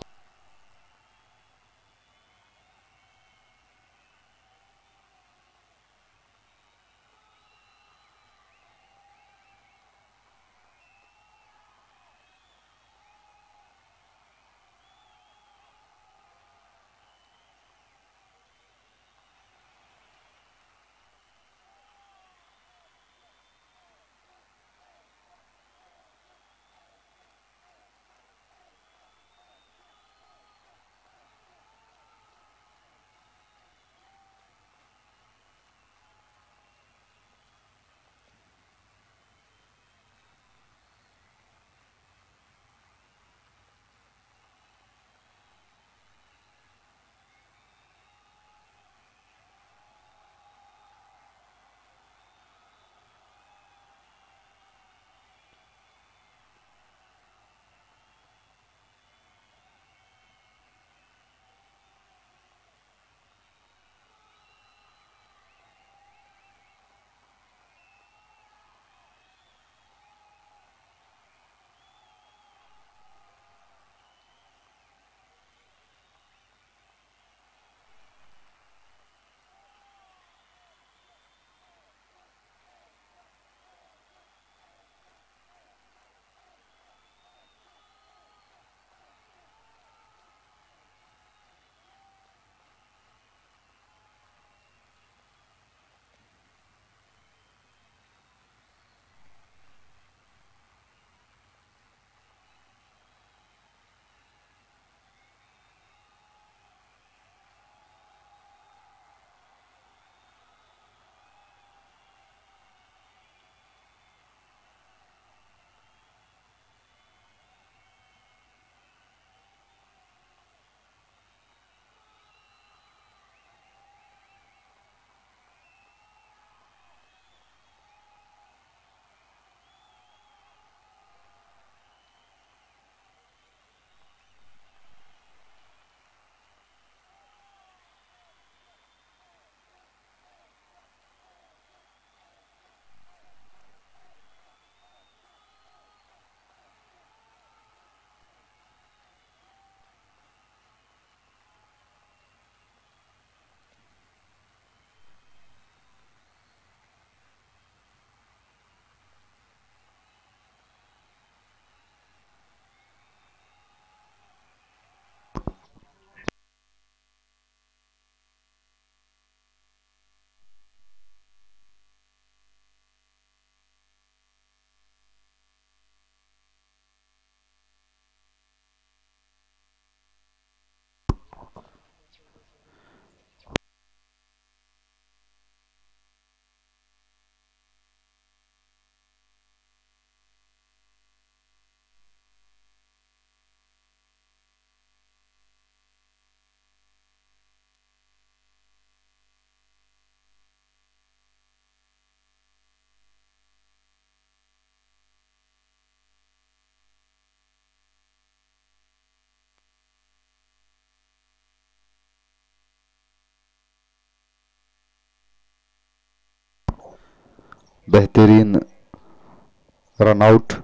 बेहतरीन रन आउट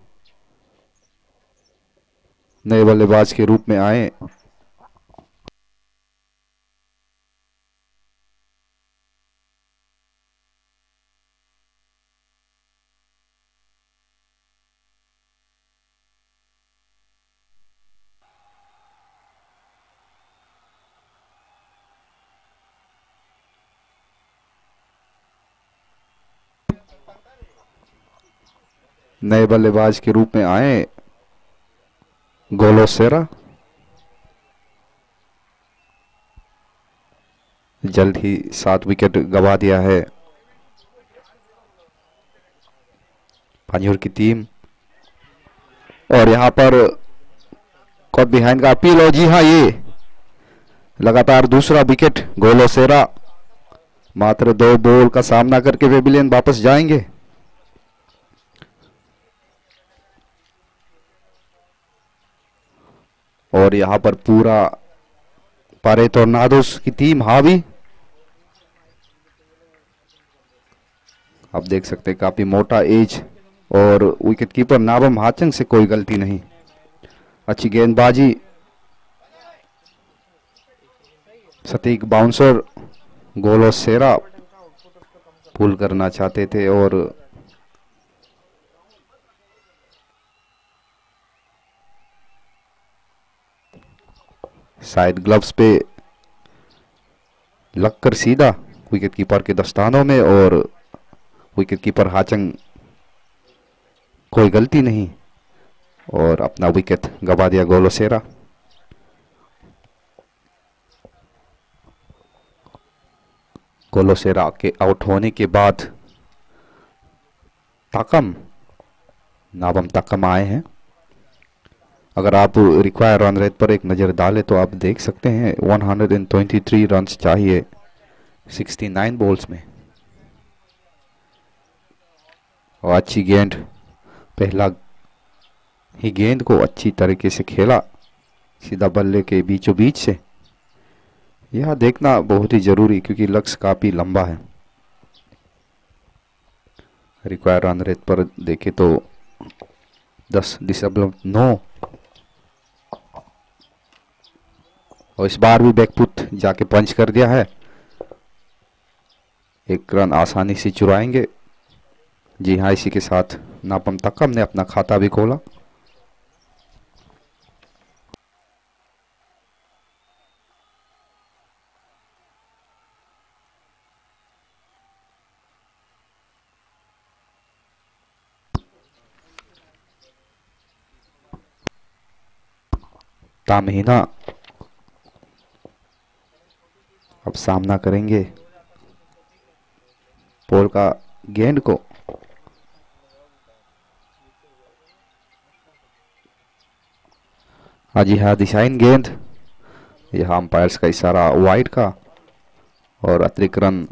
नए बल्लेबाज के रूप में आए। नए बल्लेबाज के रूप में आए गोलोसेरा। जल्द ही 7 विकेट गंवा दिया है पांजूर की टीम। और यहां पर कॉट बिहाइंड का अपील। और जी हां, ये लगातार दूसरा विकेट गोलोसेरा मात्र 2 बॉल का सामना करके पेविलियन वापस जाएंगे। और यहां पर पूरा पारे टोर्नाडोस की टीम हावी। आप देख सकते हैं काफी मोटा एज और विकेट कीपर नाबम हाचंग से कोई गलती नहीं। अच्छी गेंदबाजी, सटीक बाउंसर। गोलोसेरा पुल करना चाहते थे और शायद ग्लव्स पे लगकर सीधा विकेट कीपर के दस्तानों में। और विकेट कीपर हाचंग कोई गलती नहीं और अपना विकेट गंवा दिया गोलोसेरा। गोलोसेरा के आउट होने के बाद ताकम, नाबम ताकम आए हैं। अगर आप रिक्वायर रन रेट पर एक नज़र डालें तो आप देख सकते हैं 123 रन चाहिए 69 बॉल्स में। और अच्छी गेंद, पहला ही गेंद को अच्छी तरीके से खेला सीधा बल्ले के बीचों बीच से। यह देखना बहुत ही जरूरी क्योंकि लक्ष्य काफी लंबा है। रिक्वायर रन रेट पर देखें तो 10.9 और इस बार भी बैकफुट जाके पंच कर दिया है। 1 रन आसानी से चुराएंगे। जी हाँ, इसी के साथ नाबम ताकम ने अपना खाता भी खोला। तामहीना अब सामना करेंगे पोल का गेंद को। जी हाँ, दिशाहीन गेंद। यह अंपायर्स का इशारा वाइड का और अतिरिक्त रन।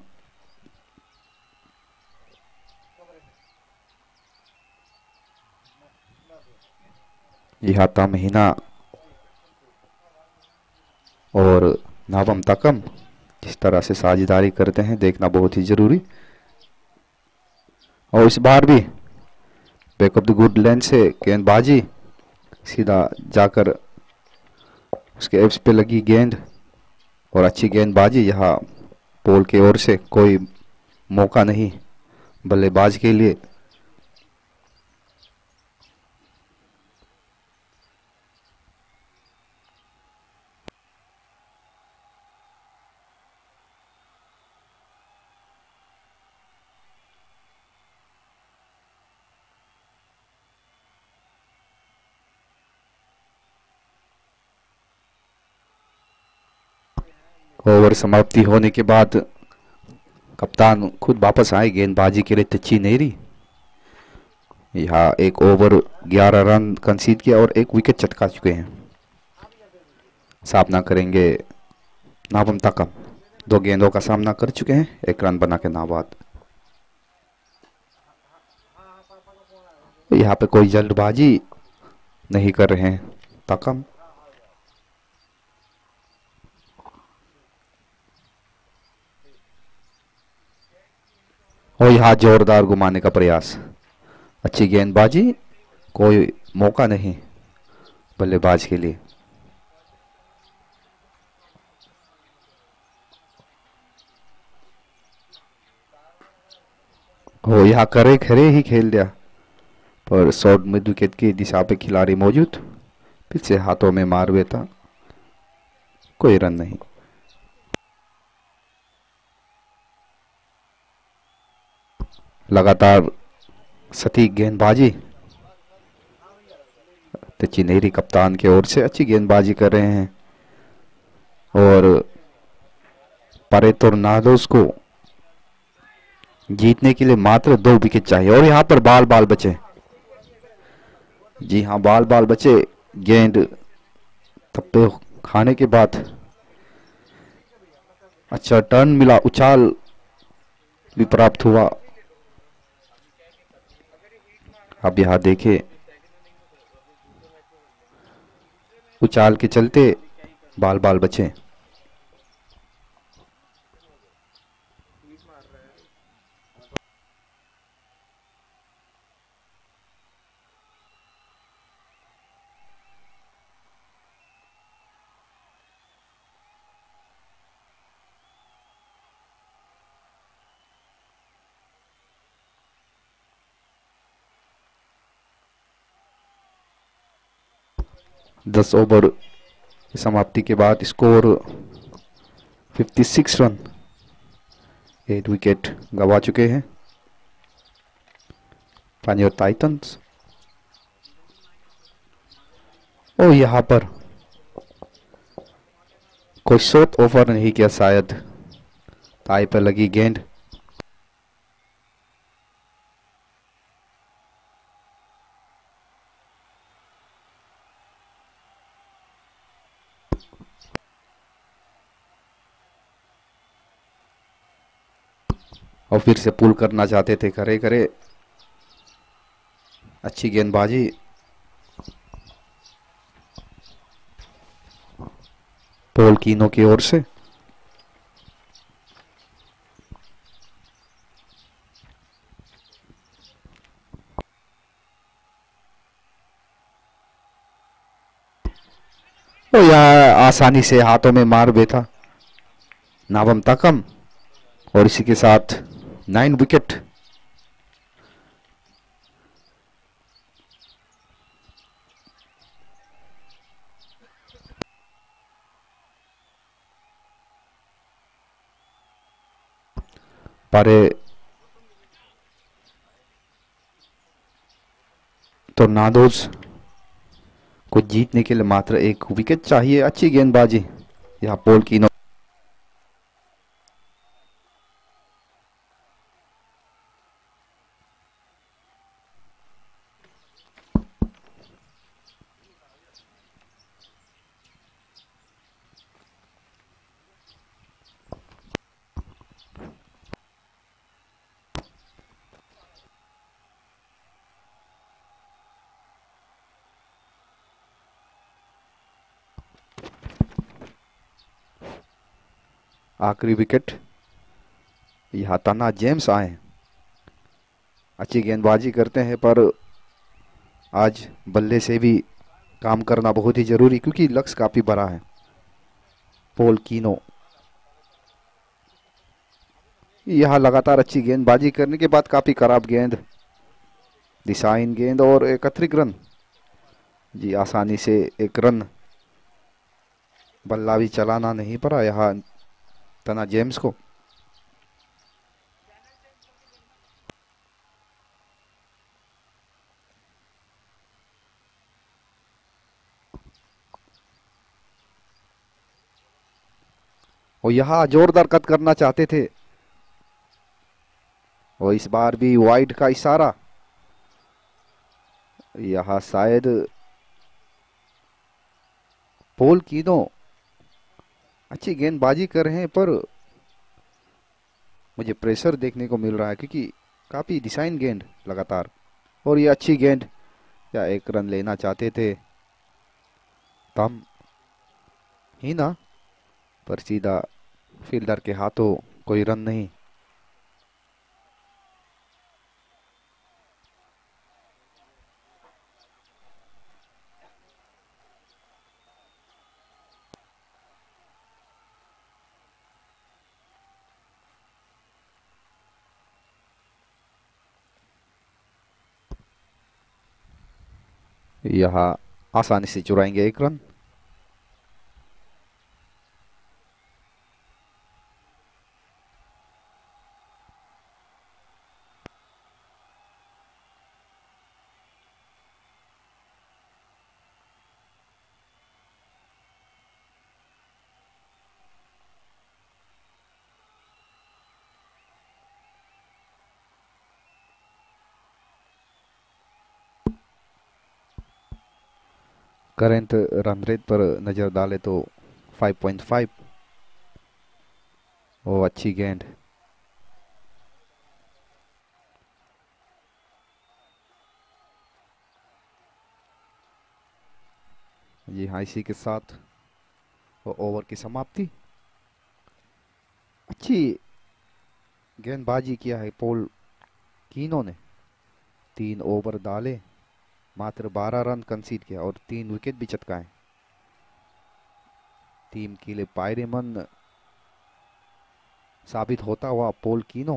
यह तामहीना और नाबम ताकम किस तरह से साझेदारी करते हैं देखना बहुत ही जरूरी। और इस बार भी back of the good length से गेंदबाजी सीधा जाकर उसके एब्स पे लगी गेंद और अच्छी गेंदबाजी। यहाँ पोल के ओर से कोई मौका नहीं बल्लेबाज के लिए। ओवर समाप्ति होने के बाद कप्तान खुद वापस आए गेंदबाजी के लिए तिच्ची नेरी। यहाँ 1 ओवर 11 रन कंसीड किया और 1 विकेट चटका चुके हैं। सामना करेंगे नाबम ताकम, 2 गेंदों का सामना कर चुके हैं, 1 रन बना के नाबाद। यहाँ पे कोई जल्दबाजी नहीं कर रहे हैं ताकम। और यहाँ जोरदार घुमाने का प्रयास, अच्छी गेंदबाजी, कोई मौका नहीं बल्लेबाज के लिए। हो यहाँ करे खरे ही खेल दिया, पर शॉर्ट मिड विकेट की दिशा पे खिलाड़ी मौजूद, फिर से हाथों में मार बेता, कोई रन नहीं। लगातार सटीक गेंदबाजी, तो चिन्हेरी कप्तान की ओर से अच्छी गेंदबाजी कर रहे हैं और परे टोर्नाडोज को जीतने के लिए मात्र 2 विकेट चाहिए। और यहां पर बाल बाल बचे, जी हां बाल बाल बचे, गेंद थप्पे खाने के बाद अच्छा टर्न मिला, उछाल भी प्राप्त हुआ। अब यहां देखें, उछाल के चलते बाल बाल बचे। दस ओवर की समाप्ति के बाद स्कोर 56 रन, 8 विकेट गंवा चुके हैं पांजाब टाइटंस। और यहां पर कोई शॉट ओवर नहीं किया, शायद ताई पर लगी गेंद। और फिर से पुल करना चाहते थे, करे करे, अच्छी गेंदबाजी, पॉल कीनो की ओर से। और यह आसानी से हाथों में मार बैठा नावम तकम, और इसी के साथ 9 विकेट। पारे टोर्नाडोज को जीतने के लिए मात्र 1 विकेट चाहिए। अच्छी गेंदबाजी यहाँ पॉल कीनो, आखिरी विकेट यहाँ तना जेम्स आए, अच्छी गेंदबाजी करते हैं, पर आज बल्ले से भी काम करना बहुत ही जरूरी, क्योंकि लक्ष्य काफी बड़ा है। पॉल कीनो यहाँ लगातार अच्छी गेंदबाजी करने के बाद काफी खराब गेंद, दिशाहीन गेंद और एकत्रित रन, जी आसानी से 1 रन, बल्ला भी चलाना नहीं पड़ा यहाँ तना जेम्स को। और यहाँ जोरदार कट करना चाहते थे, और इस बार भी वाइड का इशारा, यहाँ शायद पॉल कीनो अच्छी गेंदबाजी कर रहे हैं, पर मुझे प्रेशर देखने को मिल रहा है, क्योंकि काफी डिसाइन गेंद लगातार, और ये अच्छी गेंद, या 1 रन लेना चाहते थे तम ही ना, पर सीधा फील्डर के हाथों, कोई रन नहीं। यहाँ आसानी से चुराएंगे एक रन। करंट रन रेट पर नजर डाले तो 5.5। ओ अच्छी गेंद। जी हाँ, इसी के साथ वो ओवर की समाप्ति। अच्छी गेंदबाजी किया है पॉल कीनो ने। 3 ओवर डाले, मात्र 12 रन कंसीड किया और 3 विकेट भी चटकाए। टीम के लिए फायदेमंद साबित होता हुआ पॉल कीनो।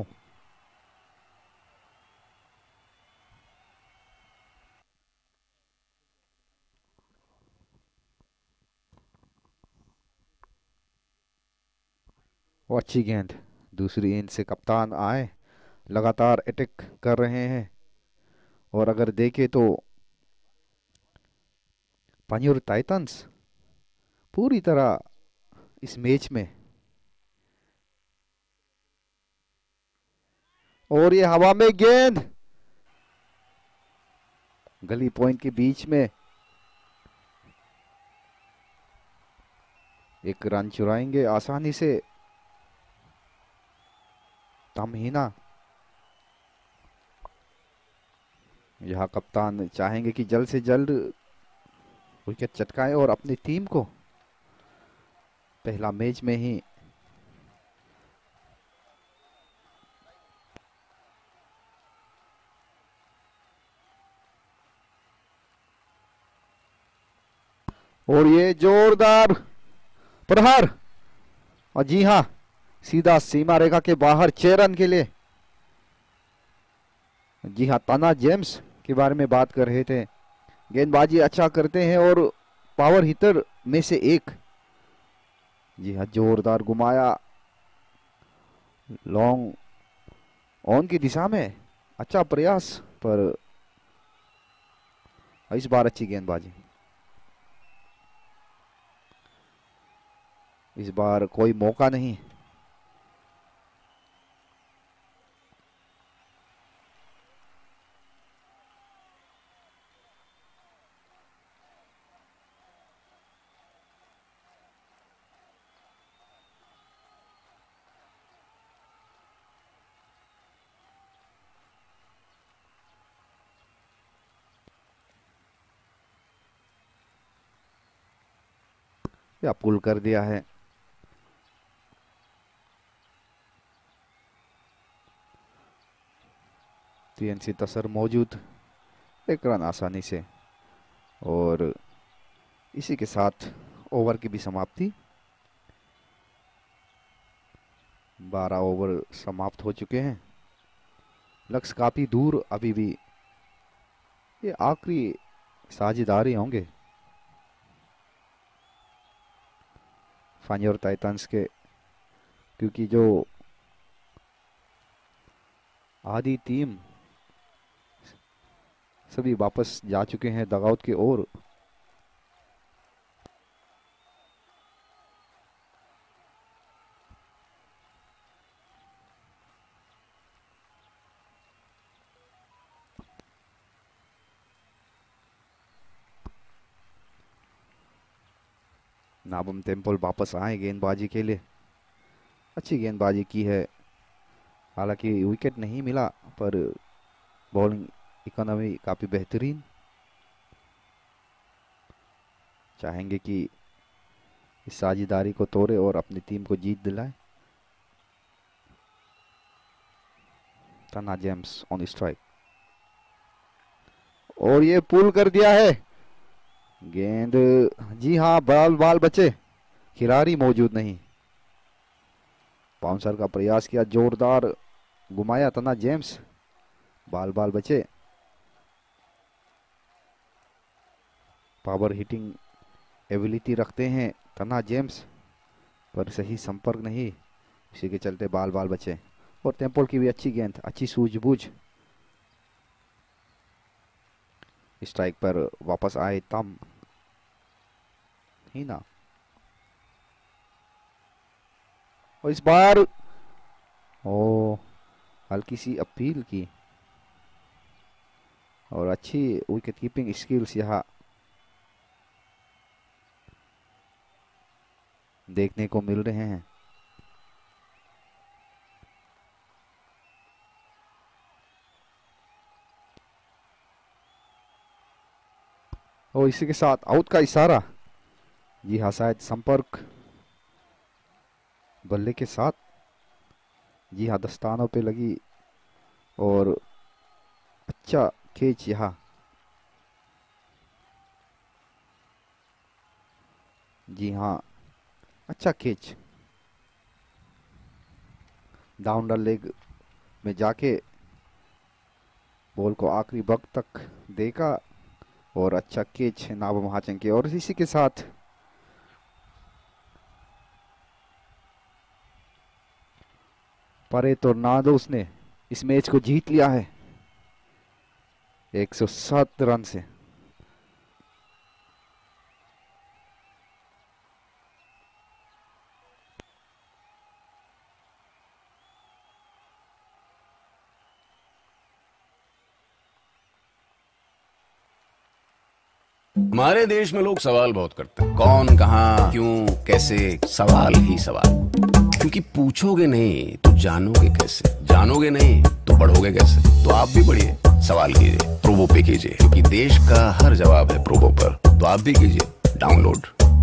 वो अच्छी गेंद। दूसरी गेंद से कप्तान आए, लगातार अटैक कर रहे हैं। और अगर देखें तो पांजूर टाइटंस पूरी तरह इस मैच में, और ये हवा में गेंद गली पॉइंट के बीच में, एक रन चुराएंगे आसानी से तमहीना। यहाँ कप्तान चाहेंगे कि जल्द से जल्द विकेट चटकाए और अपनी टीम को पहला मैच में ही और ये जोरदार प्रहार, और जी हां, सीधा सीमा रेखा के बाहर 6 रन के लिए। जी हां, ताना जेम्स के बारे में बात कर रहे थे। गेंदबाजी अच्छा करते हैं और पावर हिटर में से एक। जी हां, जोरदार घुमाया लॉन्ग ऑन की दिशा में। अच्छा प्रयास, पर इस बार अच्छी गेंदबाजी। इस बार कोई मौका नहीं। या पुल कर दिया है। टीएनसी तसर मौजूद, एक रन आसानी से। और इसी के साथ ओवर की भी समाप्ति। 12 ओवर समाप्त हो चुके हैं। लक्ष्य काफी दूर अभी भी। ये आखिरी साझेदारी होंगे फांजोर टाइटंस के, क्योंकि जो आधी टीम सभी वापस जा चुके हैं डगआउट की ओर। नाबम टेम्पल वापस आए गेंदबाजी के लिए। अच्छी गेंदबाजी की है, हालांकि विकेट नहीं मिला, पर बॉलिंग इकोनॉमी काफी बेहतरीन। चाहेंगे कि इस साझेदारी को तोड़े और अपनी टीम को जीत दिलाए। ताना जेम्स ऑन स्ट्राइक, और ये पुल कर दिया है गेंद। जी हाँ, बाल बचे, खिलाड़ी मौजूद नहीं। बाउंसर का प्रयास किया, जोरदार घुमाया ताना जेम्स, बाल बचे। पावर हिटिंग एबिलिटी रखते हैं तन्हा जेम्स, पर सही संपर्क नहीं, इसी के चलते बाल बाल बचे। और टेम्पल की भी अच्छी गेंद, अच्छी सूझबूझ। स्ट्राइक पर वापस आए तम ही ना, और इस बार ओ हल्की सी अपील की और अच्छी विकेट कीपिंग स्किल्स यहाँ देखने को मिल रहे हैं। और इसी के साथ आउट का इशारा। जी हाँ, शायद संपर्क बल्ले के साथ, जी हाँ, दस्तानों पे लगी और अच्छा कैच यहाँ। जी हाँ, अच्छा कैच, डाउन द लेग में जाके बॉल को आखिरी वक्त तक देखा और अच्छा कैच नाबा महाचंके। और इसी के साथ परे टोर्नाडोस ने इस मैच को जीत लिया है 107 रन से। हमारे देश में लोग सवाल बहुत करते हैं, कौन, कहां, क्यों, कैसे, सवाल ही सवाल। क्योंकि पूछोगे नहीं तो जानोगे कैसे, जानोगे नहीं तो बढ़ोगे कैसे। तो आप भी बढ़िए, सवाल कीजिए, प्रोबो पे कीजिए, क्योंकि देश का हर जवाब है प्रोबो पर। तो आप भी कीजिए डाउनलोड।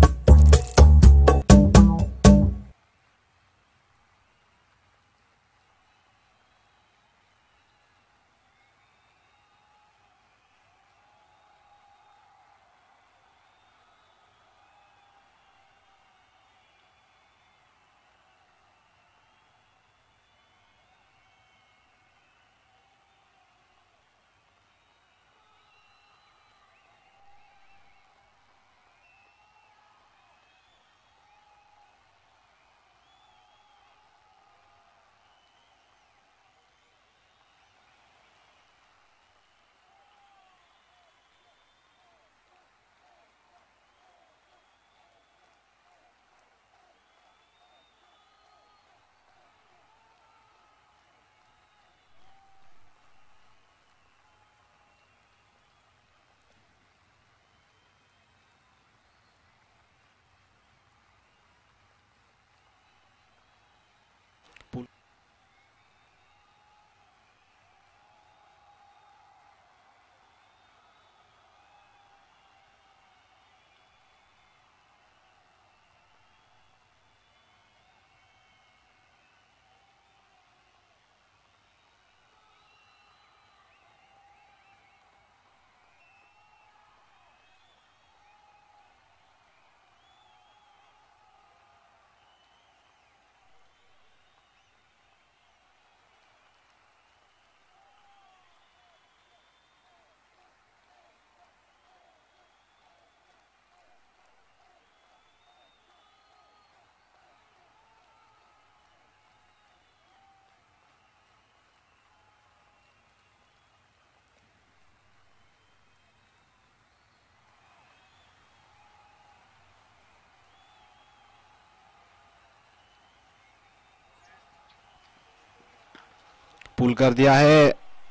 पुल कर दिया है,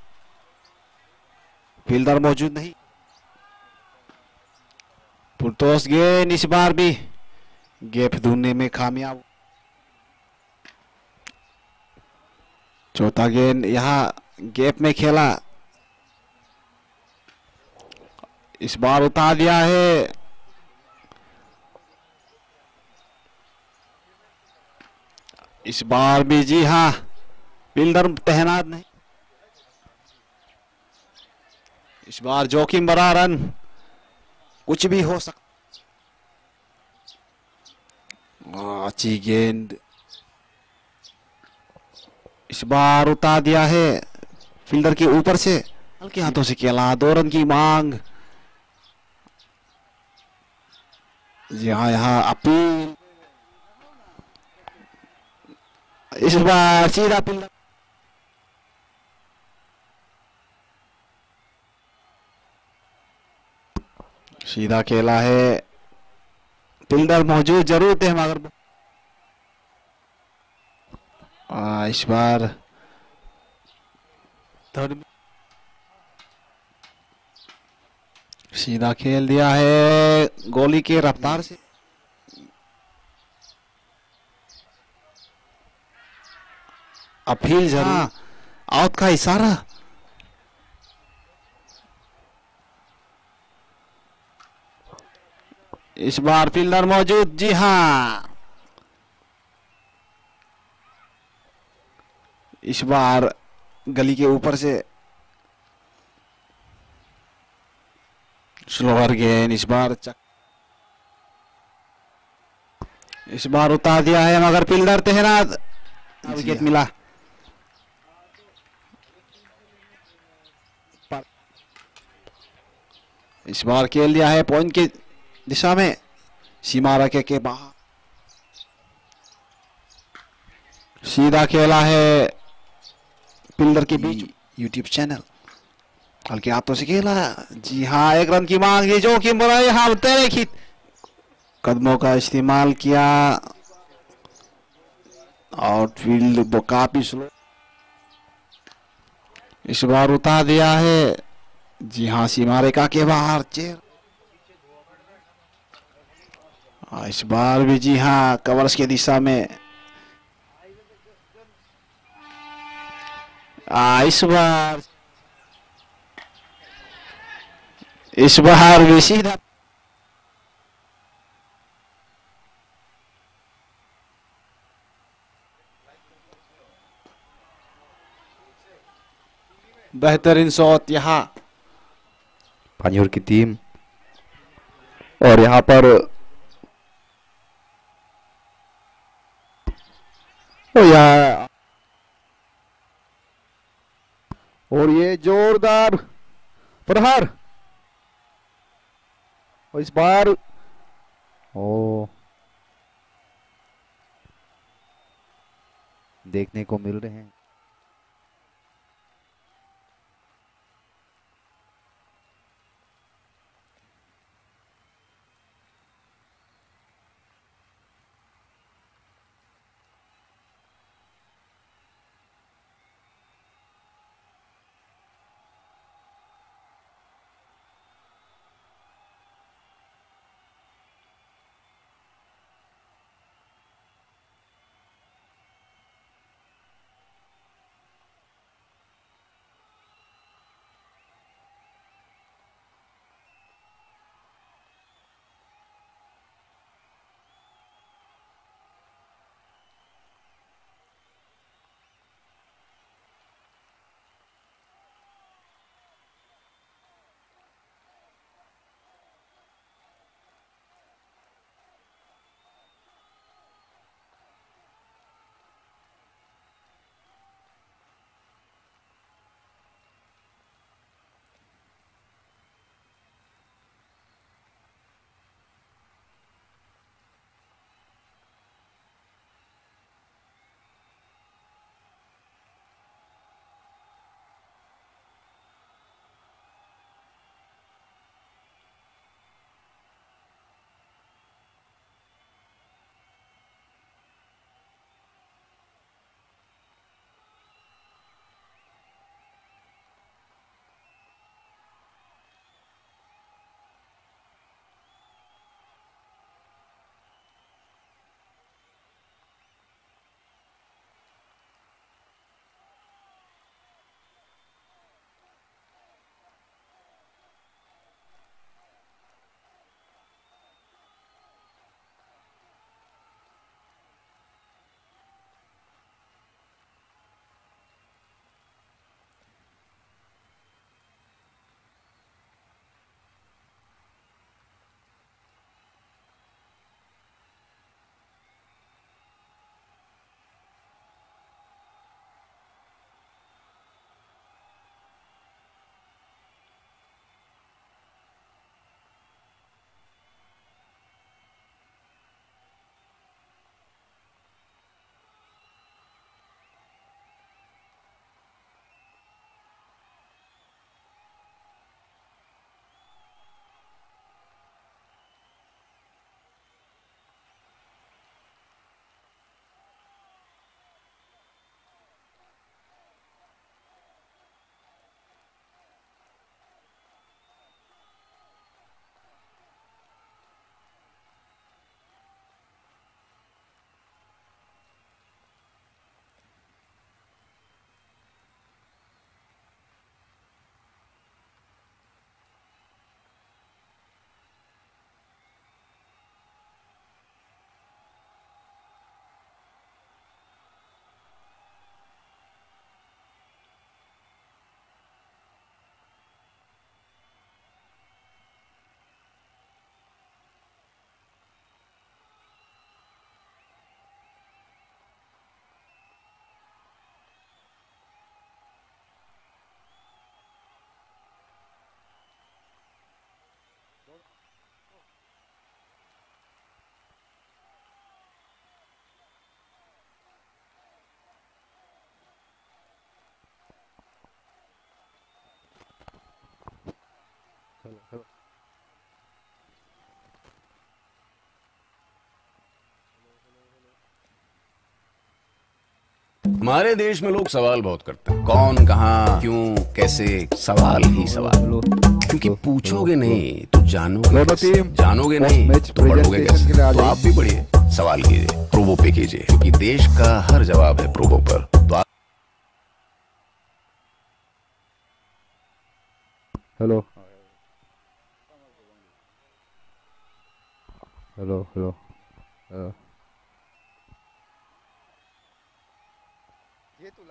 फील्डर मौजूद नहीं। पुलतोस गेंद इस बार भी गैप ढूंढने में कामयाब। चौथा गेंद यहां गैप में खेला, इस बार उतार दिया है। इस बार भी जी हाँ, फील्डर तैनात नहीं। इस बार जोखिम भरा रन, कुछ भी हो सकता। अच्छी गेंद, इस बार उतार दिया है फील्डर के ऊपर से, हल्के हाथों से खेला। 2 रन की मांग, जी हाँ, यहाँ अपील, इस बार सीधा पिल्डर, सीधा खेला है, पिल्डर मौजूद जरूर थे मगर इस बार थर्ड सीधा खेल दिया है गोली के रफ्तार से। अपील जरूर, आउट का इशारा, इस बार फील्डर मौजूद, जी हाँ, इस बार गली के ऊपर से स्लोअर गेंद, इस बार उतार दिया है मगर फील्डर तेहरान, विकेट मिला। इस बार खेल दिया है पॉइंट की दिशा में, सीमा रखे के बाहर, सीधा खेला है पिल्डर के बीच। यूट्यूब चैनल हल्के हाथों से खेला, जी हाँ, एक रन की मांग है जो कि यहाँ तेरे खींच कदमों का इस्तेमाल किया, आउटफील्ड वो काफी स्लो, इस बार उतार दिया है, जी हाँ, सीमा रेखा के बाहर चेयर, इस बार भी जी हाँ कवर्स की दिशा में, इस बार भी सीधा बेहतरीन शॉट यहाँ पानियोर की टीम, और यहाँ पर और ये जोरदार प्रहार, और इस बार देखने को मिल रहे हैं। हमारे देश में लोग सवाल बहुत करते हैं, कौन, कहाँ, क्यों, कैसे, सवाल ही सवाल। क्योंकि पूछोगे नहीं तो जानोगे कैसे? जानोगे नहीं तो पढ़ोगे कैसे? तो आप भी पढ़िए, सवाल कीजिए, प्रोवो पे कीजिए, क्योंकि देश का हर जवाब है प्रोवो पर। तो हेलो हेलो हेलो ये तो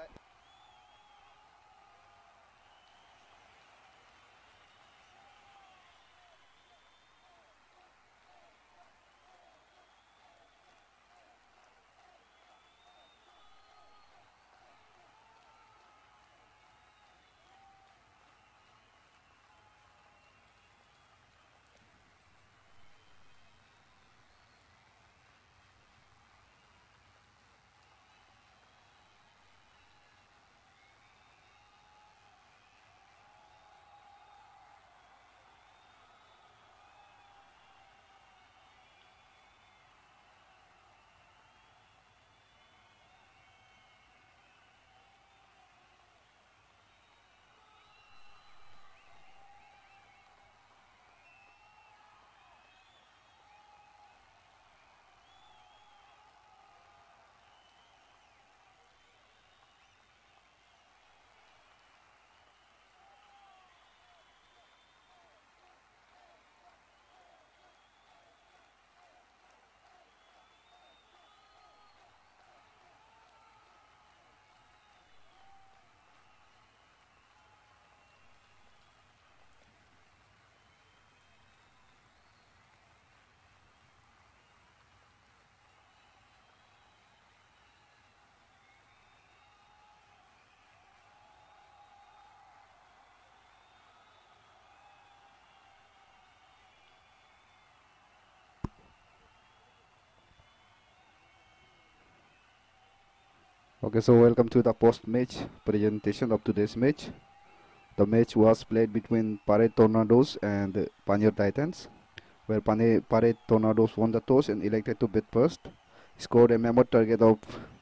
Okay, so welcome to the post-match presentation of today's match. The match was played between Pare Tornadoes and Panjir Titans, where Pare Tornadoes won the toss and elected to bat first, scored a mammoth target of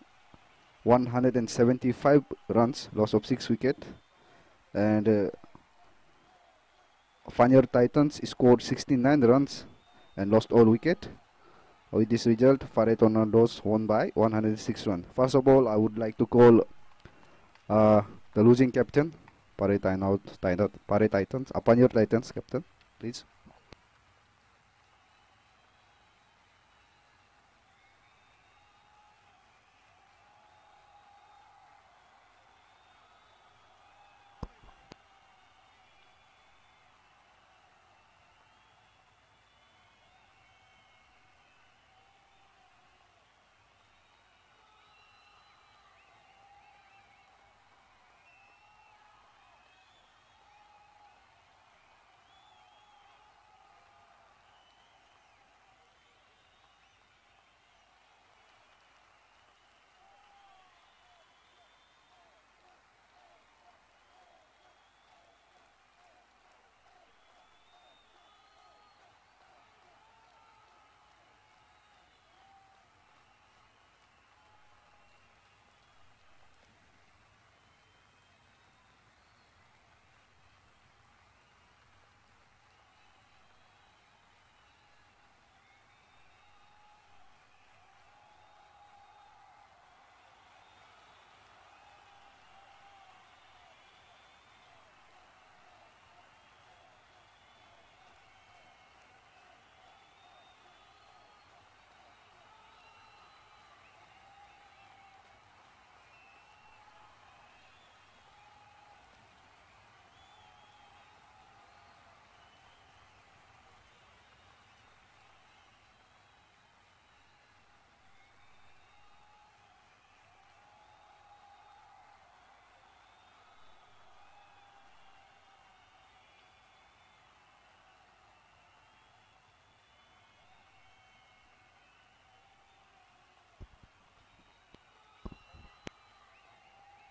175 runs, loss of 6 wickets, and Panjir Titans scored 69 runs and lost all wickets. With this result, Pare Tornadoes won by 106 runs. First of all, I would like to call the losing captain, Pare Titans, Panjir Titans captain, please.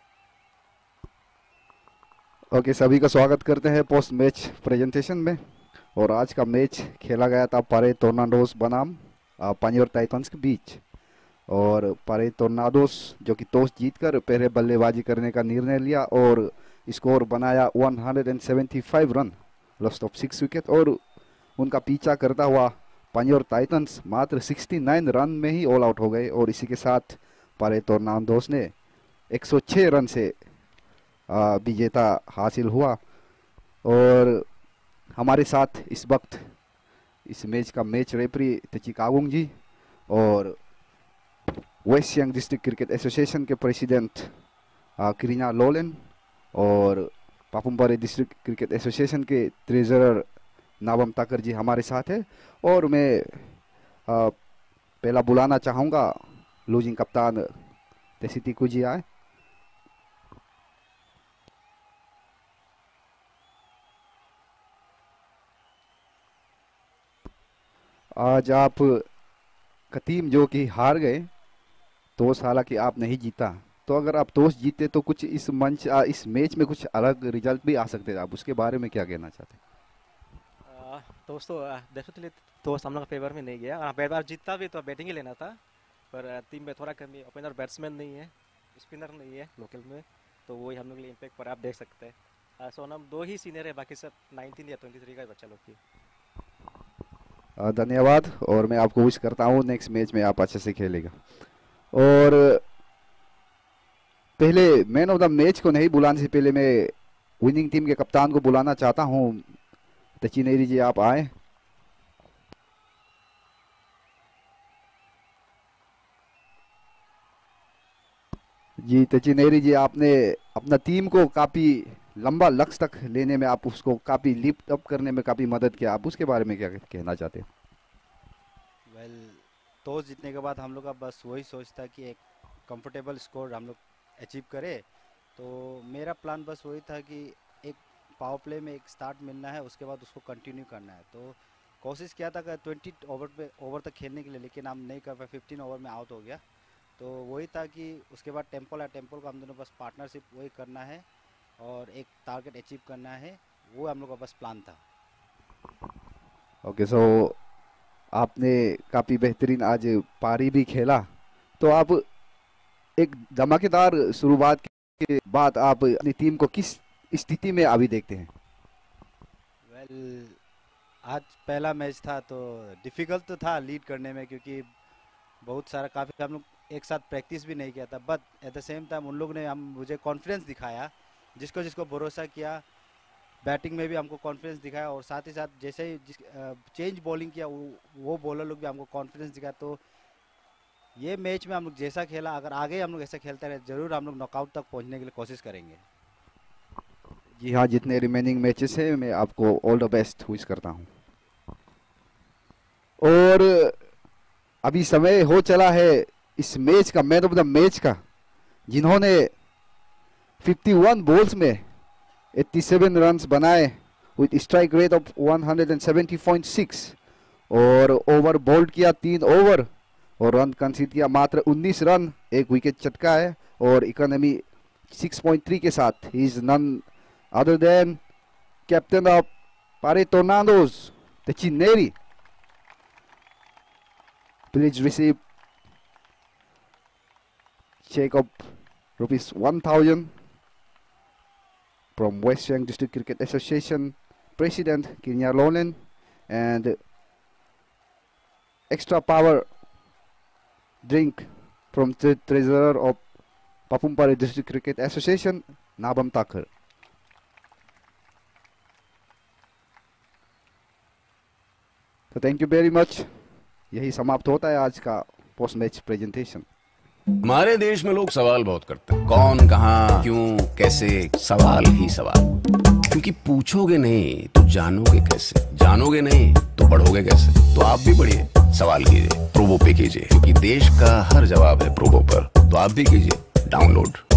Okay, सभी का स्वागत करते हैं post match presentation में। और आज का match खेला गया था पारे टोर्नाडोस बनाम पांजोर टाइटंस के बीच। और पारे टोर्नाडोस जो कि टॉस जीतकर पहले बल्लेबाजी करने का निर्णय लिया और स्कोर बनाया 175 रन, लॉस ऑफ 6 विकेट। और उनका पीछा करता हुआ पांजोर टाइटंस मात्र 69 रन में ही ऑल आउट हो गए और इसी के साथ पारे टोर्नाडोस ने 106 रन से विजेता हासिल हुआ। और हमारे साथ इस वक्त इस मैच का मैच रेफरी तची कागुंग जी और West Siang district cricket association के प्रेसिडेंट किरीना लोलेन और पापुमपारे डिस्ट्रिक्ट क्रिकेट एसोसिएशन के ट्रेजरर नाबम ताकर जी हमारे साथ है। और मैं पहला बुलाना चाहूँगा लूजिंग कप्तान तेसितिकू जी आए। आज आप का टीम जो कि हार गए, टॉस हालांकि आप नहीं जीता, तो अगर आप टॉस जीते तो कुछ इस इस मैच में कुछ अलग रिजल्ट भी आ सकते थे, आप उसके बारे में क्या कहना चाहते हैं? टॉस तो डेफिनेटली टॉस हम लोग फेवर में नहीं गया। पहली बार जीतता भी तो बैटिंग ही लेना था, पर टीम में थोड़ा कमी, ओपनर बैट्समैन नहीं है, स्पिनर नहीं है लोकल में, तो वही हम लोग के लिए इम्पैक्ट पर आप देख सकते हैं। सोनम 2 ही सीनियर है, बाकी सब 19 या 23 का बच्चा लोग की। धन्यवाद और मैं आपको विश करता हूँ नेक्स्ट मैच में आप अच्छे से खेलेगा। और पहले मैन ऑफ द मैच को नहीं बुलाने से पहले मैं विनिंग टीम के कप्तान को बुलाना चाहता हूँ। तचिनेरी जी आप आए। जी तचिनेरी जी, आपने अपना टीम को काफी लंबा लक्ष्य तक लेने में, आप उसको काफी लिफ्ट अप करने में काफी मदद किया, आप उसके बारे में क्या कहना चाहते हैं? वेल, टॉस जीतने के बाद हम लोग का बस वही सोच था कि एक कंफर्टेबल स्कोर हम लोग अचीव करें। तो मेरा प्लान बस वही था कि एक पावर प्ले में एक स्टार्ट मिलना है, उसके बाद उसको कंटिन्यू करना है। तो कोशिश किया था कि 20 ओवर तक खेलने के लिए, लेकिन हम नहीं कर पाए, 15 ओवर में आउट हो गया। तो वही था कि उसके बाद टेम्पल को हम दोनों बस पार्टनरशिप वही करना है और एक टारगेट अचीव करना है, वो हम लोग का बस प्लान था। ओके, सो आपने काफ़ी बेहतरीन आज पारी भी खेला, तो आप एक धमाकेदार शुरुआत के बाद आप अपनी टीम को किस स्थिति में अभी देखते हैं? वेल, आज पहला मैच था तो डिफ़िकल्ट तो था लीड करने में, क्योंकि बहुत सारा काफ़ी हम लोग एक साथ प्रैक्टिस भी नहीं किया था। But at the same time उन लोग ने मुझे कॉन्फिडेंस दिखाया, जिसको जिसको भरोसा किया, बैटिंग में भी हमको कॉन्फिडेंस दिखाया और साथ ही साथ जैसे ही चेंज बॉलिंग किया वो बॉलर लोग भी हमको कॉन्फिडेंस दिखाया। तो ये मैच में हम लोग जैसा खेला, अगर आगे हम लोग ऐसा खेलते रहे, ज़रूर हम लोग नॉकआउट तक पहुंचने के लिए कोशिश करेंगे। जी हाँ, जितने रिमेनिंग मैचेस हैं मैं आपको ऑल द बेस्ट विश करता हूँ। और अभी समय हो चला है इस मैच का, मैन ऑफ द मैच का, जिन्होंने 51 बॉल्स में 87 रन्स बनाए विथ स्ट्राइक रेट ऑफ 170.6 और ओवर बॉल्ड किया 3 ओवर और रन कंसीड किया मात्र 19 रन, 1 विकेट चटका है और इकोनॉमी 6.3 के साथ ही is none other than captain of Pare Tornadoes Tachineri. Please receive check of ₹1,000 from West Siang District Cricket Association President Kinya Lolen and extra power drink from the Treasurer of Papumpari District Cricket Association Nabam Takar। तो thank you very much. यही समाप्त होता है आज का post match presentation. हमारे देश में लोग सवाल बहुत करते हैं, कौन, कहां, क्यों, कैसे, सवाल ही सवाल। क्योंकि पूछोगे नहीं तो जानोगे कैसे, जानोगे नहीं तो पढ़ोगे कैसे। तो आप भी पढ़िए, सवाल कीजिए, प्रोवो पे कीजिए, क्योंकि देश का हर जवाब है प्रोवो पर। तो आप भी कीजिए डाउनलोड।